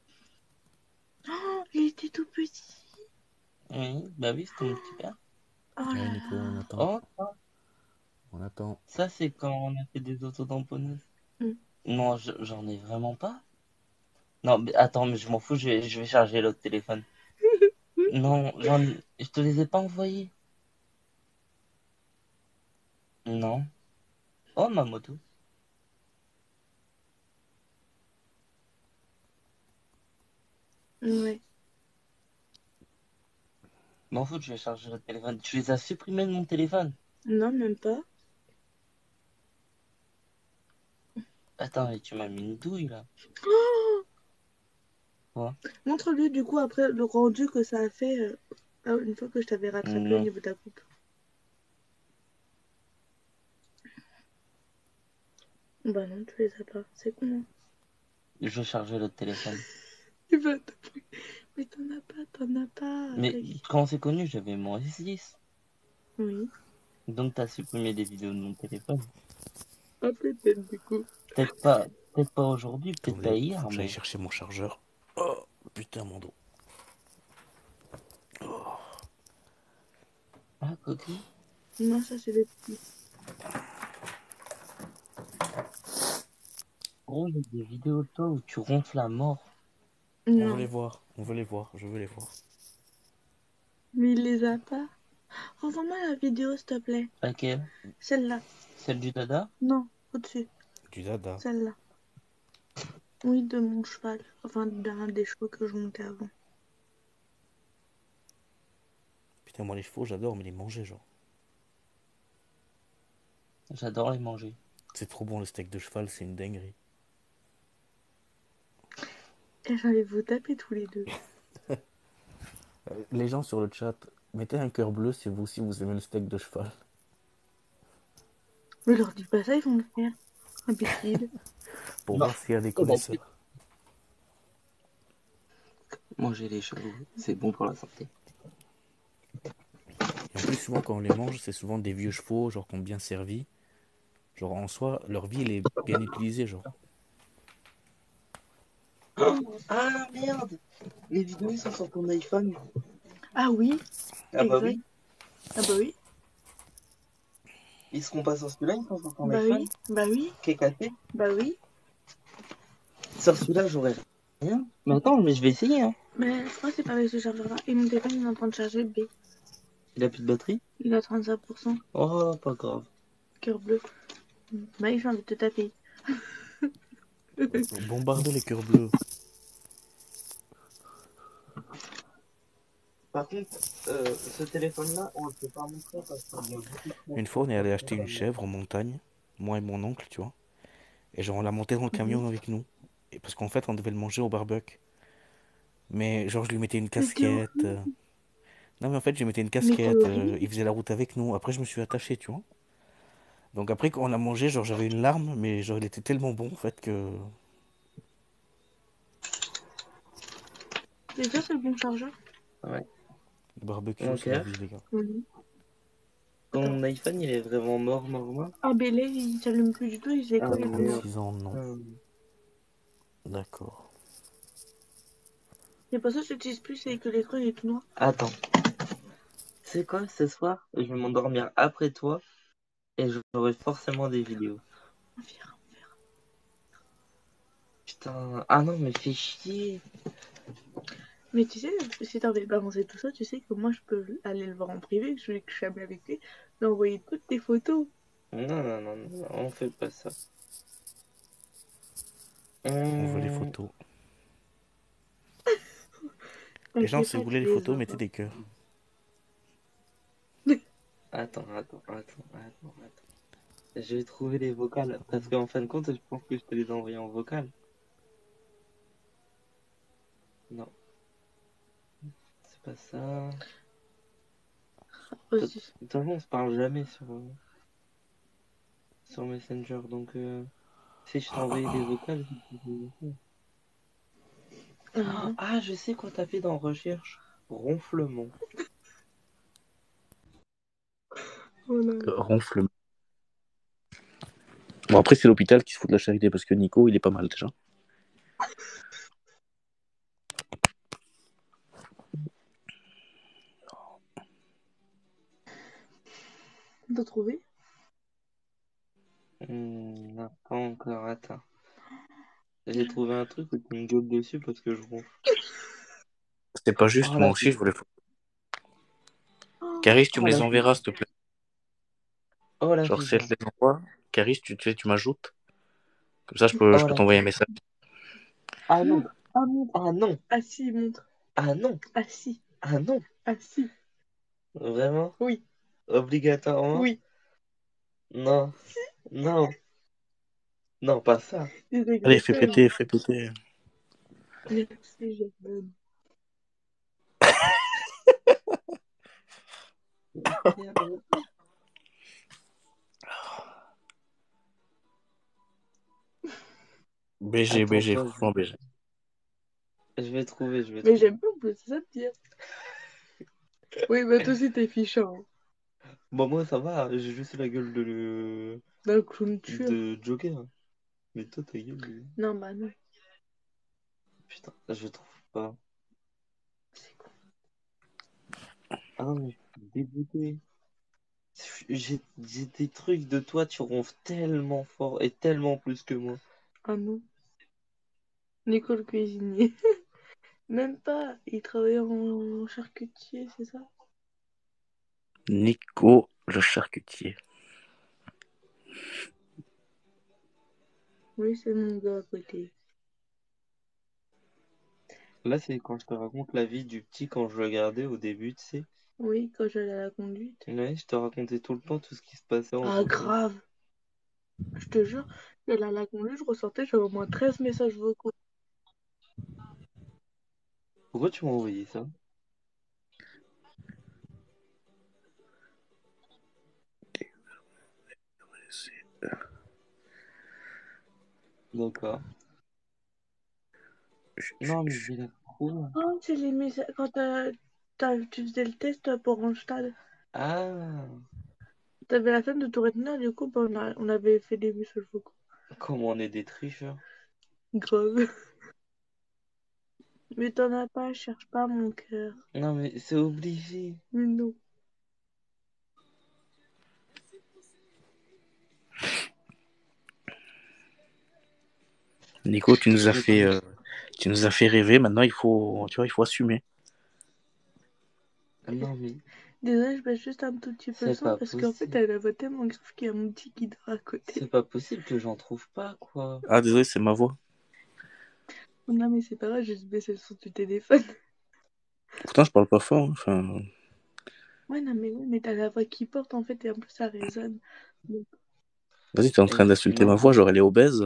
[SPEAKER 1] Oh, il était tout petit.
[SPEAKER 3] Oui, bah oui, c'était mon petit père.
[SPEAKER 1] Oh
[SPEAKER 4] Ouais,
[SPEAKER 1] là
[SPEAKER 4] Nico, on
[SPEAKER 1] là.
[SPEAKER 4] attend.
[SPEAKER 3] Oh, ça,
[SPEAKER 4] On attend.
[SPEAKER 3] ça, c'est quand on a fait des autotamponneuses.
[SPEAKER 1] Hmm.
[SPEAKER 3] Non, je- j'en ai vraiment pas. Non, mais attends, mais je m'en fous, je vais, je vais charger l'autre téléphone. Non, j'en, je te les ai pas envoyés. Non. Oh, ma moto.
[SPEAKER 1] Ouais.
[SPEAKER 3] M'en fous, je vais charger l'autre téléphone. Tu les as supprimés de mon téléphone.
[SPEAKER 1] Non, même pas.
[SPEAKER 3] Attends, mais tu m'as mis une douille, là.
[SPEAKER 1] Oh,
[SPEAKER 3] Quoi?
[SPEAKER 1] montre-lui du coup après le rendu que ça a fait euh, ah, une fois que je t'avais rattrapé au
[SPEAKER 3] Non.
[SPEAKER 1] niveau de la coupe. Bah non, tu les as pas. C'est con. Hein.
[SPEAKER 3] Je vais charger l'autre téléphone.
[SPEAKER 1] Eh ben, t'as pris- mais t'en as pas, t'en as pas.
[SPEAKER 3] Mais
[SPEAKER 1] T'as-
[SPEAKER 3] quand on s'est connus, j'avais mon S dix.
[SPEAKER 1] Oui.
[SPEAKER 3] Donc t'as supprimé des vidéos de mon téléphone.
[SPEAKER 1] Ah peut-être du coup.
[SPEAKER 3] Peut-être pas, peut-être pas aujourd'hui, peut-être pas
[SPEAKER 4] Attendez, faut
[SPEAKER 3] hier,
[SPEAKER 4] que j'aille
[SPEAKER 3] mais.
[SPEAKER 4] chercher mon chargeur. Oh, putain, mon dos.
[SPEAKER 3] Ah, cocu.
[SPEAKER 1] Non, ça c'est des petits.
[SPEAKER 3] Gros, j'ai des vidéos de toi où tu ronfles à mort.
[SPEAKER 4] On veut
[SPEAKER 1] Non,
[SPEAKER 4] les voir, on veut les voir, je veux les voir.
[SPEAKER 1] mais il les a pas. Renvoie-moi la vidéo s'il te plaît.
[SPEAKER 3] Laquelle?
[SPEAKER 1] Celle-là.
[SPEAKER 3] Celle du dada?
[SPEAKER 1] Non, au-dessus.
[SPEAKER 4] Du dada.
[SPEAKER 1] Celle-là. Oui, de mon cheval. Enfin, d'un des chevaux que je montais avant.
[SPEAKER 4] Putain, moi les chevaux, j'adore, mais les manger, genre.
[SPEAKER 3] J'adore les manger.
[SPEAKER 4] C'est trop bon le steak de cheval, c'est une dinguerie.
[SPEAKER 1] Et j'allais vous taper tous les deux.
[SPEAKER 4] Euh, Les gens sur le chat, mettez un cœur bleu si vous aussi vous aimez le steak de cheval.
[SPEAKER 1] Mais leur dis pas ça, ils vont le faire. Imbécile.
[SPEAKER 4] Pour
[SPEAKER 3] Non.
[SPEAKER 4] voir s'il y a des
[SPEAKER 3] Oh, bah,
[SPEAKER 4] connaisseurs.
[SPEAKER 3] manger les chevaux, c'est bon pour la santé.
[SPEAKER 4] Et en plus, souvent quand on les mange, c'est souvent des vieux chevaux, genre qui ont bien servi. Genre en soi, leur vie, elle est bien utilisée, genre.
[SPEAKER 3] Ah merde! Les vidéos sont sur ton iPhone.
[SPEAKER 1] Ah oui,
[SPEAKER 3] Ah bah
[SPEAKER 1] exact.
[SPEAKER 3] oui.
[SPEAKER 1] Ah bah oui.
[SPEAKER 3] Ils seront pas sur celui-là, ils sont sur ton
[SPEAKER 1] Bah
[SPEAKER 3] iPhone.
[SPEAKER 1] oui. Bah oui.
[SPEAKER 3] Qui est cassé.
[SPEAKER 1] Bah oui.
[SPEAKER 3] Sur celui-là, j'aurais rien. Mais attends, mais je vais essayer, hein.
[SPEAKER 1] Mais je crois que c'est pas avec ce chargeur-là. Et mon téléphone, il est en train de charger le B.
[SPEAKER 3] Il a plus de batterie?
[SPEAKER 1] Il a trente-cinq pour cent.
[SPEAKER 3] Oh, pas grave.
[SPEAKER 1] Cœur bleu. Bah j'ai envie de te taper.
[SPEAKER 4] Bombardez les cœurs bleus.
[SPEAKER 3] Par contre, euh, ce téléphone-là, on ne peut pas montrer parce qu'il y a beaucoup de
[SPEAKER 4] Une fois, on est allé acheter une chèvre en montagne, moi et mon oncle, tu vois. Et genre, on l'a montée dans le camion avec nous. Et parce qu'en fait, on devait le manger au barbecue. Mais genre, je lui mettais une
[SPEAKER 1] Mais t'es
[SPEAKER 4] casquette.
[SPEAKER 1] horrible.
[SPEAKER 4] euh. Non, mais en fait, je lui mettais une
[SPEAKER 1] Mais t'es
[SPEAKER 4] casquette. euh,
[SPEAKER 1] horrible.
[SPEAKER 4] Il faisait la route avec nous. Après, je me suis attaché, tu vois. Donc après, quand on l'a mangé, genre, j'avais une larme, mais genre, il était tellement bon, en fait, que
[SPEAKER 1] Et ça, c'est le bon chargeur.
[SPEAKER 3] Ouais.
[SPEAKER 4] Le barbecue,
[SPEAKER 3] Ok.
[SPEAKER 4] c'est la vie, les gars.
[SPEAKER 1] Mhm.
[SPEAKER 3] Ton iPhone, il est vraiment mort, mort, mort.
[SPEAKER 1] Ah, ben là, il s'allume plus du tout, il faisait
[SPEAKER 3] Ah,
[SPEAKER 1] quoi il y a deux mois?
[SPEAKER 3] merde.
[SPEAKER 4] six ans, non.
[SPEAKER 3] Hum.
[SPEAKER 4] D'accord.
[SPEAKER 1] C'est pas ça, j'utilise plus, c'est que l'écran il est tout noir.
[SPEAKER 3] Attends. C'est quoi, ce soir, je vais m'endormir après toi et j'aurai forcément des vidéos.
[SPEAKER 1] On verra.
[SPEAKER 3] Putain. Ah non, mais fais chier.
[SPEAKER 1] Mais tu sais, si t'as envie de balancer tout ça, tu sais que moi je peux aller le voir en privé, que je que je suis amie avec lui, lui envoyer toutes tes photos.
[SPEAKER 3] Non, non, non, non, on fait pas ça.
[SPEAKER 4] On veut les
[SPEAKER 3] Hum,
[SPEAKER 4] photos. Les gens,
[SPEAKER 1] T'inquiète
[SPEAKER 4] si vous
[SPEAKER 1] pas,
[SPEAKER 4] voulez
[SPEAKER 1] tu
[SPEAKER 4] les
[SPEAKER 1] les
[SPEAKER 4] photos, mettez
[SPEAKER 1] auras.
[SPEAKER 4] des cœurs.
[SPEAKER 3] Attends, attends, attends, attends, attends. Je vais trouver les vocales parce qu'en fin de compte, je pense que je peux les envoyer en vocal. Non, c'est pas ça. De
[SPEAKER 1] Aussi.
[SPEAKER 3] toute façon, on se parle jamais sur, sur Messenger, donc euh, si je t'ai envoyé des vocales, c'est que- Ah,
[SPEAKER 1] Mhm.
[SPEAKER 3] ah, je sais quoi taper dans recherche. Ronflement.
[SPEAKER 1] Oh là
[SPEAKER 4] Euh,
[SPEAKER 1] là.
[SPEAKER 4] ronflement. Bon, après, c'est l'hôpital qui se fout de la charité parce que Nico, il est pas mal déjà.
[SPEAKER 1] T'as trouvé?
[SPEAKER 3] Hmm, non, pas encore, attends. J'ai trouvé un truc où tu me gueules dessus parce que je ronfle.
[SPEAKER 4] C'est pas juste,
[SPEAKER 3] Oh
[SPEAKER 4] moi
[SPEAKER 3] la
[SPEAKER 4] aussi, je voulais.
[SPEAKER 1] Oh,
[SPEAKER 4] Caris, tu
[SPEAKER 3] oh
[SPEAKER 4] me les
[SPEAKER 3] la
[SPEAKER 4] enverras, s'il te plaît.
[SPEAKER 3] oh la
[SPEAKER 4] Genre, si elle
[SPEAKER 3] ficha.
[SPEAKER 4] te les envoie, Caris, tu, tu, sais, tu m'ajoutes. Comme ça, je peux, je
[SPEAKER 3] Oh
[SPEAKER 4] peux
[SPEAKER 3] la
[SPEAKER 4] t'envoyer un
[SPEAKER 3] ficha.
[SPEAKER 4] message.
[SPEAKER 3] Ah non.
[SPEAKER 1] montre. Ah, montre.
[SPEAKER 3] Ah non.
[SPEAKER 1] Ah si, montre.
[SPEAKER 3] Ah non.
[SPEAKER 1] Ah si.
[SPEAKER 3] Ah non.
[SPEAKER 1] Ah si.
[SPEAKER 3] Vraiment?
[SPEAKER 1] Oui.
[SPEAKER 3] Obligatoirement?
[SPEAKER 1] Oui.
[SPEAKER 3] Non. Non. Non, pas ça.
[SPEAKER 1] C'est des
[SPEAKER 4] Allez,
[SPEAKER 1] gros
[SPEAKER 4] fais
[SPEAKER 1] cœurs.
[SPEAKER 4] péter, fais péter.
[SPEAKER 1] Merci, Jordan.
[SPEAKER 4] B G,
[SPEAKER 3] Attends,
[SPEAKER 4] B G,
[SPEAKER 3] toi,
[SPEAKER 4] franchement B G.
[SPEAKER 3] je vais trouver, je vais
[SPEAKER 1] Mais
[SPEAKER 3] trouver.
[SPEAKER 1] j'aime pas en plus, c'est ça de dire. Oui, bah toi aussi t'es fichant. Hein.
[SPEAKER 3] Bon, moi, ça va, j'ai juste la gueule de, le-
[SPEAKER 1] D'un clown tueur.
[SPEAKER 3] de Joker. Mais toi, ta gueule de...
[SPEAKER 1] Non, bah non.
[SPEAKER 3] Putain, je trouve pas.
[SPEAKER 1] C'est con.
[SPEAKER 3] Ah non, mais je suis dégoûté. J'ai j'ai des trucs de toi, tu ronfles tellement fort et tellement plus que moi.
[SPEAKER 1] Ah non. Nicole Cuisinier. Même pas. Il travaillait en charcutier, c'est ça?
[SPEAKER 4] Nico, le charcutier.
[SPEAKER 1] Oui, c'est mon gars à côté.
[SPEAKER 3] Là, c'est quand je te raconte la vie du petit quand je le regardais au début, tu sais.
[SPEAKER 1] Oui, quand j'allais à la conduite.
[SPEAKER 3] Ouais, je te racontais tout le temps tout ce qui se passait en
[SPEAKER 1] Ah,
[SPEAKER 3] vocal.
[SPEAKER 1] grave. Je te jure, j'allais à la conduite, je ressortais, j'avais au moins treize messages vocaux.
[SPEAKER 3] Pourquoi tu m'as envoyé ça? D'accord. Non, mais j'ai l'air cool.
[SPEAKER 1] Oh, c'est les messages. Quand t'as- t'as- tu faisais le test pour Randstad,
[SPEAKER 3] Ah,
[SPEAKER 1] t'avais la flemme de tout retenir, du coup, bah, on, a- on avait fait des messages vocaux.
[SPEAKER 3] comment on est des tricheurs.
[SPEAKER 1] Grave. Mais t'en as pas, cherche pas mon cœur.
[SPEAKER 3] Non, mais c'est obligé.
[SPEAKER 1] Mais non.
[SPEAKER 4] Nico, tu nous as
[SPEAKER 3] Je
[SPEAKER 4] fait,
[SPEAKER 3] trouve.
[SPEAKER 4] euh, tu nous as fait rêver. Maintenant, il faut, tu vois, il faut assumer.
[SPEAKER 3] Non, mais
[SPEAKER 1] Désolée, je baisse juste un tout petit peu le
[SPEAKER 3] c'est
[SPEAKER 1] son
[SPEAKER 3] pas
[SPEAKER 1] parce qu'en fait,
[SPEAKER 3] possible.
[SPEAKER 1] elle a la voix tellement grave qu'il y a mon petit qui dort à
[SPEAKER 3] C'est
[SPEAKER 1] côté.
[SPEAKER 3] pas possible que j'en trouve pas, quoi.
[SPEAKER 4] Ah, désolé, c'est ma voix.
[SPEAKER 1] Non, mais c'est pas grave, j'ai juste baissé le son du téléphone.
[SPEAKER 4] Pourtant, je parle pas fort. hein. Enfin,
[SPEAKER 1] Ouais, non, mais oui, mais t'as la voix qui porte en fait et en plus ça résonne. Donc,
[SPEAKER 4] vas-y, t'es en train
[SPEAKER 3] Et
[SPEAKER 4] d'insulter ma
[SPEAKER 3] non.
[SPEAKER 4] voix. Genre, elle est obèse.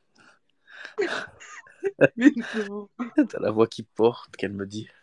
[SPEAKER 1] mais non.
[SPEAKER 4] T'as la voix qui porte, qu'elle me dit.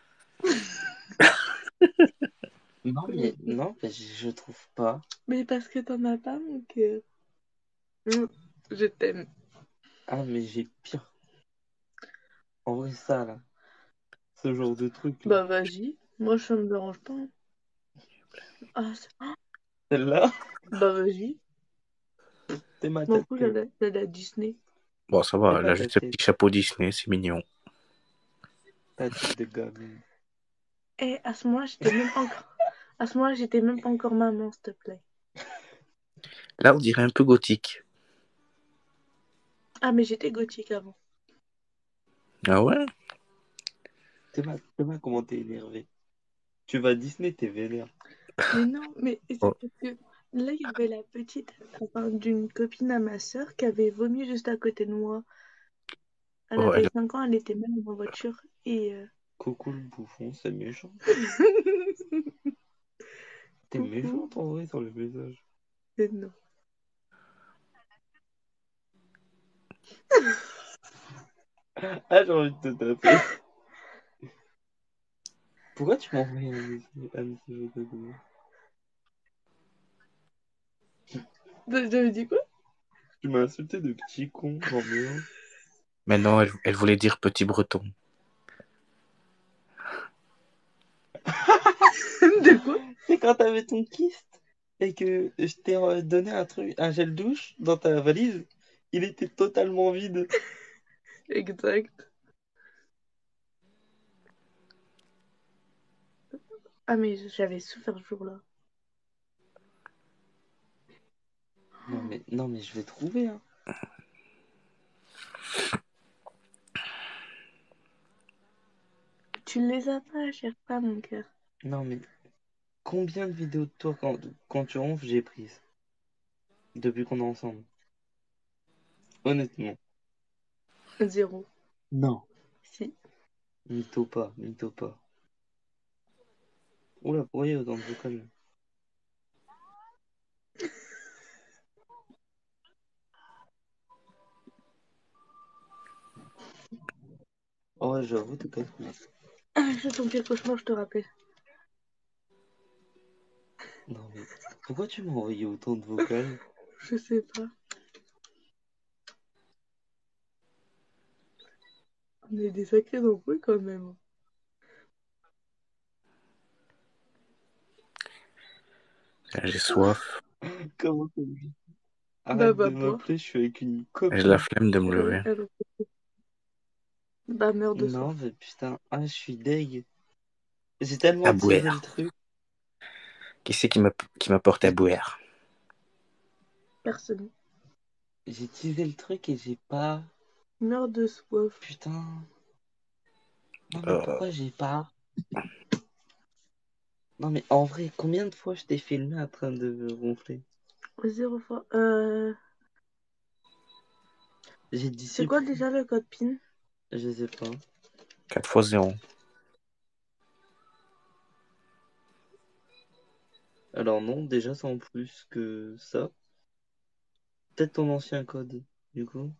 [SPEAKER 3] Non, mais non, mais je je trouve pas.
[SPEAKER 1] Mais parce que t'en as pas, mon cœur. Mm, Je t'aime.
[SPEAKER 3] Ah, mais j'ai pire. En vrai, ça, là. ce genre de truc.
[SPEAKER 1] Bah vas-y, moi ça me dérange pas. Ah, ça...
[SPEAKER 3] Celle-là,
[SPEAKER 1] Bah vas-y,
[SPEAKER 3] t'es ma
[SPEAKER 1] m'en
[SPEAKER 3] tête.
[SPEAKER 1] fous, la, la, la Disney.
[SPEAKER 4] Bon, ça
[SPEAKER 3] T'es
[SPEAKER 4] va, elle
[SPEAKER 3] pas
[SPEAKER 4] a
[SPEAKER 3] ta
[SPEAKER 4] juste ce
[SPEAKER 3] tête.
[SPEAKER 4] petit chapeau Disney, c'est mignon.
[SPEAKER 3] Ta tête de gamine.
[SPEAKER 1] Et à ce moment-là, j'étais même pas encore... À ce moment-là, j'étais même pas encore maman, s'il te plaît.
[SPEAKER 4] Là, on dirait un peu gothique.
[SPEAKER 1] Ah, mais j'étais gothique avant.
[SPEAKER 4] Ah ouais?
[SPEAKER 3] T'es pas, t'es pas comment t'es énervé. Tu vas à Disney, t'es vénère.
[SPEAKER 1] Mais non, mais c'est
[SPEAKER 4] Oh,
[SPEAKER 1] parce que là, il y avait la petite, enfin, d'une copine à ma sœur qui avait vomi juste à côté de moi. Elle
[SPEAKER 4] oh, elle...
[SPEAKER 1] avait cinq ans, elle était même en voiture. Et... euh,
[SPEAKER 3] Coucou le bouffon, c'est méchant. T'es
[SPEAKER 1] Coucou.
[SPEAKER 3] méchante en vrai sur le message.
[SPEAKER 1] Et non.
[SPEAKER 3] Ah, j'ai envie de te taper. Pourquoi tu m'as envoyé un message, un message audio de moi?
[SPEAKER 1] J'avais dit quoi?
[SPEAKER 3] Tu m'as insulté de petit con, genre méchant.
[SPEAKER 4] Mais non, elle, elle voulait dire petit breton.
[SPEAKER 1] De quoi?
[SPEAKER 3] C'est quand t'avais ton kyste et que je t'ai euh, donné un truc, un gel douche dans ta valise, il était totalement vide.
[SPEAKER 1] Exact. Ah, mais j'avais souffert ce jour-là.
[SPEAKER 3] Non mais, non mais je vais trouver, hein.
[SPEAKER 1] Tu les as pas, cherche pas, mon cœur.
[SPEAKER 3] Non mais, combien de vidéos de toi quand, quand tu ronfles j'ai prises depuis qu'on est ensemble? Honnêtement.
[SPEAKER 1] Zéro.
[SPEAKER 3] Non.
[SPEAKER 1] Si.
[SPEAKER 3] Mytho pas, mytho pas. Oula, pourquoi il y a autant de vocal? Oh ouais, j'avoue, t'es casse.
[SPEAKER 1] Ah, c'est ton pire cauchemar, je te rappelle.
[SPEAKER 3] Non mais, pourquoi tu m'as envoyé autant de vocal?
[SPEAKER 1] Je sais pas. On est des sacrés embrouilles quand même.
[SPEAKER 4] J'ai soif.
[SPEAKER 3] Comment ça dit?
[SPEAKER 1] Bah,
[SPEAKER 3] Arrête
[SPEAKER 1] bah,
[SPEAKER 3] de
[SPEAKER 1] boire.
[SPEAKER 3] m'appeler, je suis avec une
[SPEAKER 4] J'ai la
[SPEAKER 3] copine.
[SPEAKER 4] flemme de me
[SPEAKER 1] Elle,
[SPEAKER 4] lever.
[SPEAKER 1] elle... Bah, meurs de
[SPEAKER 3] Non,
[SPEAKER 1] soif.
[SPEAKER 3] mais putain, ah, je suis deg. J'ai tellement
[SPEAKER 4] À
[SPEAKER 3] teasé le
[SPEAKER 4] boire.
[SPEAKER 3] truc.
[SPEAKER 4] Qui c'est qui m'a qui m'apporte à
[SPEAKER 3] J'ai
[SPEAKER 4] boire?
[SPEAKER 1] Personne.
[SPEAKER 3] j'ai teasé le truc et j'ai pas.
[SPEAKER 1] Meurs de soif.
[SPEAKER 3] Putain. Non, mais
[SPEAKER 4] Euh,
[SPEAKER 3] pourquoi j'ai pas? Non, mais en vrai, combien de fois je t'ai filmé en train de ronfler?
[SPEAKER 1] Zéro fois. Euh...
[SPEAKER 3] J'ai dit
[SPEAKER 1] C'est quoi
[SPEAKER 3] supprime.
[SPEAKER 1] déjà le code PIN?
[SPEAKER 3] Je sais pas.
[SPEAKER 4] quatre fois zéro.
[SPEAKER 3] Alors, non, déjà, c'est en plus que ça. Peut-être ton ancien code, du coup.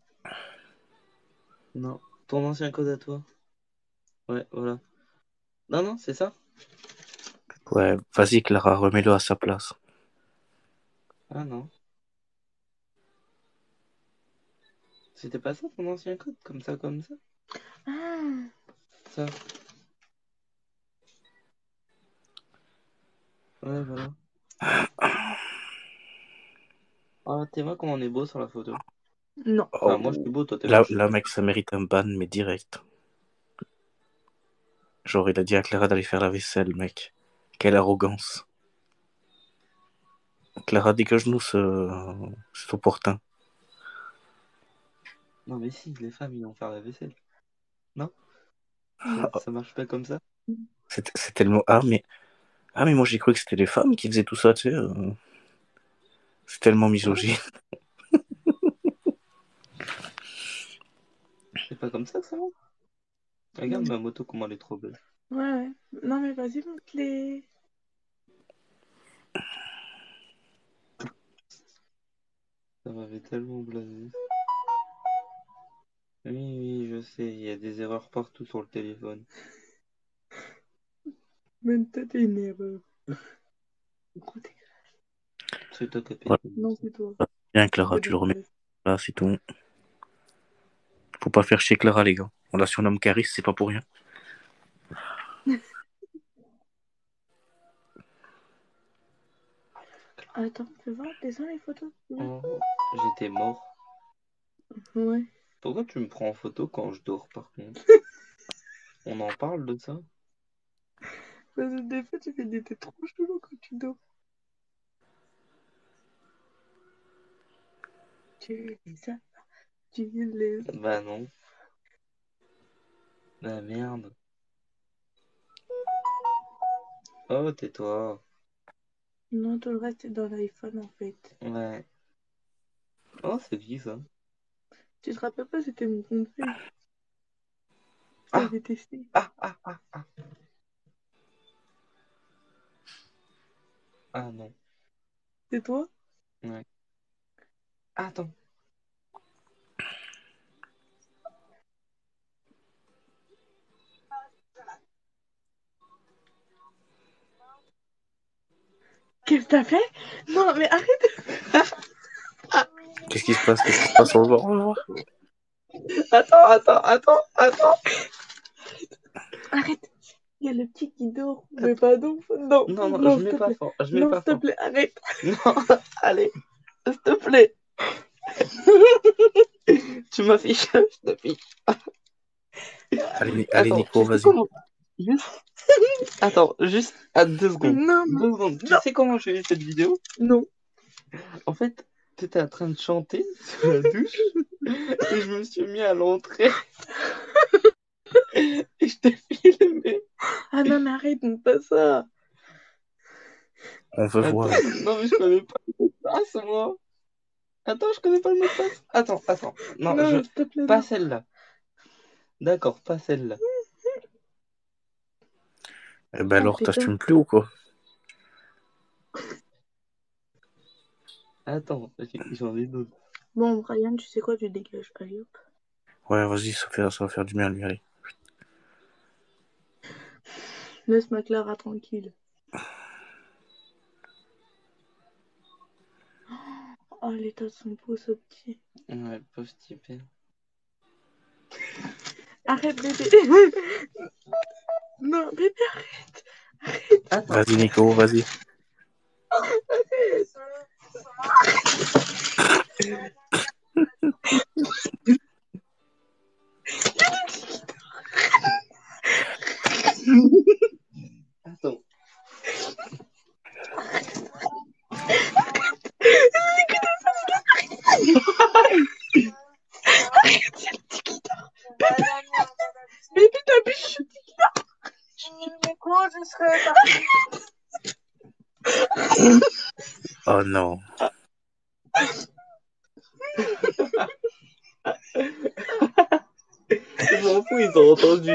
[SPEAKER 3] Non. Ton ancien code à toi. Ouais, voilà. Non, non, c'est ça?
[SPEAKER 4] Ouais, vas-y Clara, remets-le à sa place.
[SPEAKER 3] Ah non. C'était pas ça ton ancien code? Comme ça, comme ça?
[SPEAKER 1] Ah,
[SPEAKER 3] Ça. Ouais, voilà. Ah, t'es vois comment on est beau sur la photo.
[SPEAKER 1] non.
[SPEAKER 3] Enfin, moi, je
[SPEAKER 4] Oh.
[SPEAKER 3] suis beau, toi, t'es
[SPEAKER 4] Là,
[SPEAKER 3] moche.
[SPEAKER 4] là, mec, ça mérite un ban, mais direct. Genre, il a dit à Clara d'aller faire la vaisselle, mec. Quelle arrogance. Clara, dégage-nous ce... cet opportun.
[SPEAKER 3] Non, mais si, les femmes, ils vont faire la vaisselle. Non? Ça,
[SPEAKER 1] Non.
[SPEAKER 3] ça marche pas comme ça?
[SPEAKER 4] C'est c'est tellement... Ah, mais... Ah, mais moi, j'ai cru que c'était les femmes qui faisaient tout ça, tu sais. euh. C'est tellement
[SPEAKER 3] Ouais,
[SPEAKER 4] misogyne.
[SPEAKER 3] c'est pas comme ça que ça va. Regarde
[SPEAKER 1] Non.
[SPEAKER 3] ma moto, comment elle est trop belle.
[SPEAKER 1] Ouais, ouais. Non, mais vas-y, monte-les.
[SPEAKER 3] Ça m'avait tellement blasé. Oui, oui, je sais, il y a des erreurs partout sur le téléphone.
[SPEAKER 1] Même toi, t'es une erreur. Gros dégueulasse.
[SPEAKER 3] C'est toi qui as
[SPEAKER 4] Voilà.
[SPEAKER 3] pété.
[SPEAKER 1] Non, c'est toi.
[SPEAKER 4] Bien,
[SPEAKER 1] Gros
[SPEAKER 4] Clara, tu le remets
[SPEAKER 1] dégueulasse.
[SPEAKER 4] là, c'est tout. Faut pas faire chier Clara, les gars. On la surnomme Caris, c'est pas pour rien.
[SPEAKER 1] Attends, fais voir, descends les photos. Ouais.
[SPEAKER 3] Oh, j'étais mort.
[SPEAKER 1] Ouais.
[SPEAKER 3] Pourquoi tu me prends en photo quand je dors, par contre? On en parle de ça?
[SPEAKER 1] Parce que des fois, tu fais des têtes trop chelou quand tu dors. Tu les as pas. Tu les as.
[SPEAKER 3] Bah non. Bah merde. Oh, tais-toi.
[SPEAKER 1] Non, tout le reste est dans l'iPhone en fait.
[SPEAKER 3] Ouais. Oh, c'est qui ça?
[SPEAKER 1] Tu te rappelles pas, c'était mon compte fake. Je
[SPEAKER 3] Ah,
[SPEAKER 1] t'avais testé.
[SPEAKER 3] ah, ah, ah, ah. Ah non.
[SPEAKER 1] C'est toi?
[SPEAKER 3] Ouais. Attends.
[SPEAKER 1] Qu'est-ce que t'as fait? Non, mais arrête!
[SPEAKER 4] Qu'est-ce qui se passe? Qu'est-ce qui se passe? On va voir, on va voir.
[SPEAKER 3] Attends, attends, attends, attends.
[SPEAKER 1] Arrête! Il y a le petit qui dort. Mais pas non. Non,
[SPEAKER 3] Non, non,
[SPEAKER 1] non,
[SPEAKER 3] je
[SPEAKER 1] s'il
[SPEAKER 3] mets
[SPEAKER 1] te
[SPEAKER 3] pas
[SPEAKER 1] plaît.
[SPEAKER 3] fort. Je mets
[SPEAKER 1] Non,
[SPEAKER 3] pas
[SPEAKER 1] s'il te
[SPEAKER 3] fort.
[SPEAKER 1] plaît, arrête.
[SPEAKER 3] Non, allez, s'il te plaît. Tu m'affiches, je t'affiche.
[SPEAKER 4] Allez, Ni- allez,
[SPEAKER 3] Attends,
[SPEAKER 4] Nico,
[SPEAKER 3] tu sais
[SPEAKER 4] vas-y.
[SPEAKER 3] comment... Juste... Attends, juste à deux secondes.
[SPEAKER 1] Non, non,
[SPEAKER 3] Deux secondes. Tu
[SPEAKER 1] non.
[SPEAKER 3] sais comment j'ai eu cette vidéo?
[SPEAKER 1] Non.
[SPEAKER 3] En fait, t'étais en train de chanter sous la douche et je me suis mis à l'entrée et je t'ai filmé.
[SPEAKER 1] Ah non, mais arrête, non, pas ça.
[SPEAKER 4] On veut
[SPEAKER 3] Attends,
[SPEAKER 4] voir.
[SPEAKER 3] non mais je connais pas le mot de passe, moi. Attends, je connais pas le mot de passe. Attends, attends. Non, je...
[SPEAKER 1] Non, s'il te plaît,
[SPEAKER 3] Pas
[SPEAKER 1] non.
[SPEAKER 3] celle-là. D'accord, pas celle-là.
[SPEAKER 4] Eh ben
[SPEAKER 1] Oh
[SPEAKER 4] alors,
[SPEAKER 1] putain.
[SPEAKER 4] t'assumes plus ou quoi?
[SPEAKER 3] Attends, j'ai- j'en ai d'autres.
[SPEAKER 1] Bon, Brian, tu sais quoi, tu dégages. Allez hop.
[SPEAKER 4] Ouais, vas-y, ça, fait, ça va faire du bien à lui, allez.
[SPEAKER 1] Laisse ma Clara tranquille. Oh, l'état de son pouce au petit.
[SPEAKER 3] Ouais, pauvre type.
[SPEAKER 1] Arrête, bébé. Non, bébé, arrête.
[SPEAKER 3] Attends.
[SPEAKER 4] Vas-y, Nico, vas-y.
[SPEAKER 3] Attends.
[SPEAKER 1] Arrête, c'est le petit qui dort. Bébé, bébé, t'abuses.
[SPEAKER 5] Mais quand je serai partie.
[SPEAKER 4] Oh non.
[SPEAKER 3] Je m'en fous, ils ont entendu.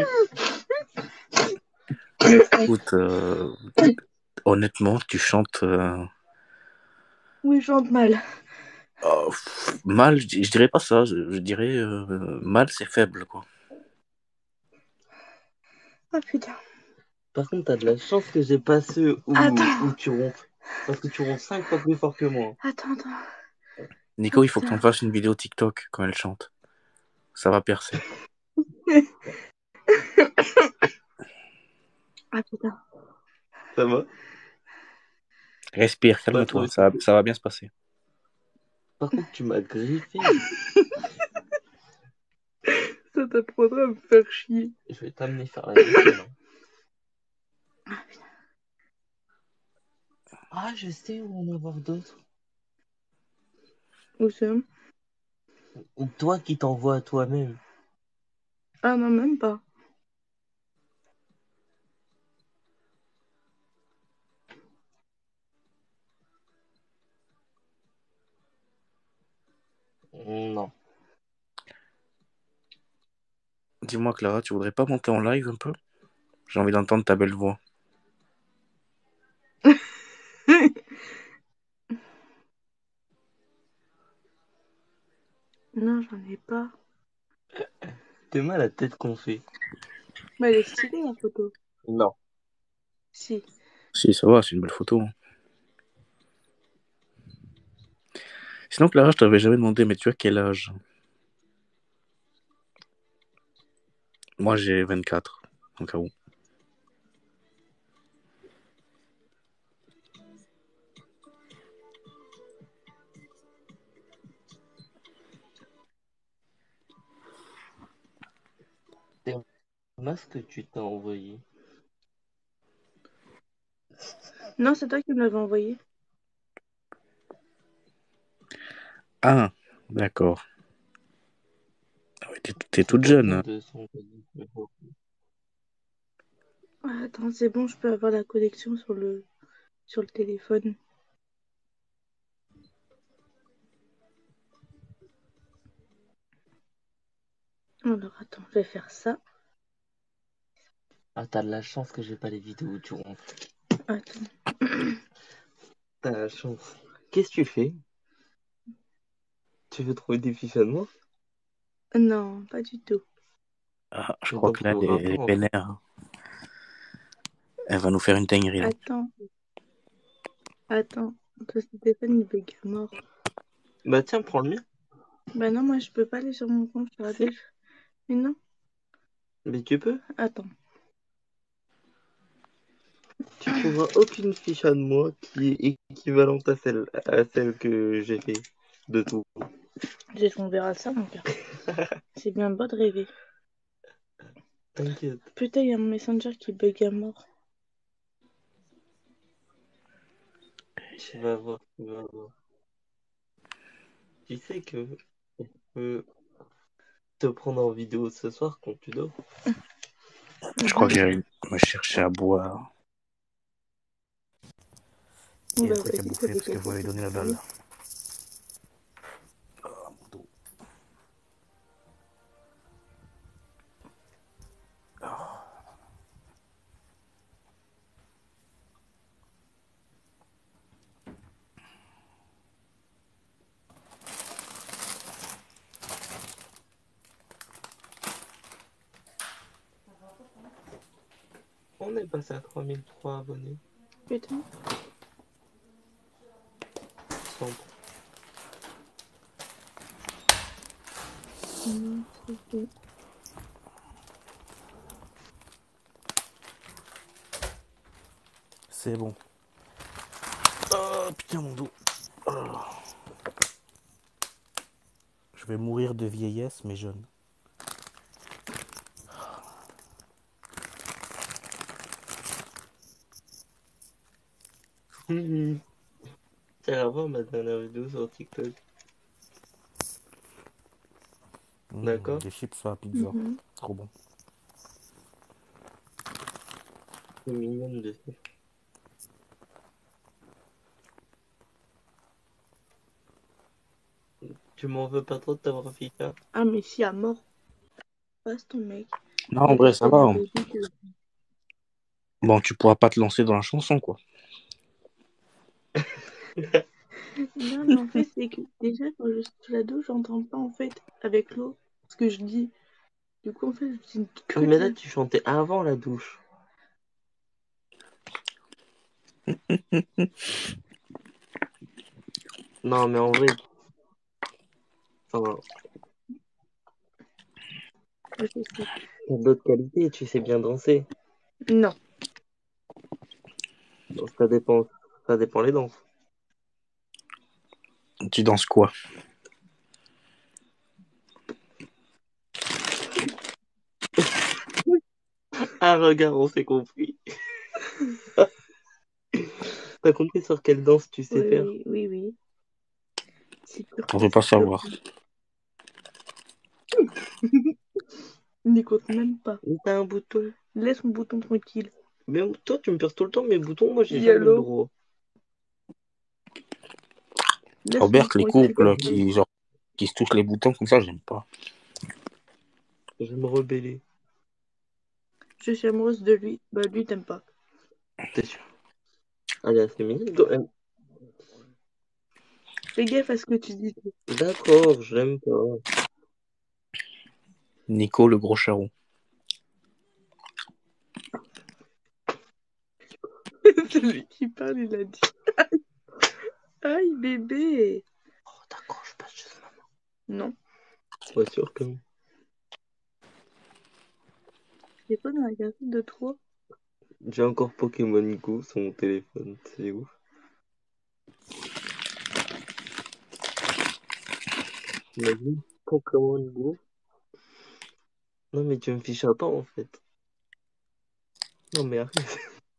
[SPEAKER 4] Écoute, euh, honnêtement, tu chantes euh,
[SPEAKER 1] Oui, je chante mal.
[SPEAKER 4] oh, pff, mal, je, je dirais pas ça, je, je dirais euh, mal, c'est faible, quoi.
[SPEAKER 1] Oh putain.
[SPEAKER 3] Par contre, t'as de la chance que j'ai pas ceux où,
[SPEAKER 1] Attends.
[SPEAKER 3] où tu ronfles. Parce que tu ronfles cinq fois plus fort que moi.
[SPEAKER 1] Attends, attends.
[SPEAKER 4] Nico,
[SPEAKER 1] Oh,
[SPEAKER 4] il faut que
[SPEAKER 1] putain.
[SPEAKER 4] t'en fasses une vidéo TikTok quand elle chante. Ça va percer.
[SPEAKER 1] Ah putain.
[SPEAKER 3] Ça va?
[SPEAKER 4] Respire,
[SPEAKER 3] Pas toi
[SPEAKER 4] calme-toi,
[SPEAKER 3] aussi.
[SPEAKER 4] ça, ça va bien se passer.
[SPEAKER 3] Par contre, tu m'as griffé.
[SPEAKER 1] Ça t'apprendra à me faire chier.
[SPEAKER 3] Je vais t'amener faire la vaisselle. Hein.
[SPEAKER 1] Ah putain.
[SPEAKER 3] Ah, je sais où en avoir d'autres.
[SPEAKER 1] Où ça?
[SPEAKER 3] Ou toi qui t'envoies à toi-même.
[SPEAKER 1] Ah non, même pas.
[SPEAKER 3] Non.
[SPEAKER 4] Dis-moi, Clara, tu voudrais pas monter en live un peu? J'ai envie d'entendre ta belle voix.
[SPEAKER 1] Non, j'en ai pas.
[SPEAKER 3] T'es mal la tête qu'on fait.
[SPEAKER 1] Mais elle est stylée, la photo.
[SPEAKER 3] Non.
[SPEAKER 1] Si.
[SPEAKER 4] Si, ça va, c'est une belle photo. Hein. Sinon, Clara, je t'avais jamais demandé, mais tu as quel âge? Moi, j'ai vingt-quatre, en cas où.
[SPEAKER 3] pas ce que tu t'as envoyé.
[SPEAKER 1] Non, c'est toi qui me l'avais envoyé.
[SPEAKER 4] Ah, d'accord. Ah ouais, t'es, t'es
[SPEAKER 3] C'est
[SPEAKER 4] toute
[SPEAKER 3] pas
[SPEAKER 4] jeune.
[SPEAKER 3] bien
[SPEAKER 4] Hein.
[SPEAKER 3] de s'envoyer. Mais bon.
[SPEAKER 1] Ah, attends, c'est bon, je peux avoir la connexion sur le, sur le téléphone. Alors, attends, je vais faire ça.
[SPEAKER 3] Ah, t'as de la chance que j'ai pas les vidéos où tu rentres.
[SPEAKER 1] Attends.
[SPEAKER 3] T'as la chance. Qu'est-ce que tu fais? Tu veux trouver des fiches à moi?
[SPEAKER 1] Non, pas du tout.
[SPEAKER 4] Ah, je
[SPEAKER 3] Mais
[SPEAKER 4] crois
[SPEAKER 3] t'en
[SPEAKER 4] que là, elle
[SPEAKER 3] trouveras
[SPEAKER 4] est,
[SPEAKER 3] pas
[SPEAKER 4] elle est
[SPEAKER 3] en fait.
[SPEAKER 4] vénère. Elle va nous faire une dinguerie, là.
[SPEAKER 1] Attends, attends. Ton téléphone, il est mort.
[SPEAKER 3] Bah tiens, prends le mien.
[SPEAKER 1] Bah non, moi, je peux pas aller sur mon compte sur la
[SPEAKER 3] Si.
[SPEAKER 1] def. Mais non,
[SPEAKER 3] Mais tu peux.
[SPEAKER 1] attends.
[SPEAKER 3] Tu trouveras aucune fiche à moi qui est équivalente à celle, à celle que j'ai fait de tout.
[SPEAKER 1] On verra ça, mon gars. C'est bien beau de rêver.
[SPEAKER 3] T'inquiète.
[SPEAKER 1] Putain, il y a mon messenger qui bug à mort.
[SPEAKER 3] Tu vas voir, tu vas voir. Tu sais que on peut te prendre en vidéo ce soir quand tu dors.
[SPEAKER 4] Je crois que j'allais me chercher à boire et un
[SPEAKER 1] Bah,
[SPEAKER 4] truc à
[SPEAKER 1] vas-y,
[SPEAKER 4] bouffer
[SPEAKER 1] pose des
[SPEAKER 4] parce que vous
[SPEAKER 1] questions
[SPEAKER 4] m'avez
[SPEAKER 1] sur
[SPEAKER 4] donné
[SPEAKER 1] ce
[SPEAKER 4] la
[SPEAKER 1] sujet.
[SPEAKER 4] dalle. Ah, mon dos.
[SPEAKER 3] On est passé à trois mille trois abonnés.
[SPEAKER 1] Putain.
[SPEAKER 3] Sans...
[SPEAKER 1] Non, c'est fait.
[SPEAKER 4] C'est bon. Oh putain, mon dos. Oh. Je vais mourir de vieillesse, mais jeune.
[SPEAKER 3] Tu vas voir ma dernière vidéo sur TikTok.
[SPEAKER 4] Mmh,
[SPEAKER 3] D'accord?
[SPEAKER 4] des chips sur la pizza.
[SPEAKER 1] Mhm.
[SPEAKER 4] Trop bon.
[SPEAKER 3] C'est mignonne dessus. Tu m'en veux pas trop de t'avoir fait ça?
[SPEAKER 1] Ah, mais si, à mort. Passe ton mec.
[SPEAKER 4] Non, en
[SPEAKER 1] Et
[SPEAKER 4] vrai,
[SPEAKER 1] parce
[SPEAKER 4] ça
[SPEAKER 1] qu'elle
[SPEAKER 4] va.
[SPEAKER 1] m'avait dit que...
[SPEAKER 4] Bon, tu pourras pas te lancer dans la chanson, quoi.
[SPEAKER 1] Non, mais en fait, c'est que déjà, quand je suis sous la douche, j'entends pas, en fait, avec l'eau, ce que je dis. Du coup, en fait, je dis que
[SPEAKER 3] Mais
[SPEAKER 1] de
[SPEAKER 3] là,
[SPEAKER 1] la...
[SPEAKER 3] tu chantais avant la douche. Non, mais en vrai, enfin,
[SPEAKER 1] Je sais.
[SPEAKER 3] t'as d'autres qualités, tu sais bien danser.
[SPEAKER 1] Non.
[SPEAKER 3] Donc, ça dépend, ça dépend les danses.
[SPEAKER 4] Tu danses quoi?
[SPEAKER 3] Ah, regarde, on s'est compris. T'as compris sur quelle danse tu sais
[SPEAKER 1] Oui,
[SPEAKER 3] faire?
[SPEAKER 1] oui, oui, oui. C'est
[SPEAKER 4] On veut
[SPEAKER 1] turquoise,
[SPEAKER 4] pas
[SPEAKER 1] s'il te
[SPEAKER 4] savoir.
[SPEAKER 1] plaît. N'écoute même pas.
[SPEAKER 3] Mais t'as un bouton.
[SPEAKER 1] Laisse mon bouton tranquille.
[SPEAKER 3] Mais toi, tu me perds tout le temps mes boutons, moi, j'ai jamais le
[SPEAKER 1] Yellow.
[SPEAKER 3] droit.
[SPEAKER 1] Laisse-moi
[SPEAKER 4] Robert, les
[SPEAKER 1] tranquille.
[SPEAKER 4] couples qui, genre, qui se touchent les boutons comme ça, j'aime pas.
[SPEAKER 3] Je vais me rebeller.
[SPEAKER 1] Je suis amoureuse de lui. Bah, lui, t'aimes pas.
[SPEAKER 3] T'es sûr? Allez, c'est mignon. Do- euh,
[SPEAKER 1] Fais gaffe à ce que tu dis.
[SPEAKER 3] D'accord, je l'aime pas.
[SPEAKER 4] Nico, le gros charron.
[SPEAKER 1] Celui qui parle, il a dit. Aïe, bébé.
[SPEAKER 3] Oh, d'accord, je passe chez maman.
[SPEAKER 1] Non.
[SPEAKER 3] Pas sûr quand même.
[SPEAKER 1] C'est pas dans la gazette de toi.
[SPEAKER 3] J'ai encore Pokémon Go sur mon téléphone, c'est ouf. Imagine Pokémon Go. Non, mais tu me fiches un temps en fait. Non, mais arrête.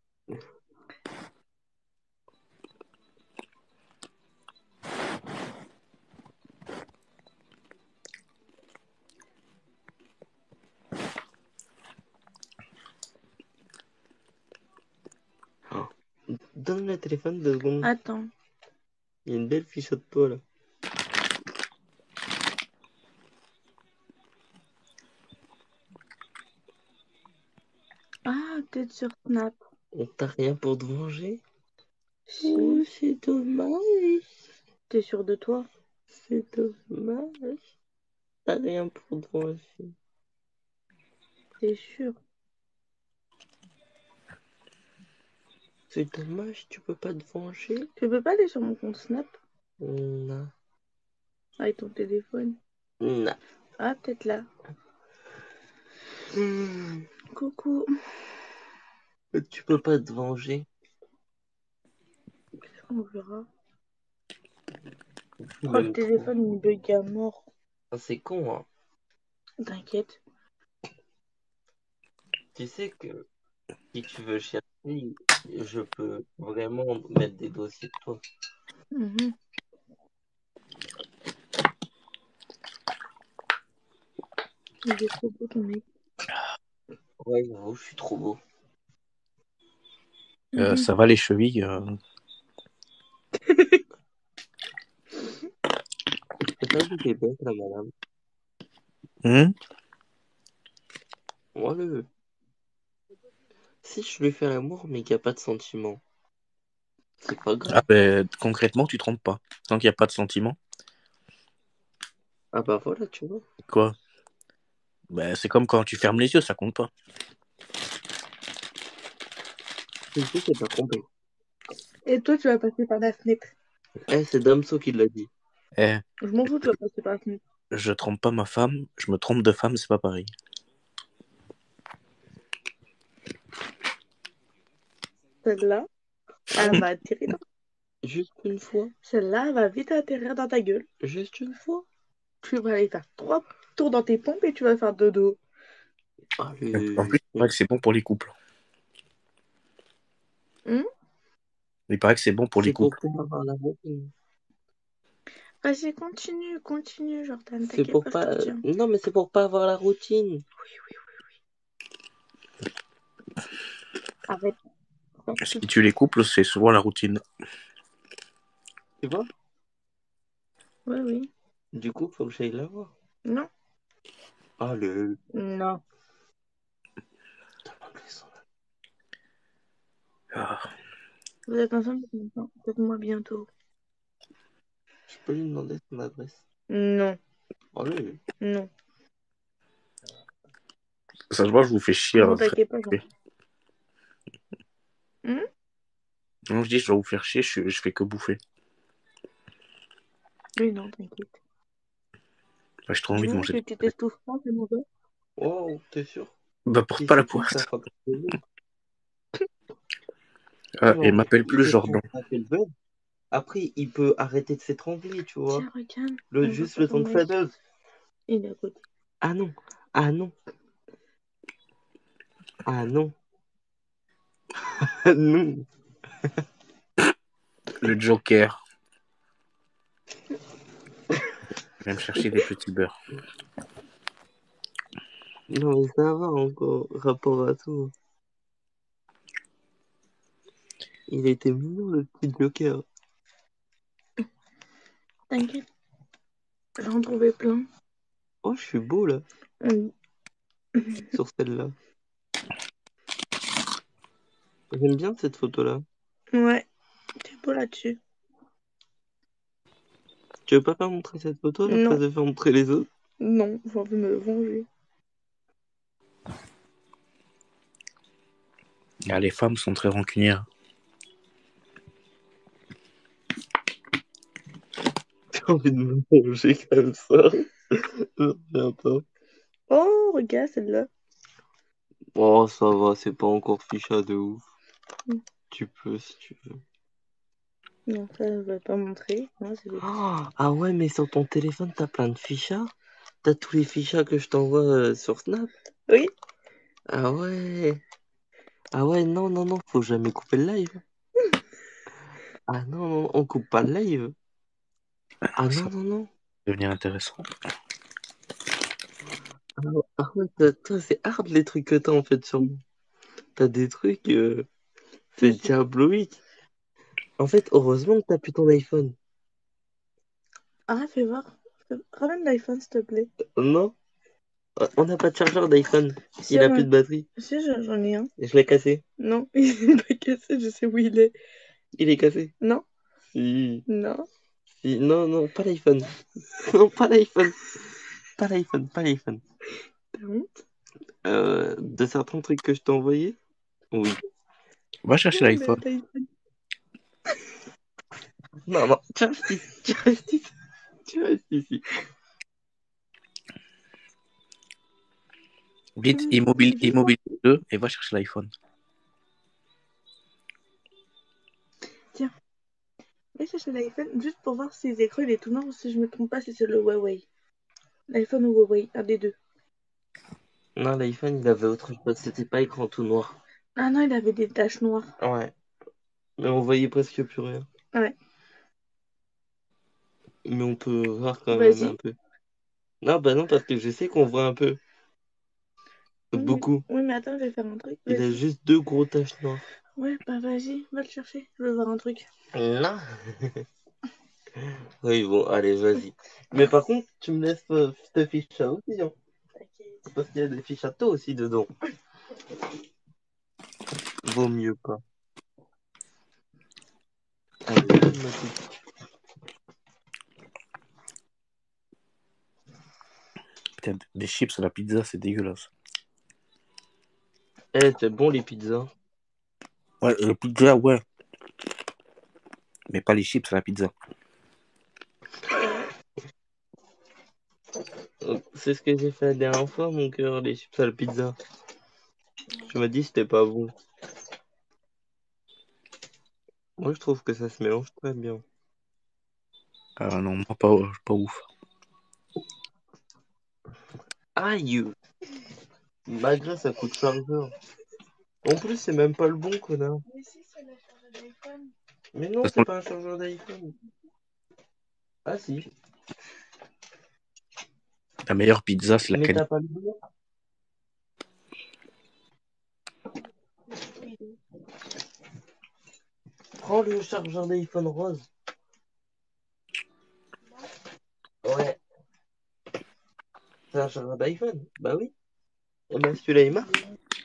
[SPEAKER 3] Oh. Donne le téléphone deux secondes.
[SPEAKER 1] Attends.
[SPEAKER 3] Il y a une belle fiche de toi là.
[SPEAKER 1] Ah, peut-être sur Snap.
[SPEAKER 3] On t'a rien pour te venger?
[SPEAKER 1] Si.
[SPEAKER 3] Oh, c'est dommage.
[SPEAKER 1] T'es sûr de toi?
[SPEAKER 3] C'est dommage. T'as rien pour te venger.
[SPEAKER 1] T'es sûr?
[SPEAKER 3] C'est dommage, tu peux pas te venger?
[SPEAKER 1] Tu peux pas aller sur mon compte Snap
[SPEAKER 3] Non.
[SPEAKER 1] avec ton téléphone?
[SPEAKER 3] Non.
[SPEAKER 1] Ah, peut-être là.
[SPEAKER 3] Hmm.
[SPEAKER 1] Coucou.
[SPEAKER 3] Tu peux pas te venger.
[SPEAKER 1] On verra.
[SPEAKER 3] Je
[SPEAKER 1] Oh, le
[SPEAKER 3] m'aime trop.
[SPEAKER 1] téléphone il bug à mort.
[SPEAKER 3] Ah, c'est con, hein.
[SPEAKER 1] T'inquiète.
[SPEAKER 3] Tu sais que si tu veux chercher, je peux vraiment mettre des dossiers de toi.
[SPEAKER 1] Mhm. Il est trop beau ton mec.
[SPEAKER 3] Ouais, j'avoue, je suis trop beau.
[SPEAKER 4] Euh,
[SPEAKER 1] Mhm.
[SPEAKER 4] ça va les chevilles euh,
[SPEAKER 3] C'est pas du bébé, là, madame.
[SPEAKER 4] hmm
[SPEAKER 3] Moi, le... Si je lui fais l'amour, mais qu'il n'y a pas de sentiment, c'est pas
[SPEAKER 4] Ah
[SPEAKER 3] grave.
[SPEAKER 4] ben, concrètement, tu trompes pas. Tant qu'il n'y a pas de sentiment.
[SPEAKER 3] Ah bah voilà, tu vois.
[SPEAKER 4] Quoi? Ben, c'est comme quand tu fermes les yeux, ça compte pas.
[SPEAKER 3] Tu sais, c'est pas compris.
[SPEAKER 1] Et toi, tu vas passer par la fenêtre.
[SPEAKER 3] Eh, c'est Damso qui l'a dit.
[SPEAKER 4] Eh,
[SPEAKER 1] Je m'en fous, tu vas passer par la fenêtre.
[SPEAKER 4] je trompe pas ma femme, je me trompe de femme, c'est pas pareil.
[SPEAKER 1] Celle-là, elle va atterrir dans...
[SPEAKER 3] Juste une fois.
[SPEAKER 1] Celle-là, elle va vite atterrir dans ta gueule.
[SPEAKER 3] Juste une fois.
[SPEAKER 1] Tu vas aller faire trois tours dans tes pompes et tu vas faire dodo.
[SPEAKER 3] Ah,
[SPEAKER 4] En
[SPEAKER 3] le...
[SPEAKER 4] plus, il paraît que c'est bon pour les couples.
[SPEAKER 1] Hmm
[SPEAKER 4] Il paraît que c'est bon pour les
[SPEAKER 3] C'est pour
[SPEAKER 4] couples.
[SPEAKER 3] pouvoir avoir la routine.
[SPEAKER 1] Vas-y, continue, continue, Jordan.
[SPEAKER 3] C'est
[SPEAKER 1] T'inquiète
[SPEAKER 3] pour
[SPEAKER 1] pas, je
[SPEAKER 3] pas...
[SPEAKER 1] te retiens.
[SPEAKER 3] Non, mais c'est pour pas avoir la routine.
[SPEAKER 1] Arrête.
[SPEAKER 4] Ce qui tue les couples, c'est souvent la routine.
[SPEAKER 3] Tu vois?
[SPEAKER 1] Oui, oui.
[SPEAKER 3] Du coup, faut que j'aille la voir.
[SPEAKER 1] Non.
[SPEAKER 3] Ah, le...
[SPEAKER 1] Non.
[SPEAKER 4] Ah.
[SPEAKER 1] Vous êtes ensemble depuis longtemps? Faites-moi bientôt.
[SPEAKER 3] Je peux lui demander son adresse.
[SPEAKER 1] Non.
[SPEAKER 3] Oh, le...
[SPEAKER 1] Non.
[SPEAKER 4] Ça se voit, je vous fais chier.
[SPEAKER 1] Non,
[SPEAKER 4] hein, très-
[SPEAKER 1] t'inquiète pas, Jean. Hmm
[SPEAKER 4] Non, je dis, je dois vous faire chier, je, je fais que bouffer.
[SPEAKER 1] Oui, non, t'inquiète.
[SPEAKER 4] Bah, j'ai trop envie de
[SPEAKER 1] Vous,
[SPEAKER 4] manger.
[SPEAKER 1] que tu t'étouffes pas, c'est mauvais.
[SPEAKER 3] Wow, t'es sûr?
[SPEAKER 4] Bah, porte
[SPEAKER 3] Et
[SPEAKER 4] pas la
[SPEAKER 3] si tu
[SPEAKER 4] poisse.
[SPEAKER 3] ça fera pas de buzz.
[SPEAKER 4] Ah, et
[SPEAKER 3] Genre,
[SPEAKER 4] m'appelle
[SPEAKER 3] il
[SPEAKER 4] plus
[SPEAKER 3] peut
[SPEAKER 4] Jordan.
[SPEAKER 3] faire taper le buzz. Après, il peut arrêter de s'étrangler, tu vois.
[SPEAKER 1] Tiens, regarde.
[SPEAKER 3] Le,
[SPEAKER 1] On va
[SPEAKER 3] juste
[SPEAKER 1] pas
[SPEAKER 3] le son de
[SPEAKER 1] ton mec.
[SPEAKER 3] faire buzz.
[SPEAKER 1] Il est à côté.
[SPEAKER 3] Ah non. Ah non. Ah non. Ah non.
[SPEAKER 4] Le Joker. Je vais me chercher des petits beurres.
[SPEAKER 3] Non, mais ça va encore, rapport à toi. Il était mignon, le petit Joker.
[SPEAKER 1] T'inquiète. J'en trouvais plein.
[SPEAKER 3] Oh, je suis beau, là,
[SPEAKER 1] Hum.
[SPEAKER 3] sur celle-là. J'aime bien cette photo-là.
[SPEAKER 1] Ouais. T'es beau là-dessus.
[SPEAKER 3] Tu veux pas faire montrer cette photo à la
[SPEAKER 1] Non.
[SPEAKER 3] place de faire montrer les autres?
[SPEAKER 1] Non, j'ai envie de me venger.
[SPEAKER 4] Ah, les femmes sont très rancunières.
[SPEAKER 3] J'ai envie de me manger comme ça. Je reviens pas.
[SPEAKER 1] Oh, regarde celle-là.
[SPEAKER 3] Oh, ça va, c'est pas encore ficha de ouf.
[SPEAKER 1] Mm.
[SPEAKER 3] Tu peux si tu veux.
[SPEAKER 1] Non, ça, je vais pas montrer. Non, c'est des petits.
[SPEAKER 3] Oh, ah ouais, mais sur ton téléphone, t'as plein de fichas? T'as tous les fichas que je t'envoie euh, sur Snap?
[SPEAKER 1] Oui.
[SPEAKER 3] Ah ouais. Ah ouais, non, non, non, faut jamais couper le live. Ah non, non, on coupe pas le live. Ah
[SPEAKER 4] Ça
[SPEAKER 3] non, non, non.
[SPEAKER 4] va devenir intéressant.
[SPEAKER 3] Ah, ouais, ah ouais, toi, toi, c'est hard les trucs que t'as en fait sur moi. T'as des trucs, euh, c'est diabloïque. En fait, heureusement que t'as plus ton iPhone.
[SPEAKER 1] Ah, fais voir. Fais- Ramène l'iPhone, s'il te plaît.
[SPEAKER 3] Non? On n'a pas de chargeur d'iPhone.
[SPEAKER 1] Si,
[SPEAKER 3] Il a
[SPEAKER 1] on
[SPEAKER 3] plus
[SPEAKER 1] a-
[SPEAKER 3] de batterie.
[SPEAKER 1] si, j'en j'en ai un.
[SPEAKER 3] Et je l'ai cassé.
[SPEAKER 1] Non, il est pas cassé, je sais où il est.
[SPEAKER 3] Il est cassé.
[SPEAKER 1] Non,
[SPEAKER 3] Si.
[SPEAKER 1] non.
[SPEAKER 3] Si. Non, non, pas l'iPhone. Non, pas l'iPhone. Pas l'iPhone, pas l'iPhone.
[SPEAKER 1] T'as honte?
[SPEAKER 3] Euh, de certains trucs que je t'ai envoyés? Oui.
[SPEAKER 4] Va chercher
[SPEAKER 1] Non,
[SPEAKER 4] l'iPhone.
[SPEAKER 1] mais l'iPhone.
[SPEAKER 3] Non, non, tu restes ici. Tu restes ici. Tu restes ici.
[SPEAKER 4] Vite,
[SPEAKER 1] Hum,
[SPEAKER 4] immobile,
[SPEAKER 1] juste pour-
[SPEAKER 4] immobile deux et va chercher l'iPhone.
[SPEAKER 1] Va chercher l'iPhone juste pour voir si les écrans il est tout noir ou si je me trompe pas si c'est le Huawei. L'iPhone ou Huawei, un des deux.
[SPEAKER 3] Non, l'iPhone, il avait autre chose. C'était pas écran tout noir.
[SPEAKER 1] Ah non, il avait des taches noires.
[SPEAKER 3] Ouais. Mais on voyait presque plus rien.
[SPEAKER 1] Ouais.
[SPEAKER 3] Mais on peut voir quand même un
[SPEAKER 1] Vas-y.
[SPEAKER 3] peu. Non, bah non, parce que je sais qu'on voit un peu.
[SPEAKER 1] Oui, mais...
[SPEAKER 3] Beaucoup.
[SPEAKER 1] oui, mais attends, je vais faire un truc.
[SPEAKER 3] Il a
[SPEAKER 1] Vas-y.
[SPEAKER 3] juste deux gros taches noires.
[SPEAKER 1] Ouais, bah vas-y, va le chercher. Je veux voir un truc.
[SPEAKER 3] Non. Oui, bon, allez, vas-y. Mais par contre, tu me laisses euh, te fiche à aussi, hein.
[SPEAKER 1] T'inquiète.
[SPEAKER 3] Parce qu'il y a des fiches à toi aussi dedans. Vaut mieux pas. Allez, donne-moi tout.
[SPEAKER 4] Putain, des chips à la pizza, c'est dégueulasse.
[SPEAKER 3] Eh, c'est bon les pizzas.
[SPEAKER 4] Ouais, la pizza, ouais. Mais pas les chips à la pizza.
[SPEAKER 3] Euh, C'est ce que j'ai fait la dernière fois, mon cœur, les chips à la pizza. Tu m'as dit que c'était pas bon. Moi, je trouve que ça se mélange très bien.
[SPEAKER 4] Ah non, moi, pas, pas ouf.
[SPEAKER 3] Aïe! Malgré ça coûte chargeur. En plus, c'est même pas le bon, connard.
[SPEAKER 1] Mais si, c'est la charge d'iPhone.
[SPEAKER 3] Mais
[SPEAKER 4] De
[SPEAKER 3] non,
[SPEAKER 4] toute
[SPEAKER 3] c'est
[SPEAKER 4] façon,
[SPEAKER 3] pas un chargeur d'iPhone. Ah si.
[SPEAKER 4] la meilleure pizza, c'est la
[SPEAKER 3] Mais
[SPEAKER 4] qualité.
[SPEAKER 3] t'as pas le bon. Prends le chargeur d'iPhone rose. Ouais. C'est un chargeur d'iPhone. Bah oui. Et bah celui-là il marche.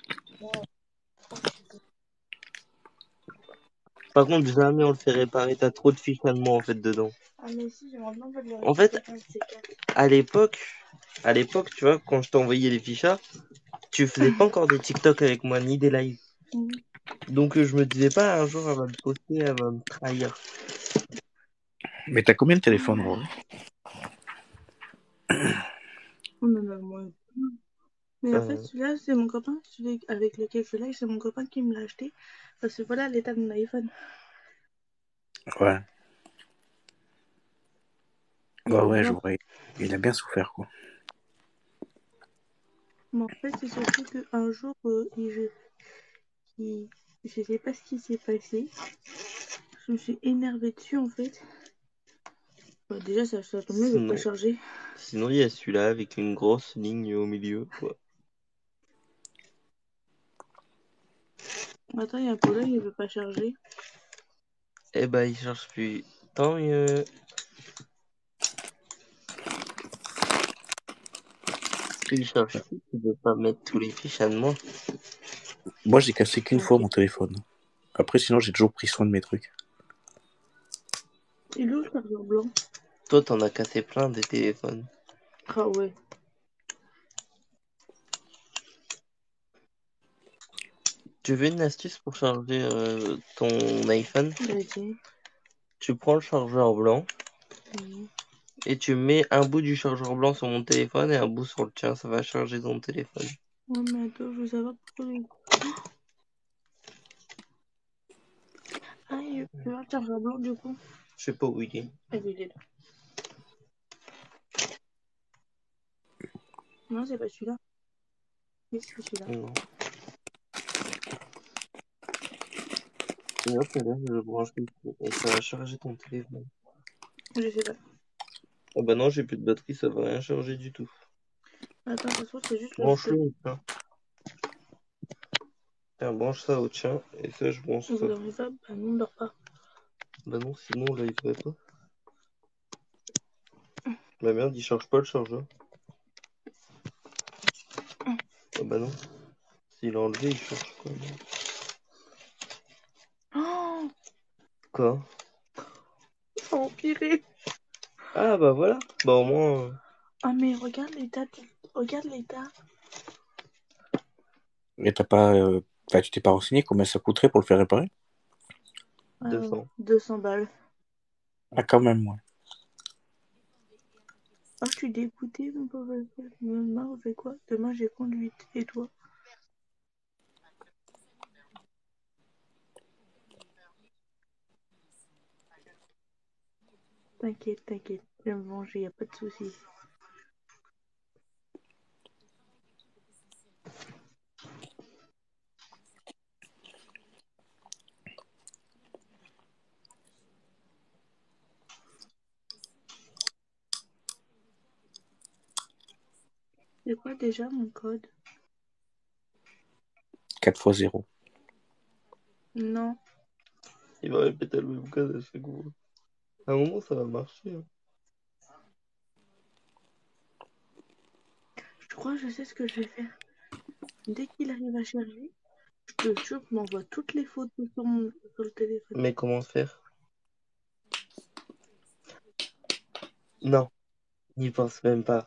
[SPEAKER 3] Par contre, jamais on le fait réparer. T'as trop de fiches allemands en fait dedans.
[SPEAKER 1] Ah, mais si, j'aimerais bien le
[SPEAKER 3] En fait,
[SPEAKER 1] récupérer un de ces quatre.
[SPEAKER 3] à l'époque, à l'époque, tu vois, quand je t'envoyais les fichas, tu faisais pas encore des TikTok avec moi ni des lives.
[SPEAKER 1] Mhm.
[SPEAKER 3] Donc euh, je me disais pas un jour elle va me poster, elle va me trahir.
[SPEAKER 4] Mais t'as combien de téléphones, Rose?
[SPEAKER 1] On en a moins. Mais en fait,
[SPEAKER 3] Euh,
[SPEAKER 1] celui-là, c'est mon copain. Celui avec lequel je live, c'est mon copain qui me l'a acheté. Parce que voilà l'état de mon iPhone.
[SPEAKER 4] Ouais.
[SPEAKER 1] Il
[SPEAKER 4] Ouais,
[SPEAKER 1] est
[SPEAKER 4] ouais, je
[SPEAKER 1] blanc.
[SPEAKER 4] vois. Il a bien souffert, quoi.
[SPEAKER 1] Mais en fait, c'est surtout qu'un jour, euh, il- je... il- je sais pas ce qui s'est passé. Je me suis énervée dessus, en fait. Bah, déjà, ça, ça tombe, il veut pas
[SPEAKER 3] sinon,
[SPEAKER 1] charger.
[SPEAKER 3] sinon il y a celui-là avec une grosse ligne au milieu. Quoi.
[SPEAKER 1] Attends, il y a un problème, il veut pas charger.
[SPEAKER 3] Eh bah il cherche plus. Tant mieux. Il cherche plus, tu veux pas mettre tous les fiches à moi.
[SPEAKER 4] Moi, j'ai cassé qu'une fois
[SPEAKER 1] Ok.
[SPEAKER 4] mon téléphone. Après, sinon, j'ai toujours pris soin de mes trucs.
[SPEAKER 1] Il est où le chargeur blanc?
[SPEAKER 3] Toi t'en as cassé plein des téléphones.
[SPEAKER 1] Ah ouais.
[SPEAKER 3] Tu veux une astuce pour charger euh, ton iPhone?
[SPEAKER 1] Vas-y.
[SPEAKER 3] Tu prends le chargeur blanc
[SPEAKER 1] Mhm.
[SPEAKER 3] et tu mets un bout du chargeur blanc sur mon téléphone et un bout sur le tien. Ça va charger ton téléphone.
[SPEAKER 1] Ouais, mais attends, je veux savoir pourquoi il... Ah, il veut un chargeur blanc, du coup.
[SPEAKER 3] Je sais pas où il est.
[SPEAKER 1] Ah, il est là. Non, c'est pas celui-là. Oui, c'est celui-là.
[SPEAKER 3] Non. Et hop, et là, je branche le truc. Et ça va charger ton téléphone.
[SPEAKER 1] Je sais pas.
[SPEAKER 3] Ah bah non, j'ai plus de batterie, ça va rien charger du tout.
[SPEAKER 1] Attends, ça se trouve, c'est juste que je
[SPEAKER 3] Branche-le
[SPEAKER 1] peux.
[SPEAKER 3] au tien. Tiens, branche ça au tien, et ça, je branche
[SPEAKER 1] Vous
[SPEAKER 3] ça.
[SPEAKER 1] dormez pas? Bah non, on dort pas.
[SPEAKER 3] Bah non, sinon, là, il ferait pas. Bah merde, il charge pas le chargeur. Ah bah non. S'il a enlevé, il charge pas.
[SPEAKER 1] Oh,
[SPEAKER 3] Quoi?
[SPEAKER 1] ça a empiré.
[SPEAKER 3] Ah bah voilà. Bah au moins... euh,
[SPEAKER 1] Ah, mais regarde l'état. du- Regarde l'état.
[SPEAKER 4] Et t'as pas. euh, Enfin, tu t'es pas renseigné combien ça coûterait pour le faire réparer?
[SPEAKER 1] Euh,
[SPEAKER 3] deux cents.
[SPEAKER 1] deux cents balles.
[SPEAKER 4] Ah, quand même, ouais.
[SPEAKER 1] Oh, je suis dégoûtée, mon pauvre. Demain, on fait quoi? Demain, j'ai conduite. Et toi? T'inquiète, t'inquiète. Je vais me venger, y a pas de soucis. C'est quoi déjà mon code?
[SPEAKER 4] quatre fois zéro.
[SPEAKER 1] Non.
[SPEAKER 3] Il va répéter le même code à chaque fois. À un moment, ça va marcher. Hein.
[SPEAKER 1] Je crois que je sais ce que je vais faire. Dès qu'il arrive à charger, je te jure, je m'envoie toutes les photos sur, mon... sur le téléphone.
[SPEAKER 3] Mais comment faire? Non, n'y pense même pas.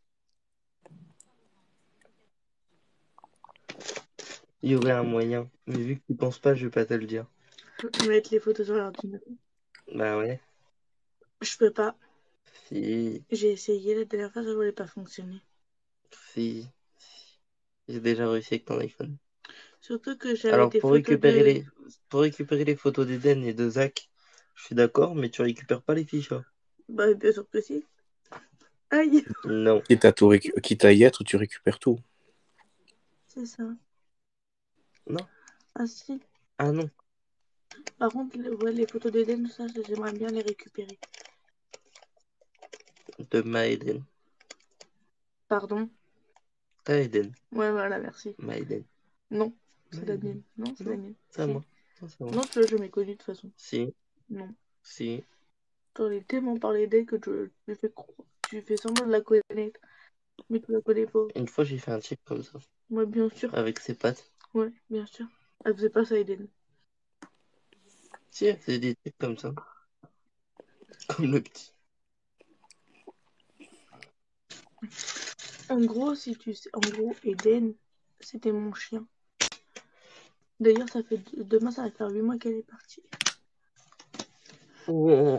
[SPEAKER 3] Il y aurait un moyen. Mais vu que tu penses pas, je vais pas te le dire.
[SPEAKER 1] Mettre les photos sur l'ordinateur.
[SPEAKER 3] Bah ouais.
[SPEAKER 1] Je peux pas.
[SPEAKER 3] Si,
[SPEAKER 1] J'ai essayé la dernière fois, ça voulait pas fonctionner.
[SPEAKER 3] si. J'ai déjà réussi avec ton iPhone.
[SPEAKER 1] Surtout que j'avais
[SPEAKER 3] Alors
[SPEAKER 1] des
[SPEAKER 3] pour
[SPEAKER 1] photos
[SPEAKER 3] récupérer
[SPEAKER 1] de...
[SPEAKER 3] les pour récupérer les photos d'Eden et de Zach, je suis d'accord, mais tu récupères pas les fiches. Hein.
[SPEAKER 1] Bah, bien sûr que si. Aïe,
[SPEAKER 3] Non.
[SPEAKER 4] Quitte à, tout récu- quitte à y être, tu récupères tout.
[SPEAKER 1] c'est ça.
[SPEAKER 3] Non.
[SPEAKER 1] Ah si.
[SPEAKER 3] Ah non.
[SPEAKER 1] Par contre, le- ouais, les photos d'Eden, ça, j'aimerais bien les récupérer.
[SPEAKER 3] De ma Eden.
[SPEAKER 1] Pardon.
[SPEAKER 3] Ta Eden.
[SPEAKER 1] Ouais, voilà, merci.
[SPEAKER 3] Ma Eden.
[SPEAKER 1] Non,
[SPEAKER 3] Ma
[SPEAKER 1] c'est la
[SPEAKER 3] Eden.
[SPEAKER 1] mienne. Non, c'est la
[SPEAKER 3] Non,
[SPEAKER 1] mienne.
[SPEAKER 3] c'est à
[SPEAKER 1] Si.
[SPEAKER 3] moi. Non, c'est à moi.
[SPEAKER 1] Non, tu l'as jamais connu de toute façon.
[SPEAKER 3] Si,
[SPEAKER 1] Non.
[SPEAKER 3] si.
[SPEAKER 1] T'en as tellement parlé d'elle que tu, tu fais, cro- tu fais semblant de la connaître. Mais tu la connais pas.
[SPEAKER 3] Une fois j'ai fait un check comme ça.
[SPEAKER 1] Ouais, bien sûr.
[SPEAKER 3] Avec ses pattes.
[SPEAKER 1] Ouais, bien sûr. Elle faisait pas ça, Eden.
[SPEAKER 3] Si, elle faisait des trucs comme ça. Comme le petit.
[SPEAKER 1] En gros, si tu sais, en gros, Eden, c'était mon chien. D'ailleurs, ça fait demain, ça va faire huit mois qu'elle est partie.
[SPEAKER 3] Oh.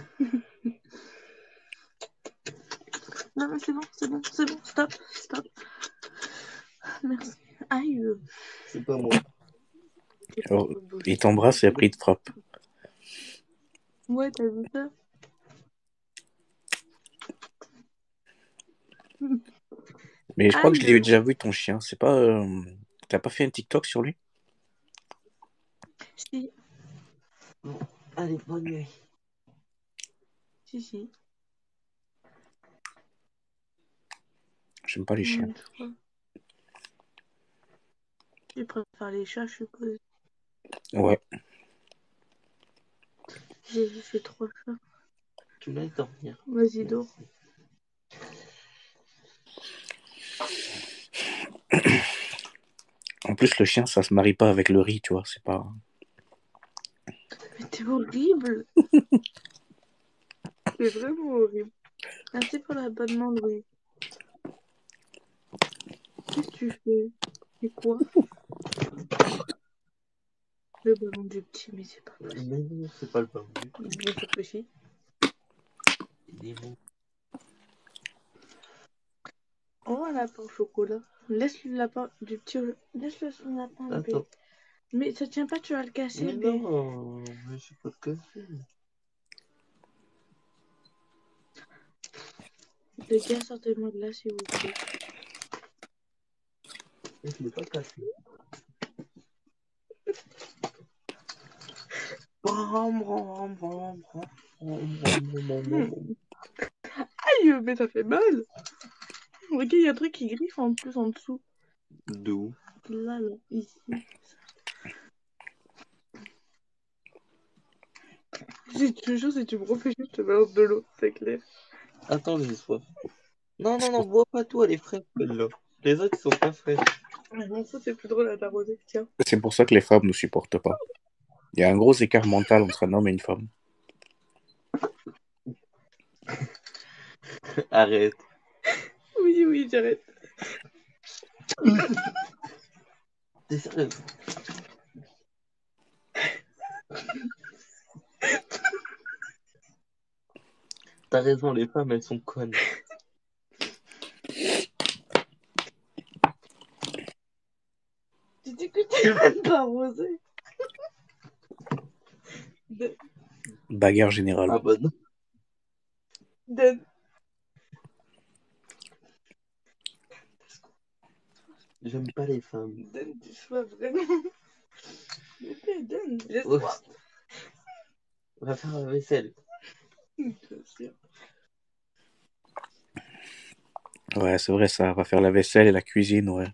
[SPEAKER 1] Non, mais c'est bon, c'est bon, c'est bon, stop, stop. Merci. Aïe. euh,
[SPEAKER 3] C'est pas moi.
[SPEAKER 1] t'es pas
[SPEAKER 4] Alors,
[SPEAKER 1] trop beau.
[SPEAKER 4] il t'embrasse et après il te frappe.
[SPEAKER 1] Ouais, t'as vu ça?
[SPEAKER 4] Mais je crois que je
[SPEAKER 1] Aïe.
[SPEAKER 4] l'ai
[SPEAKER 1] euh,
[SPEAKER 4] déjà vu ton chien. C'est pas. euh, T'as pas fait un TikTok sur lui?
[SPEAKER 1] Si,
[SPEAKER 3] Bon. Allez, bonne nuit.
[SPEAKER 1] si, si.
[SPEAKER 4] J'aime pas les chiens.
[SPEAKER 1] Une fois. Tu préfères les chats, je suppose.
[SPEAKER 4] Ouais.
[SPEAKER 1] J'ai juste fait trois chats.
[SPEAKER 3] Tu me laisses dormir.
[SPEAKER 1] Vas-y, dors.
[SPEAKER 4] En plus, le chien, ça se marie pas avec le riz, tu vois. C'est pas.
[SPEAKER 1] Mais t'es horrible. C'est vraiment horrible. Merci pour l'abonnement, Louis. Qu'est-ce que tu fais? C'est quoi? Le ballon du petit, mais c'est pas possible.
[SPEAKER 3] Mais non, c'est pas le pain.
[SPEAKER 1] Bien sûr que si.
[SPEAKER 3] Il est bon.
[SPEAKER 1] Oh, un lapin au chocolat. Laisse le lapin du petit. Laisse-le son lapin en paix.
[SPEAKER 3] Attends.
[SPEAKER 1] Mais ça tient pas, tu vas le casser,
[SPEAKER 3] Mais
[SPEAKER 1] bé.
[SPEAKER 3] non, mais je suis pas de casser.
[SPEAKER 1] Les gars, sortez-moi de là, s'il vous plaît.
[SPEAKER 3] Je l'ai pas cassé.
[SPEAKER 1] Bram, bram, bram, bram. Aïe, mais ça fait mal. Regarde, il y a un truc qui griffe en plus en dessous.
[SPEAKER 2] D'où?
[SPEAKER 1] Là, là, ici. Si tu joues, si tu me refais juste, je te balance de l'eau, c'est clair.
[SPEAKER 2] Attends, j'ai soif. Non, non, non, bois pas tout, elle est fraîche, celle-là. Les autres, ils sont pas fraîches.
[SPEAKER 1] Mais bon, ça, c'est plus drôle à t'arroser, tiens.
[SPEAKER 4] C'est pour ça que les femmes ne supportent pas. Il y a un gros écart mental entre un homme et une femme.
[SPEAKER 2] Arrête.
[SPEAKER 1] Oui, oui, j'arrête.
[SPEAKER 2] T'es sérieux? T'as raison, les femmes, elles sont connes.
[SPEAKER 1] Tu dis que t'es même pas arrosé. De...
[SPEAKER 4] Bagarre générale.
[SPEAKER 2] Ah bah non.
[SPEAKER 1] Donne.
[SPEAKER 2] J'aime pas les femmes.
[SPEAKER 1] Donne du choix, vraiment. Bébé, donne,
[SPEAKER 2] Oh,
[SPEAKER 1] laisse-moi.
[SPEAKER 2] on va faire la vaisselle.
[SPEAKER 1] Bien sûr.
[SPEAKER 4] Ouais, c'est vrai, ça va faire la vaisselle et la cuisine, ouais.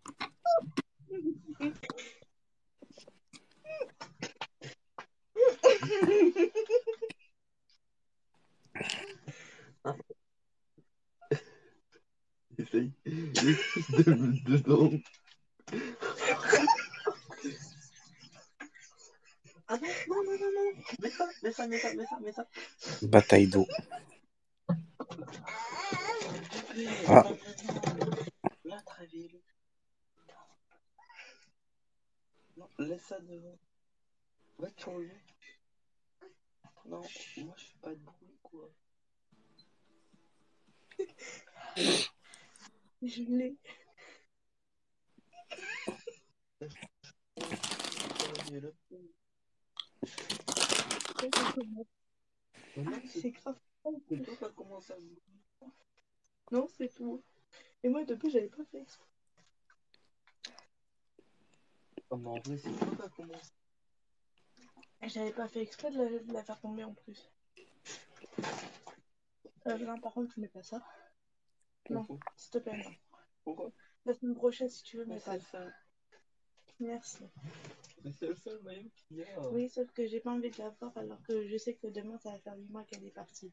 [SPEAKER 2] Essaye. Essaye de mettre dedans. Ah non, non, non, non, non. Mets ça, mets ça, mets ça, mets ça, mets ça.
[SPEAKER 4] Bataille d'eau. Ah,
[SPEAKER 2] Là, travaille-le. Non, laisse ça devant. Va te changer. Non, moi je fais pas de bruit, quoi.
[SPEAKER 1] Je l'ai.
[SPEAKER 2] Travaille-le. Maintenant, c'est
[SPEAKER 1] C'est grave.
[SPEAKER 2] c'est toi qui as commencé à me...
[SPEAKER 1] Non, c'est tout. Et moi, depuis, j'avais pas fait exprès.
[SPEAKER 2] Oh, mais en vrai, c'est toi qui as commencé.
[SPEAKER 1] J'avais pas fait exprès de la, de la faire tomber en plus. Euh, non, par contre, tu mets pas ça. Non,
[SPEAKER 2] Pourquoi?
[SPEAKER 1] s'il te plaît, non.
[SPEAKER 2] Pourquoi?
[SPEAKER 1] La semaine prochaine, si tu veux,
[SPEAKER 2] Mais
[SPEAKER 1] mais
[SPEAKER 2] c'est
[SPEAKER 1] ça.
[SPEAKER 2] le seul.
[SPEAKER 1] Merci.
[SPEAKER 2] Mais c'est le seul maillot qu'il y a.
[SPEAKER 1] Oui, sauf que j'ai pas envie de la voir alors que je sais que demain, ça va faire huit mois qu'elle est partie.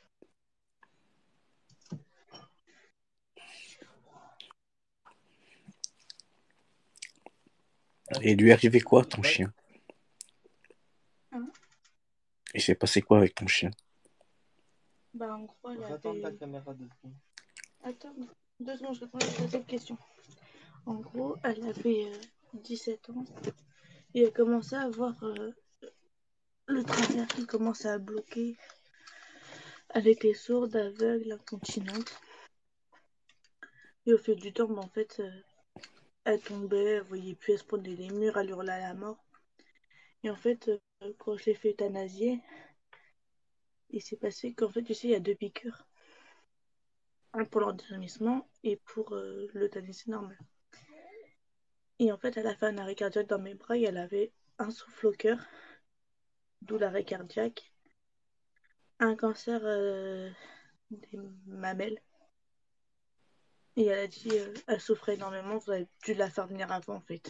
[SPEAKER 4] et lui est arrivé quoi, ton chien?
[SPEAKER 1] Hein?
[SPEAKER 4] Il s'est passé quoi avec ton chien?
[SPEAKER 1] Bah, en gros, elle
[SPEAKER 2] Attends ta
[SPEAKER 1] avait.
[SPEAKER 2] caméra deux secondes.
[SPEAKER 1] Attends, deux secondes, je réponds à la cette question. En gros, elle avait euh, dix-sept ans et elle commençait à avoir euh, le travers qui commençait à bloquer. Elle était sourde, aveugle, incontinente. Et au fil du temps, bah, en fait, euh, elle tombait, elle voyait plus, elle se prenait les murs, elle hurlait à la mort. Et en fait, euh, quand je l'ai fait euthanasier, il s'est passé qu'en fait, tu sais, il y a deux piqûres. Un pour l'endormissement et pour euh, l'euthanasie normale. Et en fait, elle a fait un arrêt cardiaque dans mes bras et elle avait un souffle au cœur, d'où l'arrêt cardiaque, un cancer euh, des mamelles. Et elle a dit, euh, elle souffrait énormément, vous avez dû la faire venir avant en fait.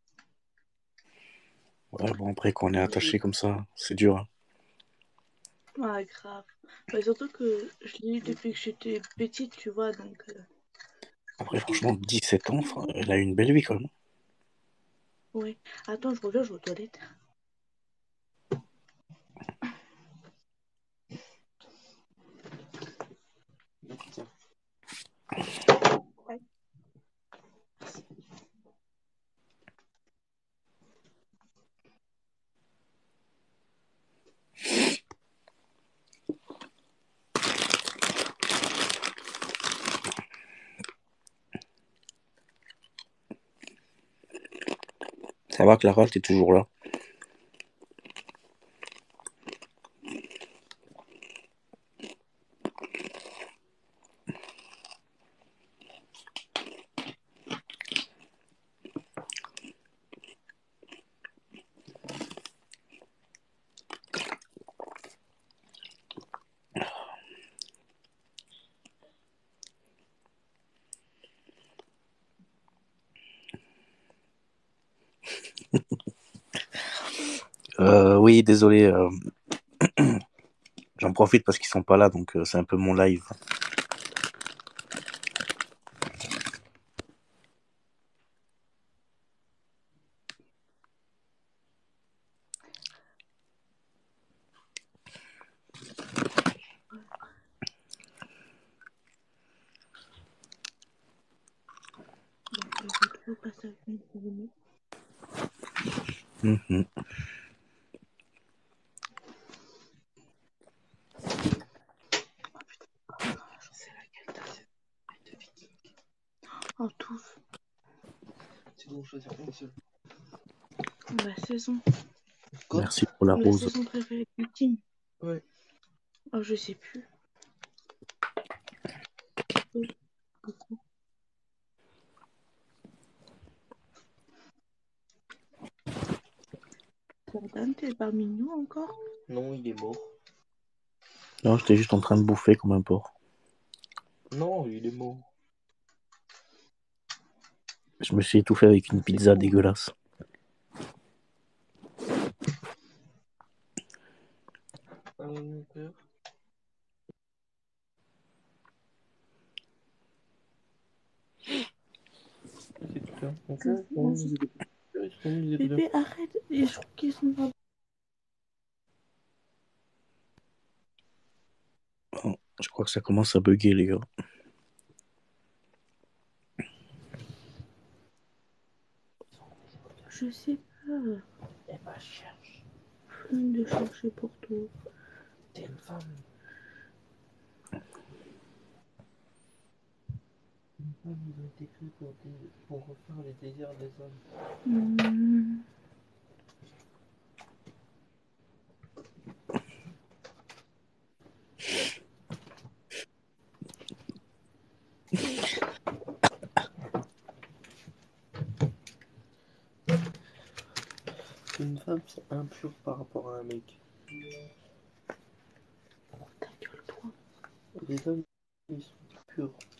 [SPEAKER 4] Ouais, bon, après, qu'on est attaché comme ça, c'est dur. Hein.
[SPEAKER 1] Ah, grave. Bah, surtout que je l'ai eu depuis que j'étais petite, tu vois, donc. Euh...
[SPEAKER 4] Après, franchement, dix-sept ans, enfin, elle a eu une belle vie quand même.
[SPEAKER 1] Ouais. Attends, je reviens, je vais aux toilettes.
[SPEAKER 2] Tiens.
[SPEAKER 1] Ouais.
[SPEAKER 4] Ça va, Clara, t'es toujours là? Euh, oui, désolé. euh, J'en profite parce qu'ils sont pas là, donc euh, c'est un peu mon live.
[SPEAKER 1] Donc, je vais trop passer avec mes journées.
[SPEAKER 4] Mhm.
[SPEAKER 1] C'est laquelle t'as de Viking? Oh, tous.
[SPEAKER 2] C'est bon, choisir une seule.
[SPEAKER 1] La saison.
[SPEAKER 2] Quoi?
[SPEAKER 4] Merci pour la
[SPEAKER 1] La
[SPEAKER 4] rose.
[SPEAKER 1] saison préférée de Viking.
[SPEAKER 2] Ouais.
[SPEAKER 1] Oh, je sais plus. Oui, beaucoup. Jordan, t'es parmi nous encore?
[SPEAKER 3] Non, il est mort.
[SPEAKER 4] Non, j'étais juste en train de bouffer comme un porc.
[SPEAKER 3] Non, il est mort.
[SPEAKER 4] Je me suis étouffé avec une pizza dégueulasse.
[SPEAKER 3] Ah, mon père. C'est putain. Mon père, ils sont mis des écouteurs. Ils sont mis des écouteurs.
[SPEAKER 1] Bébé, arrête. Et je crois qu'ils sont pas.
[SPEAKER 4] Oh, je crois que ça commence à bugger, les gars.
[SPEAKER 1] Je sais pas.
[SPEAKER 3] Eh ben, cherche.
[SPEAKER 1] Flemme de chercher pour toi.
[SPEAKER 3] T'es une femme. Une femme, ils ont été créés pour, dé- pour refaire les désirs des hommes.
[SPEAKER 1] Mmh.
[SPEAKER 3] Une femme, c'est impur par rapport à un mec.
[SPEAKER 1] Ta gueule, toi.
[SPEAKER 3] Les hommes, ils sont purs.